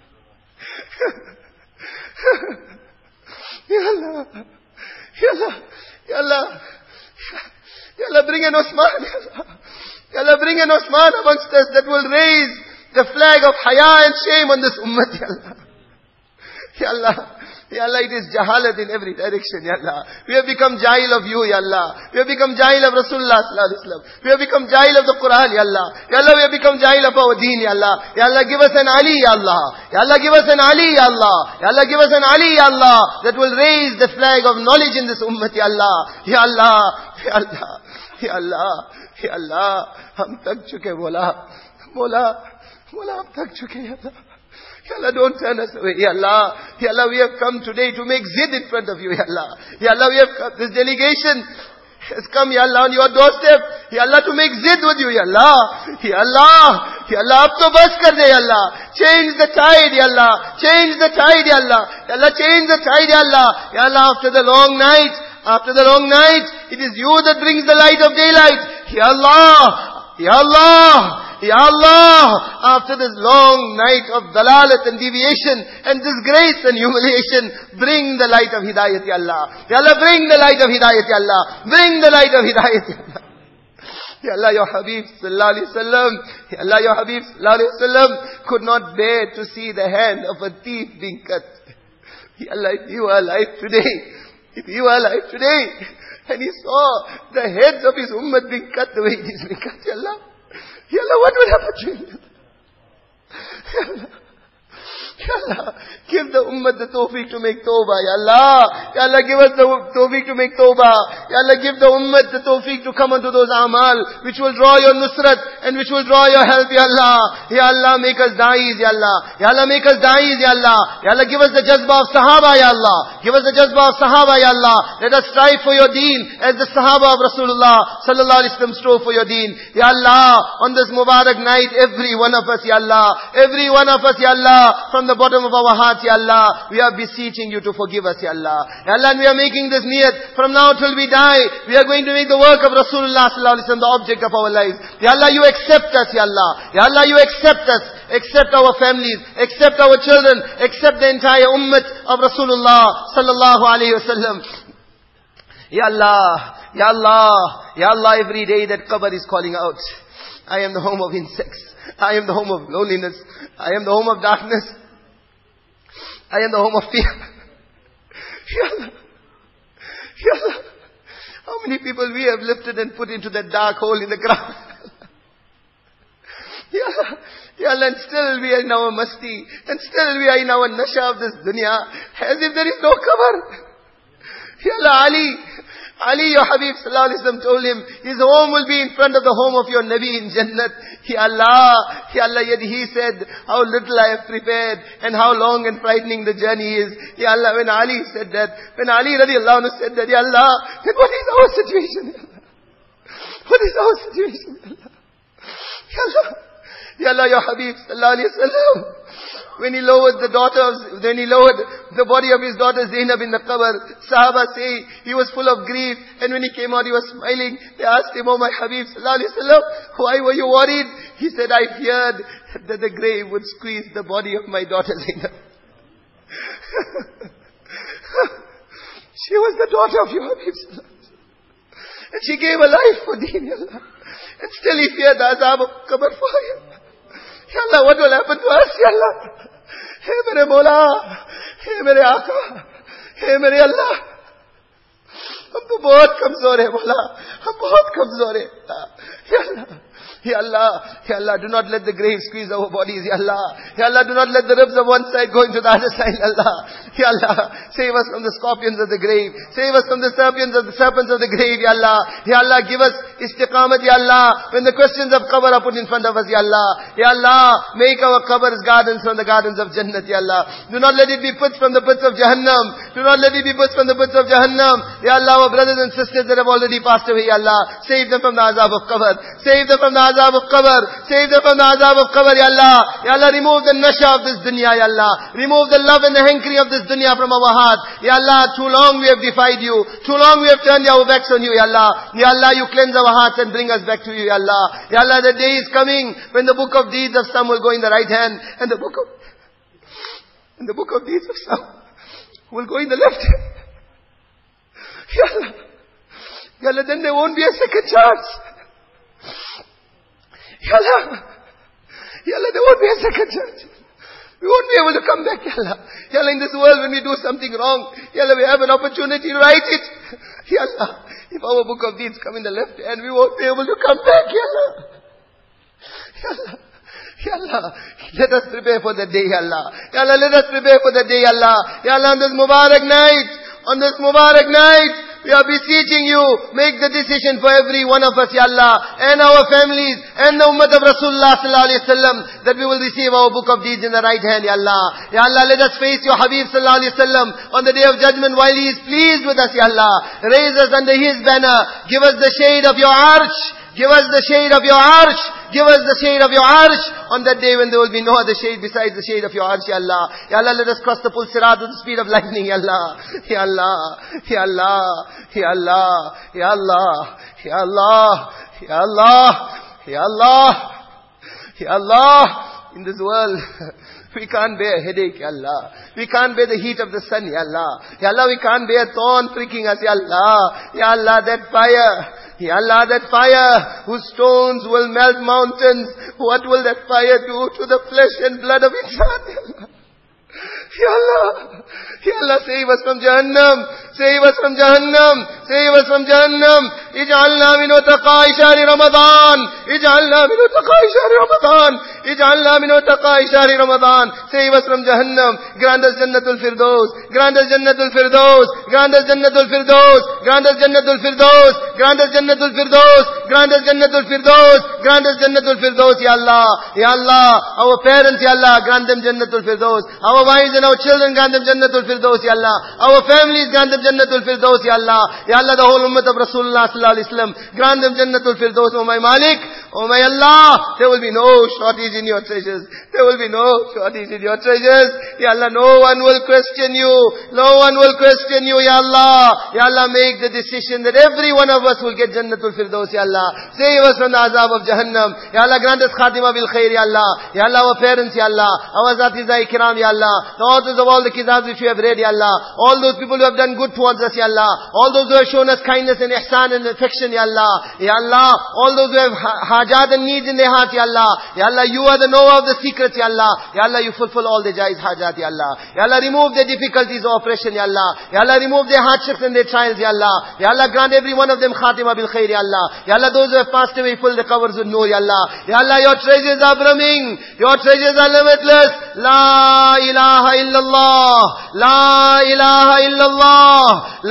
Ya Allah, Ya Allah, Ya Allah, Ya Allah, bring an Osman, Ya Allah. Ya Allah, bring an Osman amongst us that will raise the flag of haya and shame on this ummah, Ya Allah. Ya Allah, Ya Allah, it is jahalat in every direction, Ya Allah. We have become jahil of you, Ya Allah. We have become jahil of Rasulullah sallallahu alaihi wasallam. We have become jahil of the Quran, Ya Allah. Ya Allah, we have become jahil of our deen, Ya Allah. Ya Allah, give us an Ali, Ya Allah. Ya Allah, give us an Ali, Ya Allah. Ya Allah, give us an Ali, Ya Allah, that will raise the flag of knowledge in this ummah, Ya Allah. Ya Allah, Ya Allah, Ya Allah, Ya Allah. Hum thak chuke, Mola. Mola, Mola, hum thak chuke, Ya Allah. Ya Allah, don't turn us away, Ya Allah. Ya Allah, we have come today to make zid in front of you, Ya Allah. Ya Allah, we have come, this delegation has come, Ya Allah, on your doorstep, Ya Allah, to make zid with you, Ya Allah. Ya Allah, Ya Allah, ab to bas kar de, Ya Allah. Change the tide, Ya Allah. Change the tide, Ya Allah. Ya Allah, change the tide, Ya Allah. Ya Allah, after the long night, after the long night, it is you that brings the light of daylight. Ya Allah, Ya Allah. Ya Allah, after this long night of dalalat and deviation and disgrace and humiliation, bring the light of hidayat, Ya Allah. Ya Allah, bring the light of hidayat, Ya Allah. Bring the light of hidayat, Ya Allah. Ya Allah, your Habib sallallahu alaihi wasallam, Ya Allah, your Habib sallallahu alaihi wasallam could not bear to see the hand of a thief being cut. Ya Allah, if you are alive today, if you are alive today, and he saw the heads of his ummah being cut the way it is being cut, Ya Allah, Ya Allah, what will happen to him? Ya Allah, Ya Allah, give the ummah the tawfiq to make tawbah, Ya Allah. Ya Allah, give us the tawfiq to make tawbah. Ya Allah, give the ummah the tawfiq to come onto those amal which will draw your nusrat and which will draw your help, Ya Allah. Ya Allah, make us da'is, Ya Allah. Ya Allah, make us da'is, Ya Allah. Ya Allah, give us the jazba of sahaba, Ya Allah. Give us the jazba of sahaba, Ya Allah. Let us strive for your deen as the sahaba of Rasulullah sallallahu alaihi wasallam strove for your deen. Ya Allah, on this Mubarak night, every one of us, Ya Allah, every one of us, Ya Allah, from the bottom of our hearts, Ya Allah, we are beseeching you to forgive us, Ya Allah. Ya Allah, and we are making this niyat from now till we die. We are going to make the work of Rasulullah sallallahu alaihi wasallam the object of our lives. Ya Allah, you accept us, Ya Allah. Ya Allah, you accept us. Accept our families, accept our children, accept the entire ummah of Rasulullah sallallahu alaihi wasallam. Ya Allah, Ya Allah, Ya Allah, every day that qabr is calling out, I am the home of insects. I am the home of loneliness. I am the home of darkness. I am the home of fear. Ya Allah, Ya Allah, how many people we have lifted and put into that dark hole in the ground. Ya Allah, Ya Allah, and still we are in our masti, and still we are in our nasha of this dunya, as if there is no cover. Ya Allah, Ali, Ali, your Habib sallallahu alaihi wasallam told him, his home will be in front of the home of your Nabi in Jannat. Ya Allah, Ya Allah, yet he said, how little I have prepared and how long and frightening the journey is. Ya Allah, when Ali said that, when Ali radiallahu anhu said that, Ya Allah, then what is our situation? Ya Allah? What is our situation? Ya Allah, Ya Allah, your Habib sallallahu alaihi wasallam, when he lowered the daughter of, when he lowered the body of his daughter Zainab in the qabr, Sahaba say he was full of grief, and when he came out he was smiling. They asked him, oh my Habib sallallahu alaihi wasallam, why were you worried? He said, I feared that the grave would squeeze the body of my daughter Zainab. She was the daughter of your Habib sallallahu alaihi wasallam, and she gave her life for Deen, Ya Allah, and still he feared the azab of qabr for her. Ya Allah, what will happen to us, Ya Allah? Hey, mere Mola, hey, mere Aqa, hey, mere Allah. हम तो बहुत कमजोर है बोला, हम बहुत कमजोर है. Ya Allah, Ya Allah, Ya Allah, do not let the grave squeeze our bodies, Ya Allah. Ya Allah, do not let the ribs of one side go into the other side, Ya Allah. Ya Allah, save us from the scorpions of the grave. Save us from the serpents of the serpents of the grave, Ya Allah. Ya Allah, give us istiqamat, Ya Allah. When the questions of qabr are put in front of us, Ya Allah. Ya Allah, make our qabrs gardens from the gardens of Jannat, Ya Allah. Do not let it be pits from the pits of Jahannam. Do not let it be pits from the pits of Jahannam. Ya Allah, our brothers and sisters that have already passed away, Ya Allah, save them from the azab of qabr. Save them from the azab of qabr. Save them from the azab of qabr, Ya Allah. Ya Allah, remove the nasha of this dunya, Ya Allah. Remove the love and the hankering of this dunya from our heart. Ya Allah, too long we have defied you. Too long we have turned our backs on you, Ya Allah. Ya Allah, you cleanse our hearts and bring us back to you, Ya Allah. Ya Allah, the day is coming when the book of deeds of some will go in the right hand, and the book of, and the book of deeds of some will go in the left hand. Ya Allah. Ya Allah, then there won't be a second chance. Ya Allah, Ya Allah, there won't be a second chance. We won't be able to come back, Ya Allah. Ya Allah, in this world when we do something wrong, Ya Allah, we have an opportunity to write it. Ya Allah, if our book of deeds come in the left hand, we won't be able to come back, Ya Allah. Ya Allah. Ya Allah, let us prepare for the day, Ya Allah. Ya Allah, let us prepare for the day, Ya Allah. Ya Allah, on this Mubarak night, on this Mubarak night, we are beseeching you, make the decision for every one of us, Ya Allah, and our families, and the ummah of Rasulullah sallallahu alaihi wasallam, that we will receive our book of deeds in the right hand, Ya Allah. Ya Allah, let us face your Habib sallallahu alaihi wasallam on the day of judgment while he is pleased with us, Ya Allah. Raise us under his banner. Give us the shade of your arch. Give us the shade of your arch. Give us the shade of your arch on that day when there will be no other shade besides the shade of your arch, Ya Allah. Ya Allah, let us cross the full sirat with the speed of lightning, Ya Allah. Ya Allah. Ya Allah. Ya Allah. Ya Allah. Ya Allah. Ya Allah. Ya Allah. Ya Allah. In this world, we can't bear headache, Ya Allah. We can't bear the heat of the sun, Ya Allah. Ya Allah, we can't bear thorn pricking us, Ya Allah. Ya Allah, that fire. Ya Allah, that fire whose stones will melt mountains. What will that fire do to the flesh and blood of insan, Ya Allah? Ya Allah, Ya Allah, save us from Jahannam. Save us from Jahannam. Save us from Jahannam. Ij'alna min utaqa'i shahri Ramadan. Ij'alna min utaqa'i shahri Ramadan. Ij'alna min utaqa'i shahri Ramadan. Save us from Jahannam. Grant us Jannatul Firdaus. Grant us Jannatul Firdaus. Grant us Jannatul Firdaus. Grant us Jannatul Firdaus. Grant us Jannatul Firdaus. Grant us Jannatul Firdaus. Grant us Jannatul Firdaus, Ya Allah. Ya Allah, our parents, Ya Allah, grant them Jannatul Firdaus. Our wives and our children, grant them Jannatul Firdaus, Ya Allah. Our families, grant them Jannatul Firdaus, Ya Allah. Ya Allah, the whole ummah of Rasulullah sallallahu alaihi wasallam, grant them Jannatul Firdaus, O my Malik, O my Allah. There will be no shortage in your treasures. There will be no shortage in your treasures. Ya Allah, no one will question you. No one will question you, Ya Allah. Ya Allah, make the decision that every one of us will get Jannatul Firdaus, Ya Allah. Save us from the azab of Jahannam. Ya Allah, grant us Khatima bil Khair, Ya Allah. Ya Allah, our parents, Ya Allah. Our Zatizai Kiram, Ya Allah. The authors of all the kitabs which we have read, Ya Allah. All those people who have done good towards us, Ya Allah. All those who have shown us kindness and ihsan and affection, Ya Allah. Ya Allah. All those who have hajat and needs in their heart, Ya Allah. Ya Allah, you are the knower of the secrets, Ya Allah. Ya Allah, you fulfill all their jaiz hajat, Ya Allah. Ya Allah, remove their difficulties of oppression, Ya Allah. Ya Allah, remove their hardships and their trials, Ya Allah. Ya Allah, grant every one of them Khatima bil Khair, Ya Allah. Ya Allah, those who have passed away, fill the covers with nur, Ya Allah. Ya Allah, your treasures are brimming. Your treasures are limitless. La ilaha illallah. La ilaha illallah.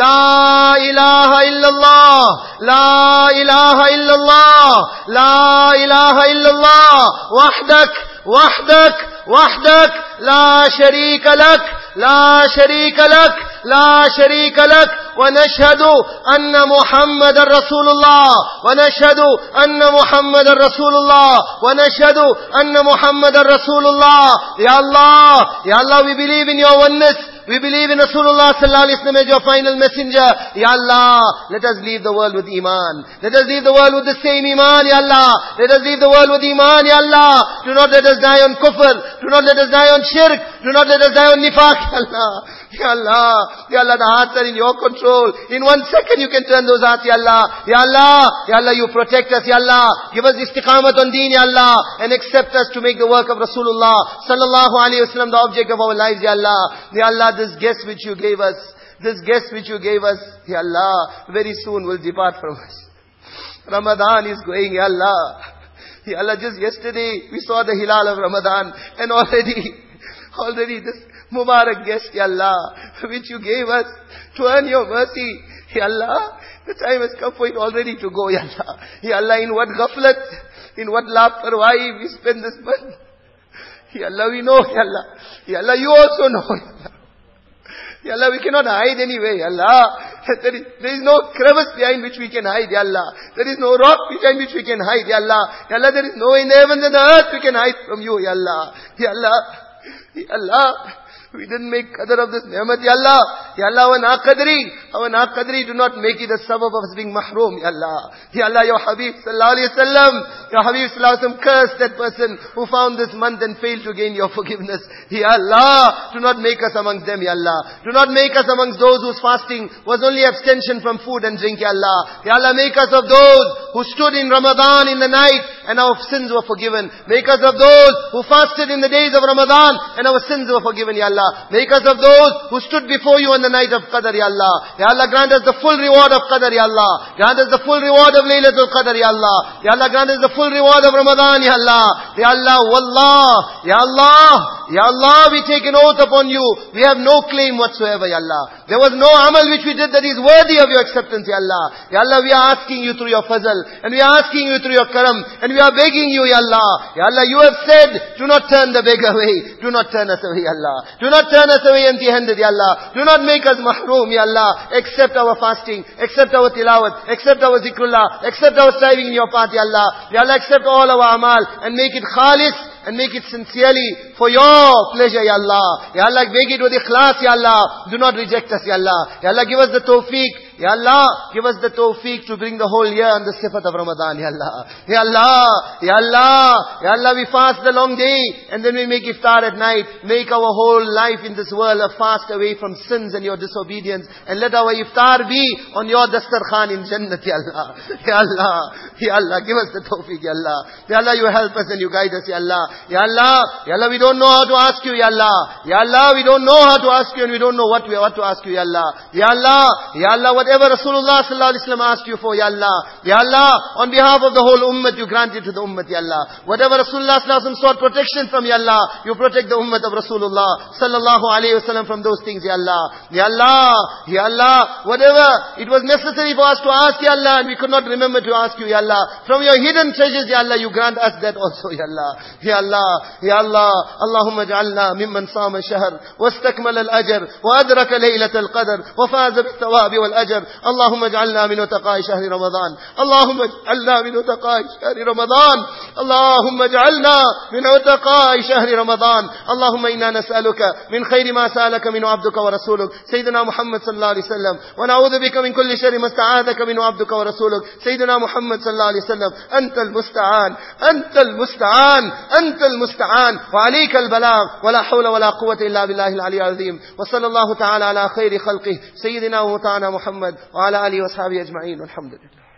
La ilaha illallah. La ilaha illallah. La ilaha illallah. Wahdak. Wahdak. Wahdak. La sharika lak. La sharika lak. لا شريك لك ونشهد أن محمد رسول الله ونشهد أن محمد رسول الله ونشهد أن محمد رسول الله. Ya Allah, Ya Allah, we believe in your oneness. We believe in Rasulullah sallallahu alaihi wasallam as your final messenger. Ya Allah, let us leave the world with Iman. Let us leave the world with the same Iman, Ya Allah. Let us leave the world with Iman, Ya Allah. Do not let us die on kufr. Do not let us die on shirk. Do not let us die on nifaq, Ya Allah. Ya Allah, Ya Allah, the hearts are in your control. In one second you can turn those hearts, Ya Allah. Ya Allah, Ya Allah, you protect us, Ya Allah. Give us istiqamat on deen, Ya Allah. And accept us to make the work of Rasulullah sallallahu alaihi wasallam the object of our lives, Ya Allah. Ya Allah, this guest which you gave us, this guest which you gave us, Ya Allah, very soon will depart from us. Ramadan is going, Ya Allah. Ya Allah, just yesterday we saw the hilal of Ramadan, and already, already this Mubarak guest, Ya Allah, which you gave us to earn your mercy, Ya Allah, the time has come for it already to go, Ya Allah. Ya Allah, in what ghaflat, in what laparwahi we spend this month. Ya Allah, we know, Ya Allah. Ya Allah, you also know, Ya Allah. Ya Allah, we cannot hide anyway, Ya Allah. There is, there is no crevice behind which we can hide, Ya Allah. There is no rock behind which we can hide, Ya Allah. Ya Allah, there is no in heaven and the earth we can hide from you, Ya Allah. Ya Allah. Ya Allah. We didn't make qadr of this ni'mat, Ya Allah. Ya Allah, our naqadri, our naqadri, do not make it a sabab of us being mahroom, Ya Allah. Ya Allah, your Habib sallallahu alayhi wa sallam, your Habib sallallahu alayhi wa sallam cursed that person who found this month and failed to gain your forgiveness. Ya Allah, do not make us amongst them, Ya Allah. Do not make us amongst those whose fasting was only abstention from food and drink, Ya Allah. Ya Allah, make us of those who stood in Ramadan in the night and our sins were forgiven. Make us of those who fasted in the days of Ramadan and our sins were forgiven, Ya Allah. Make us of those who stood before you on the night of Qadr, Ya Allah. Ya Allah, grant us the full reward of Qadr, Ya Allah. Grant us the full reward of Laylatul Qadr, Ya Allah. Ya Allah, grant us the full reward of Ramadan, Ya Allah. Ya Allah, Wallah, Ya Allah, Ya Allah, we take an oath upon you. We have no claim whatsoever, Ya Allah. There was no amal which we did that is worthy of your acceptance, Ya Allah. Ya Allah, we are asking you through your fazl, and we are asking you through your karam, and we are begging you, Ya Allah. Ya Allah, you have said, do not turn the beggar away. Do not turn us away, Ya Allah. Do not turn us away empty-handed, Ya Allah. Do not make us mahroom, Ya Allah. Accept our fasting, accept our tilawat, accept our zikrullah, accept our striving in your path, Ya Allah. Ya Allah, accept all our amal and make it khalis, and make it sincerely for your pleasure, Ya Allah. Ya Allah, make it with ikhlas, Ya Allah. Do not reject us, Ya Allah. Ya Allah, give us the tawfiq. Ya Allah, give us the tawfiq to bring the whole year on the sifat of Ramadan, Ya Allah. Ya Allah, Ya Allah, Ya Allah, we fast the long day and then we make iftar at night. Make our whole life in this world a fast away from sins and your disobedience. And let our iftar be on your dastarkhan in Jannat, Ya Allah. Ya Allah, Ya Allah, give us the tawfiq, Ya Allah. Ya Allah, you help us and you guide us, Ya Allah. Ya Allah, Ya Allah, we don't know how to ask you, Ya Allah. Ya Allah, we don't know how to ask you and we don't know what we what to ask you, Ya Allah. Ya Allah, Ya Allah, whatever Rasulullah sallallahu alaihi wasallam asked you for, Ya Allah. Ya Allah, on behalf of the whole ummah, you grant it to the ummah, Ya Allah. Whatever Rasulullah sallallahu alaihi wasallam sought protection from, Ya Allah, you protect the ummah of Rasulullah sallallahu alaihi wasallam from those things, Ya Allah. Ya Allah, Ya Allah, whatever it was necessary for us to ask, Ya Allah, and we could not remember to ask you, Ya Allah. From your hidden treasures, Ya Allah, you grant us that also, Ya Allah. Ya Allah, Ya Allah, Allahumma ja'alna mimman sama shahr, wastakmala al-ajr, wa adraka laylat al-qadr, wa faza bil-thawab wal-ajr. Allahumma ja'alna min utaqa'i shahri Ramadan. Allahumma ja'alna min utaqa'i shahri Ramadan. Allahumma ja'alna min utaqa'i shahri Ramadan. Allahumma inna nas'aluka min khayri ma sa'alaka min 'abduka wa rasuluk Sayyidina Muhammad sallallahu alaihi wasallam, wa na'udhu bika min kulli sharri ma sta'adaka min 'abduka wa rasuluk Sayyidina Muhammad sallallahu alaihi wasallam. Anta al-musta'an, anta al-musta'an, anta al-musta'an, wa alayka al-balagh, wa la hawla wa la quwwata illa billahi al-'ali al-'azim. Wa sallallahu ta'ala ala khayri khalqihi Sayyidina wa muta'ana Muhammad wa ala alihi wa ashabihi ajma'in. Alhamdulillah.